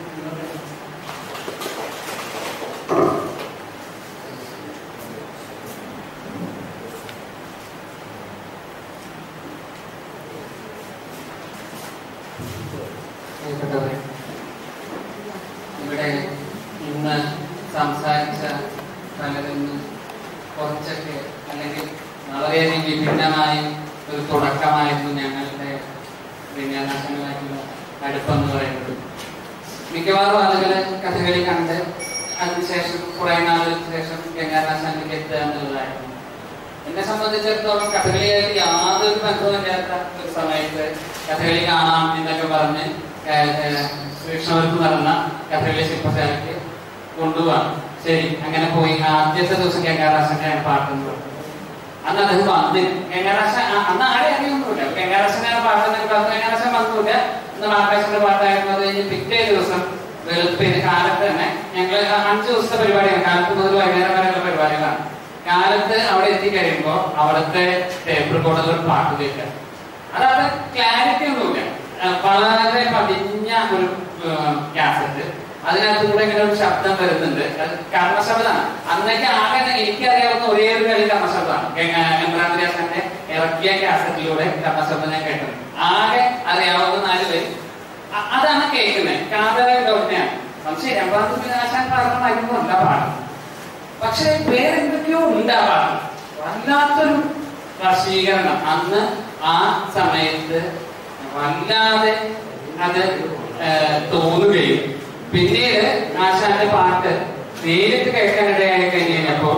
Speaker 11: ഇവിടെ ഇന്ന് സംസാരിച്ച പലരിൽ കുറച്ചൊക്കെ അല്ലെങ്കിൽ വളരെയധികം വിഭിന്നമായി ഒരു തുടക്കമായിരുന്നു ഞങ്ങളുടെ വിന്യാസങ്ങളായിട്ടുള്ള അടുപ്പെന്ന് പറയുന്നത്. മിക്കവാറും ആളുകൾ കഥകളി കണ്ട് അതിനുശേഷം കുറെ നാളുകൾക്ക് ശേഷം ഗംഗാദാസനിലേക്ക് എത്തുക എന്നുള്ളതായിരുന്നു. എന്നെ സംബന്ധിച്ചിടത്തോളം കഥകളിയായിട്ട് യാതൊരു ബന്ധവുമില്ലാത്ത ഒരു സമയത്ത് കഥകളി കാണാം എന്നൊക്കെ പറഞ്ഞ് കൃഷ്ണവർക്ക് നടന്ന കഥകളി ശില്പശാലയ്ക്ക് കൊണ്ടുപോകാം. ശരി, അങ്ങനെ പോയി ആദ്യത്തെ ദിവസം ഗംഗാദാസന്റെ പാട്ടെന്ന് പറഞ്ഞു. അന്ന് അദ്ദേഹം വന്നില്ല. ഗംഗാദാസൻ അന്ന് ആരെ അറിയൊന്നുമില്ല. ഗംഗാദാസനാണ് പാട്ടെന്നൊക്കെ പറഞ്ഞു. ഗംഗാദാസൻ വന്നില്ല. അന്ന് മാർഗാസന്റെ പാട്ടായിരുന്നു. അത് കഴിഞ്ഞ് പിറ്റേ ദിവസം വെളുപ്പിന് കാലത്ത് തന്നെ ഞങ്ങൾ 5 ദിവസത്തെ പരിപാടിയാണ്. കാലത്ത് മുതൽ വൈകുന്നേരം വരെയുള്ള പരിപാടികളാണ്. കാലത്ത് അവിടെ എത്തിക്കഴിയുമ്പോ അവിടുത്തെ ടേപ്പ് റെക്കോർഡുകൾ പാട്ട് കേൾക്കാം. അതായത് ക്ലാരിറ്റി ഒന്നുമില്ല, വളരെ പതിഞ്ഞ ഒരു കാസറ്റ്. അതിനകത്തൂടെ ഇങ്ങനെ ഒരു ശബ്ദം വരുന്നുണ്ട്. അത് കർമ്മശബ്ദമാണ്. അന്നൊക്കെ ആകെ എനിക്കറിയാവുന്ന ഒരേ ഒരു കളി കർമ്മശബ്ദമാണ്. എംബ്രാന്തിരാസന്റെ ഇറക്കിയ കാസറ്റിലൂടെ കർമ്മശബ്ദം ഞാൻ കേട്ടത്. ആകെ അറിയാവുന്ന 4 പേര് അതാണ് കേൾക്കുന്നത്. കാതലായ ഡോക്ടനെയാണ്. പക്ഷേ എംബ്രാന്തിരാശാൻ പറഞ്ഞല്ല പാടും. പക്ഷെ വേറെന്തൊക്കെയോ ഉണ്ടാവാണ്. വല്ലാത്തൊരു വശീകരണം അന്ന് ആ സമയത്ത് വല്ലാതെ അത് തോന്നുകയും പിന്നീട് ആശാന്റെ പാട്ട് നേരിട്ട് കേൾക്കാനിടയായി കഴിഞ്ഞപ്പോൾ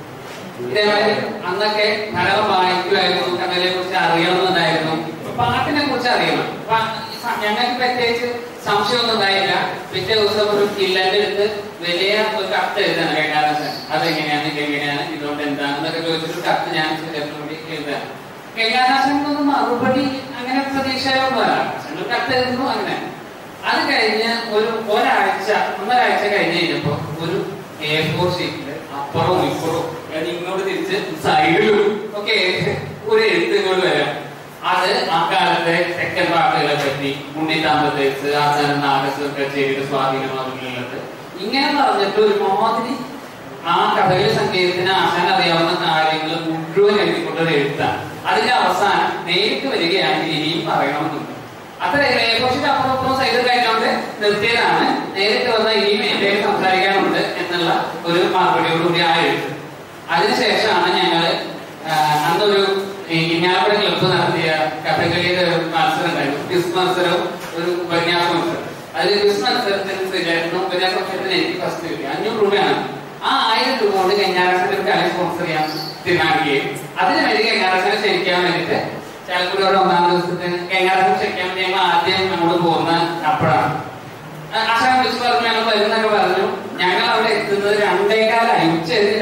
Speaker 11: ഇതേമാതിരി അന്നൊക്കെ ധാരാളം വായിക്കുമായിരുന്നു, കഥകളെ കുറിച്ച് അറിയണമെന്നുണ്ടായിരുന്നു, പാട്ടിനെ കുറിച്ച് അറിയണം. ഞങ്ങൾക്ക് പ്രത്യേകിച്ച് സംശയമൊന്നും ഉണ്ടായില്ല. പിറ്റേ ദിവസം ഒരു കില്ലന്റെ അടുത്ത് വലിയ ഒരു കത്ത് എഴുതാണ് കൈകാരാശൻ. അതെങ്ങനെയാണ്, ഇതെങ്ങനെയാണ്, ഇതുകൊണ്ട് എന്താണ് എന്നൊക്കെ ചോദിച്ചിട്ട് കത്ത് ഞാൻ കൂടി എഴുതാണ്. കൈകാരാശനൊന്നും മറുപടി അങ്ങനെ പ്രതീക്ഷയൊന്നുമല്ല. ഒരു കത്ത് എഴുതുന്നു അങ്ങനെ. അത് കഴിഞ്ഞ് ഒരാഴ്ച കഴിഞ്ഞ് കഴിഞ്ഞപ്പോ ഒരു A4 ഷീറ്റില് അപ്പുറവും ഇപ്പുറവും ഇങ്ങോട്ട് തിരിച്ച് സൈഡിലും ഒക്കെ ഒരു എഴുത്ത് ഇങ്ങോട്ട് വരാം. അത് ആ കാലത്തെ തെക്കൻ പാട്ടുകളെ പറ്റി, ഉണ്ണിത്താമ്പത്തേസ്, ആചാര നാഗസൊക്കെ ചെയ്തിട്ട് സ്വാധീനമാകുന്നുള്ളത് ഇങ്ങനെ പറഞ്ഞിട്ട് ഒരുമാതിരി ആ കഥകളി സംഗീതത്തിന് ആശാൻ അറിയാവുന്ന കാര്യങ്ങൾ മുഴുവൻ എഴുതിക്കൊണ്ടൊരു എഴുത്താണ്. അതിന്റെ അവസാനം നേരിട്ട് വരികയാണെങ്കിൽ ഇനിയും പറയണമെന്നുണ്ട്. അത്ര കുറച്ചിട്ട് അപ്പുറം സൈഡ് കഴിഞ്ഞോണ്ട് നിർത്തിയതാണ്. നേരിട്ട് വന്ന ഇനിയും എന്റെ സംസാരിക്കാനുണ്ട് എന്നുള്ള ഒരു മറുപടിയോടുകൂടി ആ എഴുത്ത്. അതിനുശേഷമാണ് ഞങ്ങള് അന്നൊരു ഇങ്ങാപ്പുഴ ക്ലബ്ബ് നടത്തിയ കഥകളിയുടെ ഒരു മത്സരം ഉണ്ടായിരുന്നു. ക്വിസ് മത്സരവും ഒരു ഉപന്യാസ മത്സരം. അതിൽ ക്വിസ് മത്സരത്തിന് ശ്രീചായിരുന്നു, ഉപന്യാസ മത്സരത്തിന് എനിക്ക് ഫസ്റ്റ് കിട്ടി. 500 രൂപയാണ്. ആ 1000 രൂപ കൊണ്ട് കന്യാരാശന്റെ ഒരു കല സ്പോൺസർ ചെയ്യാൻ തീരുമാനിക്കുകയും അതിനുവേണ്ടി കന്യാരാശനെ ക്ഷണിക്കാൻ വേണ്ടിയിട്ട് ചാലക്കുടി ഒരു 1-ാം ദിവസത്തിന് കന്യാരാശനെ ക്ഷണിക്കാൻ വേണ്ടി ഞങ്ങൾ ആദ്യം നമ്മൾ പോകുന്ന അപ്പോഴാണ്. ആശാൻ വിളിച്ചു പറഞ്ഞു, ഞങ്ങൾ വരുന്നൊക്കെ പറഞ്ഞു. ഞങ്ങൾ അവിടെ എത്തുന്നത് 2:15 ഉച്ചതിന്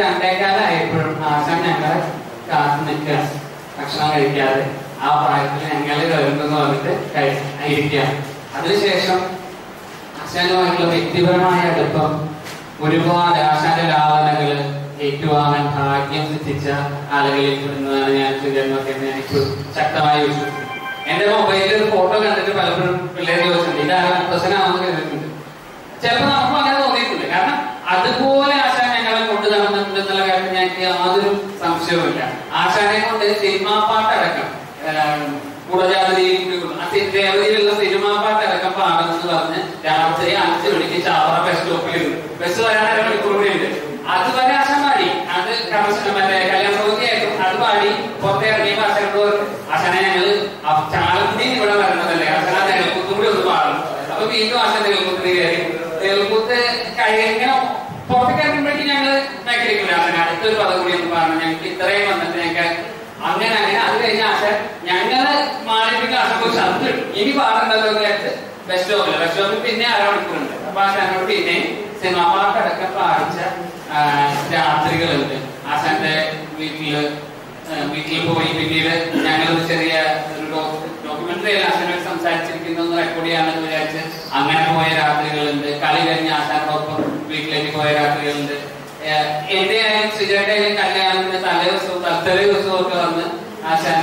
Speaker 11: 2:15 ആശാൻ ഞങ്ങളെ കാത്തു നിൽക്കുക, ഭക്ഷണം കഴിക്കാതെ. ആ പ്രായത്തിൽ ഞങ്ങൾ വരുന്നെന്ന് പറഞ്ഞിട്ട് ഇരിക്കുക. അതിനുശേഷം ആശാനുമായിട്ടുള്ള വ്യക്തിപരമായ അടുപ്പം, ഒരുപാട് ആശാന്റെ ലാളനകള് ഏറ്റുവാങ്ങാൻ ഭാഗ്യം സിദ്ധിച്ച ആളുകളിൽ പെടുന്നതാണ് ഞാൻ ശ്രീജന്മൊക്കെ എനിക്ക് ശക്തമായി വിശ്വസിക്കുന്നു. എന്റെ മൊബൈലിൽ ഒരു ഫോട്ടോ കണ്ടിട്ട് പലപ്പോഴും പിള്ളേർ ചോദിച്ചിട്ടുണ്ട്, ഇതാരാ പ്രശ്നമാണെന്ന് കേട്ടിട്ടുണ്ട്. ചിലപ്പോൾ നമുക്കും അങ്ങനെ തോന്നിയിട്ടുണ്ട്. കാരണം അതുപോലെ ആശാൻ ഞങ്ങളെ കൊണ്ടു നടന്നിട്ടുണ്ട് എന്നുള്ള കാര്യത്തിൽ ഞങ്ങൾക്ക് യാതൊരു സംശയവുമില്ല. ആശാനെ കൊണ്ട് സിനിമാ പാട്ടടക്കം ിലുള്ള സിനിമാ പാട്ടടക്കം പാടുമെന്ന് പറഞ്ഞ് രാത്രി 5 മണിക്ക് ചാവറ ബസ് സ്റ്റോപ്പിൽ ബസ് വരാൻ 1 മണിക്കൂർ കൂടിയുണ്ട്. അതുവരെ ആശാൻ പാടി. അത് മറ്റേ കല്യാണ സൗകര്യമായിരുന്നു. അത് പാടി പുറത്തെ ഇറങ്ങിയപ്പോ ആശാനോട് ആശാനെ ഞങ്ങള് ചാലക്കുടി ഇവിടെ വരണതല്ലേ, ആശാൻ ആ നെൽക്കുത്തും കൂടി ഒന്ന് പാടും. അപ്പൊ വീണ്ടും ആശാൻ നെൽക്കുത്തിന് കയറി. നെൽക്കുത്ത് ഇങ്ങനെ പുറത്തേക്ക് ഇറങ്ങുമ്പോഴേക്കും ഞങ്ങള് മേഖലയ്ക്കില്ല. ആശാൻ അടുത്തൊരു പദം കൂടി ഒന്ന് പറഞ്ഞു. ഞങ്ങൾക്ക് ഇത്രയും വന്നിട്ട് ഞങ്ങൾക്ക് അങ്ങനെ അത് കഴിഞ്ഞ ആശാൻ ഞങ്ങള് മാറിപ്പിക്കുന്ന ആശാൻ പോയി ശബ്ദം ഇനി പാടുണ്ടല്ലോ നേരത്ത് ബസ് സ്റ്റോപ്പിൽ പിന്നെ 1/2 മണിക്കൂറുണ്ട്. അപ്പൊ ആശാനോട് പിന്നെ സിനിമാ പാട്ടടക്കം പാടിച്ച രാത്രികളുണ്ട്. ആശാന്റെ വീട്ടിൽ പോയി പിന്നീട് ഞങ്ങളൊരു ചെറിയ ഒരു ഡോക്യുമെന്ററി ആശാനെ സംസാരിച്ചിരിക്കുന്ന റെക്കോർഡ് ചെയ്യാമെന്ന് വിചാരിച്ച് അങ്ങനെ പോയ രാത്രികളുണ്ട്. കളി കഴിഞ്ഞ് ആശാനോടൊപ്പം വീട്ടിലേക്ക് പോയ രാത്രികളുണ്ട്. എന്റെ ആയാലും ശ്രീജേട്ടയിലും കല്യാണത്തിന് തലേ ദിവസവും ഒക്കെ വന്ന് ആശാൻ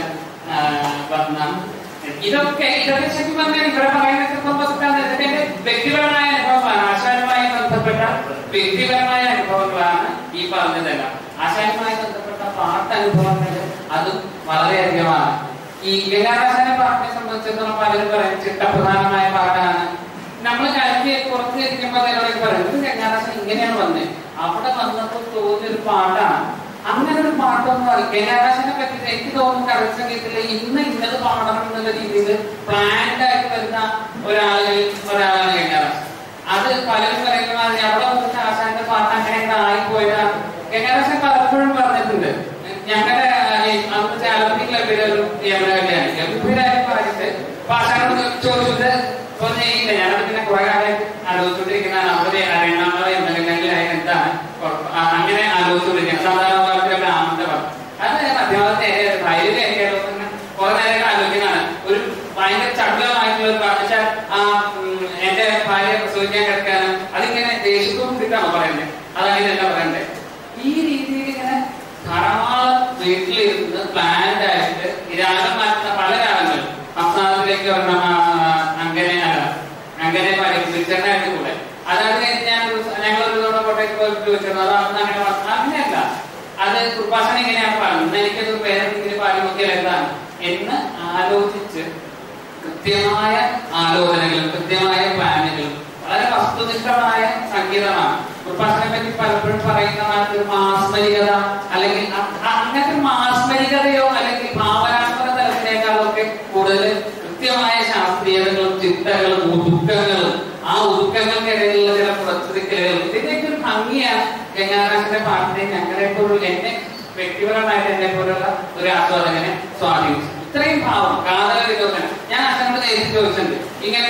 Speaker 11: വന്ന ഇതൊക്കെ ശരിക്കും പറഞ്ഞാൽ ഇവിടെ പറയുന്നത് ഇതൊക്കെ എന്റെ വ്യക്തിപരമായ അനുഭവമാണ്. ആശാനുമായി ബന്ധപ്പെട്ട വ്യക്തിപരമായ അനുഭവങ്ങളാണ് ഈ പറഞ്ഞതെല്ലാം. ആശാനുമായി ബന്ധപ്പെട്ട പാട്ടനുഭവങ്ങൾ അതും വളരെയധികമാണ്. ഈ ഗംഗാരാശാന്റെ പാട്ടിനെ സംബന്ധിച്ചിടത്തോളം പലരും പറയും ചിട്ടപ്രധാനമായ പാട്ടാണ്. നമ്മൾ കലക്കി പുറത്ത് ഇരിക്കുമ്പോൾ അതിനോടൊക്കെ പറയും ഇത് ഗംഗാരാശൻ ഇങ്ങനെയാണ് വന്നത്, അവിടെ വന്നപ്പോൾ തോന്നിയൊരു പാട്ടാണ്. അങ്ങനെ ഒരു പാട്ടൊന്നും ഗംഗാരാശനെ പറ്റി എനിക്ക് തോന്നുന്നു കടൽ സംഗീതത്തില് ഇന്നത് പാടണം എന്നുള്ള രീതിയിൽ പ്ലാൻഡ് ആയിട്ട് വരുന്ന ഒരാളാണ് ഗംഗാരാശൻ. അത് പലരും പറയുന്ന മാതിരി അവിടെ വന്നിട്ട് ആശാന്റെ പാട്ട് അങ്ങനെ ആയിപ്പോയതാണ്. ഗംഗാരാശൻ പലപ്പോഴും പറഞ്ഞിട്ടുണ്ട്. ഞങ്ങളുടെ അന്ന് ചാലക്കുടി ക്ലബിലെ ഒരു യമന കല്യാണം ഗംഭീരായി പറഞ്ഞിട്ട് ആശാനോട് ചോദിച്ചിട്ട് പറഞ്ഞില്ല. ഞാനത് പിന്നെ കുറെ കാലം ആലോചിച്ചുകൊണ്ടിരിക്കുന്നതാണ്. അവിടെ അറിയണമോ യമനകല്യാണിലായ എന്താണ് അങ്ങനെ ആലോചിച്ചുകൊണ്ടിരിക്കുന്നത്. സാധാരണ കാലത്തിലൊക്കെ ആനന്ദമാണ്. അത് മധ്യഭാഗത്ത് വയലിൽ എനിക്കാലോ കുറെ നേരം ആലോചിക്കുന്നതാണ്. ഒരു ഭയങ്കര ചടുലമായിട്ടുള്ള ഒരു വെച്ചാൽ എന്റെ ഭാര്യ പ്രസവിക്കാൻ കിടക്കാനും അതിങ്ങനെ ദേഷ്യത്തോട് കൂടിയിട്ടാണോ പറയുന്നത്, അതങ്ങനെ എന്താ പറയണ്ടേ. ഈ രീതിയിൽ ഇങ്ങനെ ധാരാളം വീട്ടിലിരുന്ന് പ്ലാൻഡ് ആയിട്ട് രാഗം മാറ്റുന്ന പല രാഗങ്ങൾ സംസ്ഥാനത്തിലേക്ക് വരണം അങ്ങനെ പഠിപ്പിച്ചായിട്ട് കൂടെ. അതായത് ഞങ്ങളൊരു തവണ കോട്ടയത്ത് പോയിട്ട് ചോദിച്ചിരുന്നു അത് അങ്ങനെയല്ല. അത് കൃപാസന ഇങ്ങനെയാണ് പറയുന്നത്. എനിക്കത് പേരെന്തെങ്കിലും പാടി നോക്കിയാൽ എന്താണ് എന്ന് ആലോചിച്ച് കൃത്യമായ ആലോചനകളും കൃത്യമായ പ്ലാനുകളും വളരെ വസ്തുനിഷ്ഠമായ സംഗീതമാണ്. കൃപാസനെ പറ്റി പലപ്പോഴും പറയുന്ന ഒരു മാസ്മരികത അല്ലെങ്കിൽ അങ്ങനത്തെ മാസ്മരികതയോ അല്ലെങ്കിൽ ഭാവനാത്മക തലത്തിനേക്കാളൊക്കെ കൂടുതൽ കൃത്യമായ ശാസ്ത്രീയതകളും ചിന്തകളും ഒതുക്കങ്ങളും ആ ഒതുക്കങ്ങൾക്കിടയിലുള്ള ചില പുറത്തിരിക്കലുകളും ഇതിന്റെയൊക്കെ ഒരു ഭംഗിയാണ് ഗംഗാധരന്റെ പാട്ടിനെ ഞങ്ങളെ പോലുള്ള എന്നെ വ്യക്തിപരമായിട്ട് എന്നെ പോലുള്ള ഒരു ആസ്വാദകനെ സ്വാധീനിച്ചു. ഇത്രയും ഭാവം കാതല വിലോചനം ഞാൻ അച്ഛനോട് നേരിട്ട് ചോദിച്ചിട്ടുണ്ട്. ഇങ്ങനെ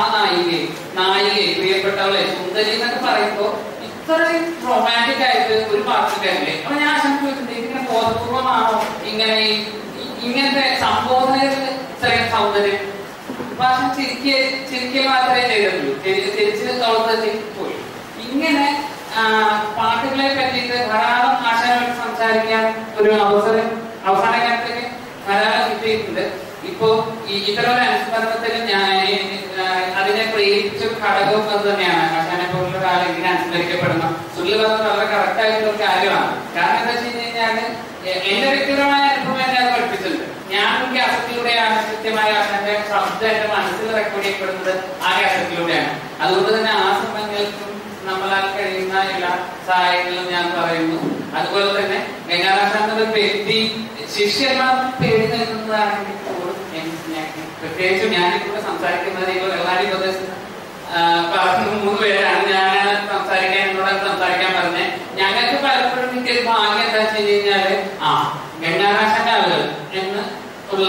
Speaker 11: നായികയെ പ്രിയപ്പെട്ടവളെ സുന്ദരി എന്നൊക്കെ പറയുമ്പോ ഇത്രയും റൊമാൻറ്റിക് ആയിട്ട് ഒരു പാട്ടില്ലേ? അപ്പൊ ഞാൻ അച്ഛനോട് ചോദിച്ചിട്ടുണ്ട്, ഇതിങ്ങനെ ബോധപൂർവമാണോ ഇങ്ങനത്തെ സംബോധനകളിൽ ഇത്രയും സൗന്ദര്യം? ഭാഷ ചിരിക്കൽ മാത്രമേ ചെയ്തിട്ടുള്ളൂ, ചിരിച്ച് തൊളത്ത് പോയി. ഇങ്ങനെ പാട്ടുകളെ പറ്റിയിട്ട് ധാരാളം ആശയമായിട്ട് സംസാരിക്കാൻ ഒരു അവസരം അവസാന കാലത്തേക്ക് ധാരാളം കിട്ടിയിട്ടുണ്ട്. ഇപ്പോ ഇത്തരം ഒരു അനുസ്മരണത്തിൽ ഞാൻ അതിനെ പ്രേരിപ്പിച്ച ഘടകവും അത് തന്നെയാണ്. ആശാനെ പോലുള്ള ഒരാൾ ഇങ്ങനെ അനുസ്മരിക്കപ്പെടണം. സുനിൽ പറഞ്ഞത് വളരെ കറക്റ്റ് ആയിട്ടുള്ള ഒരു കാര്യമാണ്. കാരണം എന്താ വെച്ച് കഴിഞ്ഞാല് എന്റെ വ്യക്തിപരമായ അനുഭവം എന്നെ അത് പഠിപ്പിച്ചിട്ടുണ്ട്. ഞാൻ കാസറ്റിലൂടെയാണ് കൃത്യമായ ആശാന്റെ ശബ്ദം എന്റെ മനസ്സിൽ റെക്കോർഡ് ചെയ്യപ്പെടുന്നത് ആ കാസറ്റിലൂടെയാണ്. അതുകൊണ്ട് തന്നെ ആ സമയങ്ങൾക്കും നമ്മളാൽ കഴിയുന്ന എല്ലാ സഹായങ്ങളും ഞാൻ പറയുന്നു. അതുപോലെ തന്നെ ഗംഗാധരന്റെ വ്യക്തി ശിഷ്യന്മാർക്ക് പേടി നൽകുന്നതാണെങ്കിൽ പോലും പ്രത്യേകിച്ചും ഞാനിവിടെ സംസാരിക്കുന്നത് ഈ വെള്ളാടി പ്രദേശത്ത് പറഞ്ഞു 3 പേരാണ് ഞാൻ സംസാരിക്കാൻ പറഞ്ഞത്. ഞങ്ങൾക്ക് പലപ്പോഴും എനിക്കൊരു ഭാഗ്യം എന്താ വെച്ച് കഴിഞ്ഞാല് ഗംഗാധരന്റെ ആളുകൾ എന്ന് ഉള്ള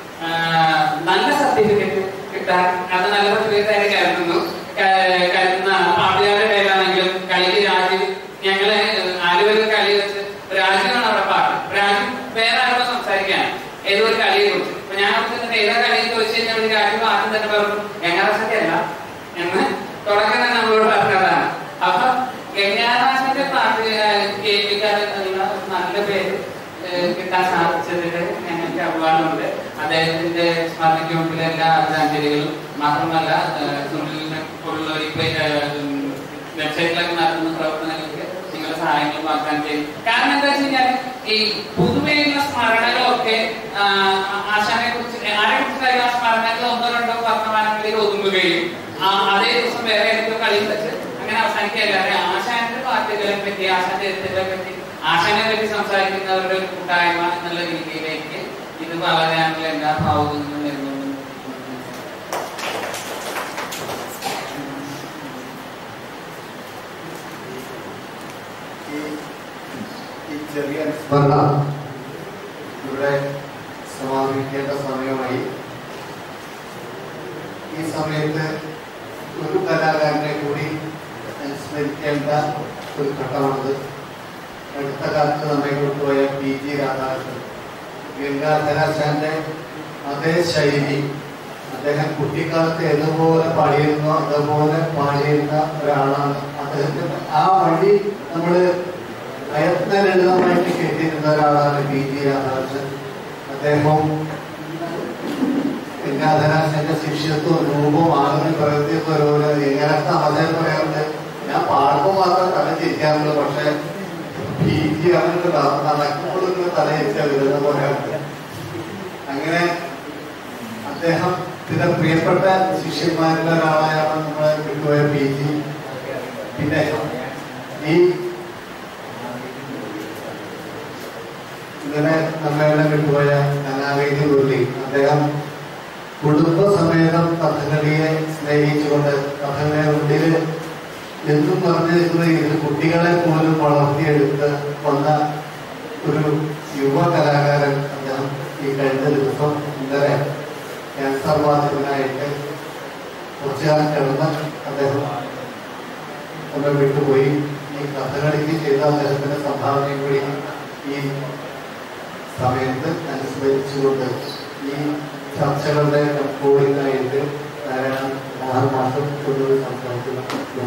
Speaker 11: നല്ല സർട്ടിഫിക്കറ്റ് കിട്ടാൻ അത് നല്ല സർട്ടിഫിക്കറ്റ് കരുതുന്നതാണ്. പാട്ടുകാരുടെ പേരാണെങ്കിലും കളിക്ക് രാജീവ്, ഞങ്ങള് ആലുവയിൽ കളി വെച്ച് രാജീവാണ് അവിടെ പാട്ട്. രാജീവ് വേറെ ആരോട് സംസാരിക്കാണ് ഏതോ ഒരു കളിയെ കുറിച്ച്. അപ്പൊ ഞാൻ ഏതാ കളിയെ ചോദിച്ചു കഴിഞ്ഞാൽ രാജീവ് ആദ്യം തന്നെ പറഞ്ഞു ഗംഗാധരന്റെ അല്ല എന്ന് തുടക്കം തന്നെ നമ്മളോട് പറഞ്ഞതാണ്. അപ്പൊ ഗംഗാധരന്റെ പാട്ട് കേൾപ്പിക്കാനുള്ള നല്ല പേര് കിട്ടാൻ സാധിച്ചതില് ഞങ്ങൾക്ക് അഭിമാനമുണ്ട്. അദ്ദേഹത്തിന്റെ സ്മരണയ്ക്ക് മുമ്പിൽ എല്ലാ ആദരാഞ്ജലികളും. മാത്രമല്ല സുനിലിനെ പോലുള്ള വെബ്സൈറ്റിലൊക്കെ നടത്തുന്ന പ്രവർത്തനങ്ങൾക്ക് നിങ്ങളുടെ സഹായങ്ങൾ വാഗ്ദാനം ചെയ്യും. കാരണം എന്താ വെച്ച് കഴിഞ്ഞാൽ ഈ പൊതുവെയുള്ള സ്മരണകളൊക്കെ ആശാനെ കുറിച്ച് ആരെ കുറിച്ചായാലും ആ സ്മരണകൾ 1-2 വർത്തമാനങ്ങളിൽ ഒതുങ്ങുകയും അതേ ദിവസം വേറെ ഏതൊക്കെ കളിയിൽ വെച്ച് അങ്ങനെ അവസാനിക്കുകയല്ലാതെ ആശാന്റെ പാട്ടുകളെ പറ്റി, ആശാന്റെ എഴുത്തുകളെ പറ്റി, ആശാനെ പറ്റി സംസാരിക്കുന്നവരുടെ ഒരു കൂട്ടായ്മ എന്നുള്ള രീതിയിലേക്ക് ഇത് വളരാനുള്ള എല്ലാ ഭാവങ്ങളും വരുന്നുണ്ട്.
Speaker 4: ഈ ചെറിയ അനുസ്മരണം ഇവിടെ സമാപിക്കേണ്ട സമയമായി. ഈ സമയത്ത് ഒരു കലാകാരനെ കൂടി അനുസ്മരിക്കേണ്ട ഒരു ഘട്ടമാണത്. അടുത്ത കാലത്ത് നമ്മെ കൊണ്ടുപോയ PG രാധാകൃഷ്ണൻ, ഗംഗാധരാശാന്റെ അതേ ശൈലി, അദ്ദേഹം കുട്ടിക്കാലത്ത് ഏതുപോലെ പാടിയിരുന്നോ അതുപോലെ പാടിയിരുന്ന ഒരാളാണ്. അദ്ദേഹത്തിന് ആ വഴി നമ്മള് പ്രയത്നലളിതമായിട്ട് കേട്ടിരുന്ന ഒരാളാണ് PG രാധാകൃഷ്ണൻ. അദ്ദേഹവും ഗംഗാധരാശാന്റെ ശിഷ്യത്വം രൂപമാകുന്ന പ്രകൃതിയൊക്കെ ഓരോരോ എങ്ങനത്തെ അവസരം പറയാറുണ്ട്. ഞാൻ പാടുമ്പോൾ മാത്രം തല ചിരിക്കാറുള്ളൂ, പക്ഷെ PG അവർക്ക് നടക്കുമ്പോഴൊക്കെ തലയിരിച്ച വരുന്ന പോലെയാണ്. അങ്ങനെ അദ്ദേഹത്തിന്റെ പ്രിയപ്പെട്ട ശിഷ്യന്മാരുടെ ഒരാളായാണ് നമ്മളെ വിട്ടുപോയ PG. പിന്നെ ഈ ഇങ്ങനെ നമ്മളെല്ലാം വിട്ടുപോയ കലാവേദി മുരളി, അദ്ദേഹം കുടുംബസമേതം കഥകളിയെ സ്നേഹിച്ചുകൊണ്ട് കഥകളെ ഉള്ളിൽ എന്നും പറഞ്ഞിരിക്കുന്ന ഇത് കുട്ടികളെ പോലും വളർത്തിയെടുത്ത് വന്ന ഒരു യുവ കലാകാരൻ. അദ്ദേഹം ഈ കഴിഞ്ഞ ദിവസം ഇന്നലെ ക്യാൻസർ ബാധിതനായിട്ട് കുറച്ചു കാലം കിടന്ന് അദ്ദേഹം നമ്മെ വിട്ടുപോയി. ഈ കഥകളിക്ക് ചെയ്ത അദ്ദേഹത്തിന്റെ സംഭാവനയും കൂടി ഈ സമയത്ത് അനുസ്മരിച്ചുകൊണ്ട് ഈ ചർച്ചകളുടെ റെക്കോർഡിംഗായിട്ട് ധാരാളം മാസം കൊണ്ടുപോയി സംസാരിക്കുന്നു.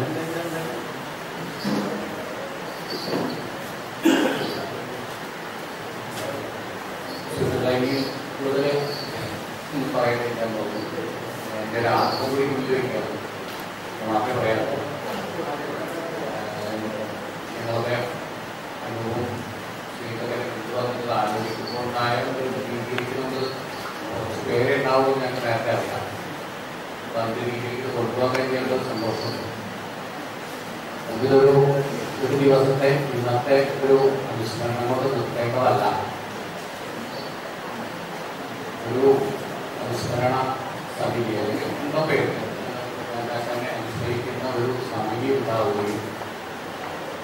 Speaker 1: കൂടുതൽ പറയാൻ പോകുന്നത് എൻ്റെ ഒരു ആത്മ കൂടി ഉപയോഗിക്കാം മാത്രമേ പറയാറുള്ളൂ. ഞങ്ങളുടെ അനുഭവം സ്ത്രീകളെ കൊണ്ടുവന്നത് ആലോചിക്കുമ്പോണ്ടായ ഒരു രീതിയിലേക്ക് നമുക്ക് പേരെ ഉണ്ടാവും ഞങ്ങൾ നേരത്തെ അറിയാം. അപ്പം അതിൻ്റെ രീതിയിലേക്ക് കൊണ്ടുപോകാൻ കഴിഞ്ഞാൽ സന്തോഷമുണ്ട്. അതിലൊരു ദിവസത്തെ ഇന്നത്തെ ഒരു അനുസ്മരണം കൊണ്ട് നിർത്തേണ്ടതല്ല, ഒരു അനുസ്മരണ സമിതി അല്ലെങ്കിൽ എന്തോ പേര് അനുസ്മരിക്കുന്ന ഒരു സമിതി ഉണ്ടാവുകയും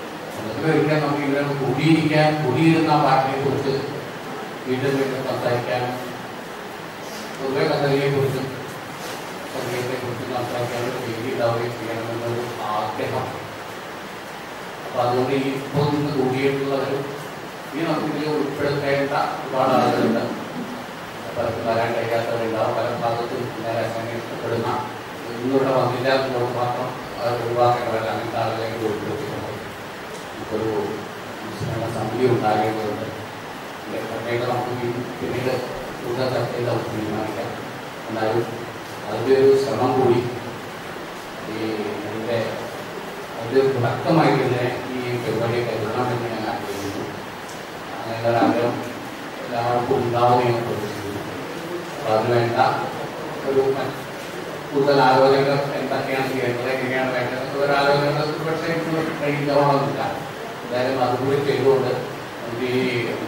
Speaker 1: ഒരിക്കലും നമുക്ക് ഇവിടെ കൂടിയിരുന്ന പാർട്ടിയെ കുറിച്ച് വീണ്ടും സംസാരിക്കാനും പൊതുവെ കഥകളെക്കുറിച്ചും സംഗീതത്തെക്കുറിച്ചും സംസാരിക്കാനും വേദി ഉണ്ടാവുകയും ചെയ്യണമെന്നൊരു ആഗ്രഹം. അപ്പൊ അതുകൊണ്ട് ഈ ഇപ്പോൾ നിന്ന് കൂടിയിട്ടുള്ളവരും ഈ നമുക്കിതിൽ ഉൾപ്പെടുത്തേണ്ട ഒരുപാട് ആളുകളുണ്ട്. പലർക്കും വരാൻ കഴിയാത്തവരുണ്ടാവും. പല ഭാഗത്തും രാഷ്ട്രീയം ഇഷ്ടപ്പെടുന്ന ഇന്നിവിടെ വന്നില്ല എന്നുള്ളത് മാത്രം അവർ ഒഴിവാക്കേണ്ടവരല്ല. അങ്ങനത്തെ ആളുകളെ ഉൾപ്പെടുത്തിയിട്ടുണ്ട്. ഒരു സമിതി ഉണ്ടാകേണ്ടതുണ്ട്. പ്രത്യേക നമുക്ക് പിന്നീട് കൂടുതൽ ചർച്ച ചെയ്ത് നമുക്ക് തീരുമാനിക്കാം. എന്നാലും അതിൻ്റെ ഒരു ശ്രമം കൂടി അതിൻ്റെ തുടക്കമായിട്ട് തന്നെ ഈ പരിപാടിയെ കരുതണമെന്ന് ഞാൻ ആഗ്രഹിക്കുന്നു. അങ്ങനെ ഒരാഗ്രഹം എല്ലാവർക്കും ഉണ്ടാവുകയും പ്രതീക്ഷിക്കുന്നു. അപ്പോൾ അതിനുവേണ്ട ഒരു കൂടുതൽ ആലോചനകൾ എന്തൊക്കെയാണ് ചെയ്യേണ്ടത്, എങ്ങനെയാണ് വേണ്ടത്, ഒരാലോചനകൾ പക്ഷേ കഴിക്കാവുന്നതില്ല. എന്തായാലും അതുകൂടി ചെയ്തുകൊണ്ട് നമുക്ക് ഈ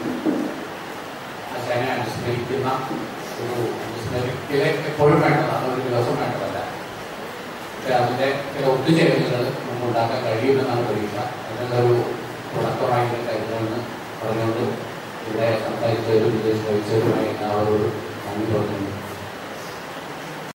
Speaker 1: ആശാനെ അനുസ്മരിക്കുന്ന ഒരു അനുസ്മരിക്കൽ എപ്പോഴും വേണ്ടതാണ്, ഒരു ദിവസം വേണ്ടതല്ല. പക്ഷെ അതിൻ്റെ ചില ഒത്തുചേരലുകൾ നമുക്ക് ഉണ്ടാക്കാൻ കഴിയുമെന്നാണ് പ്രതീക്ഷ. അതിനുള്ളൊരു തുടക്കമായിട്ട് കരുതണമെന്ന് പറഞ്ഞുകൊണ്ട് ഇവിടെ സംസാരിച്ചവരും വിദേശ വഹിച്ചവരുമായി എല്ലാവരോടും നന്ദി പറഞ്ഞു.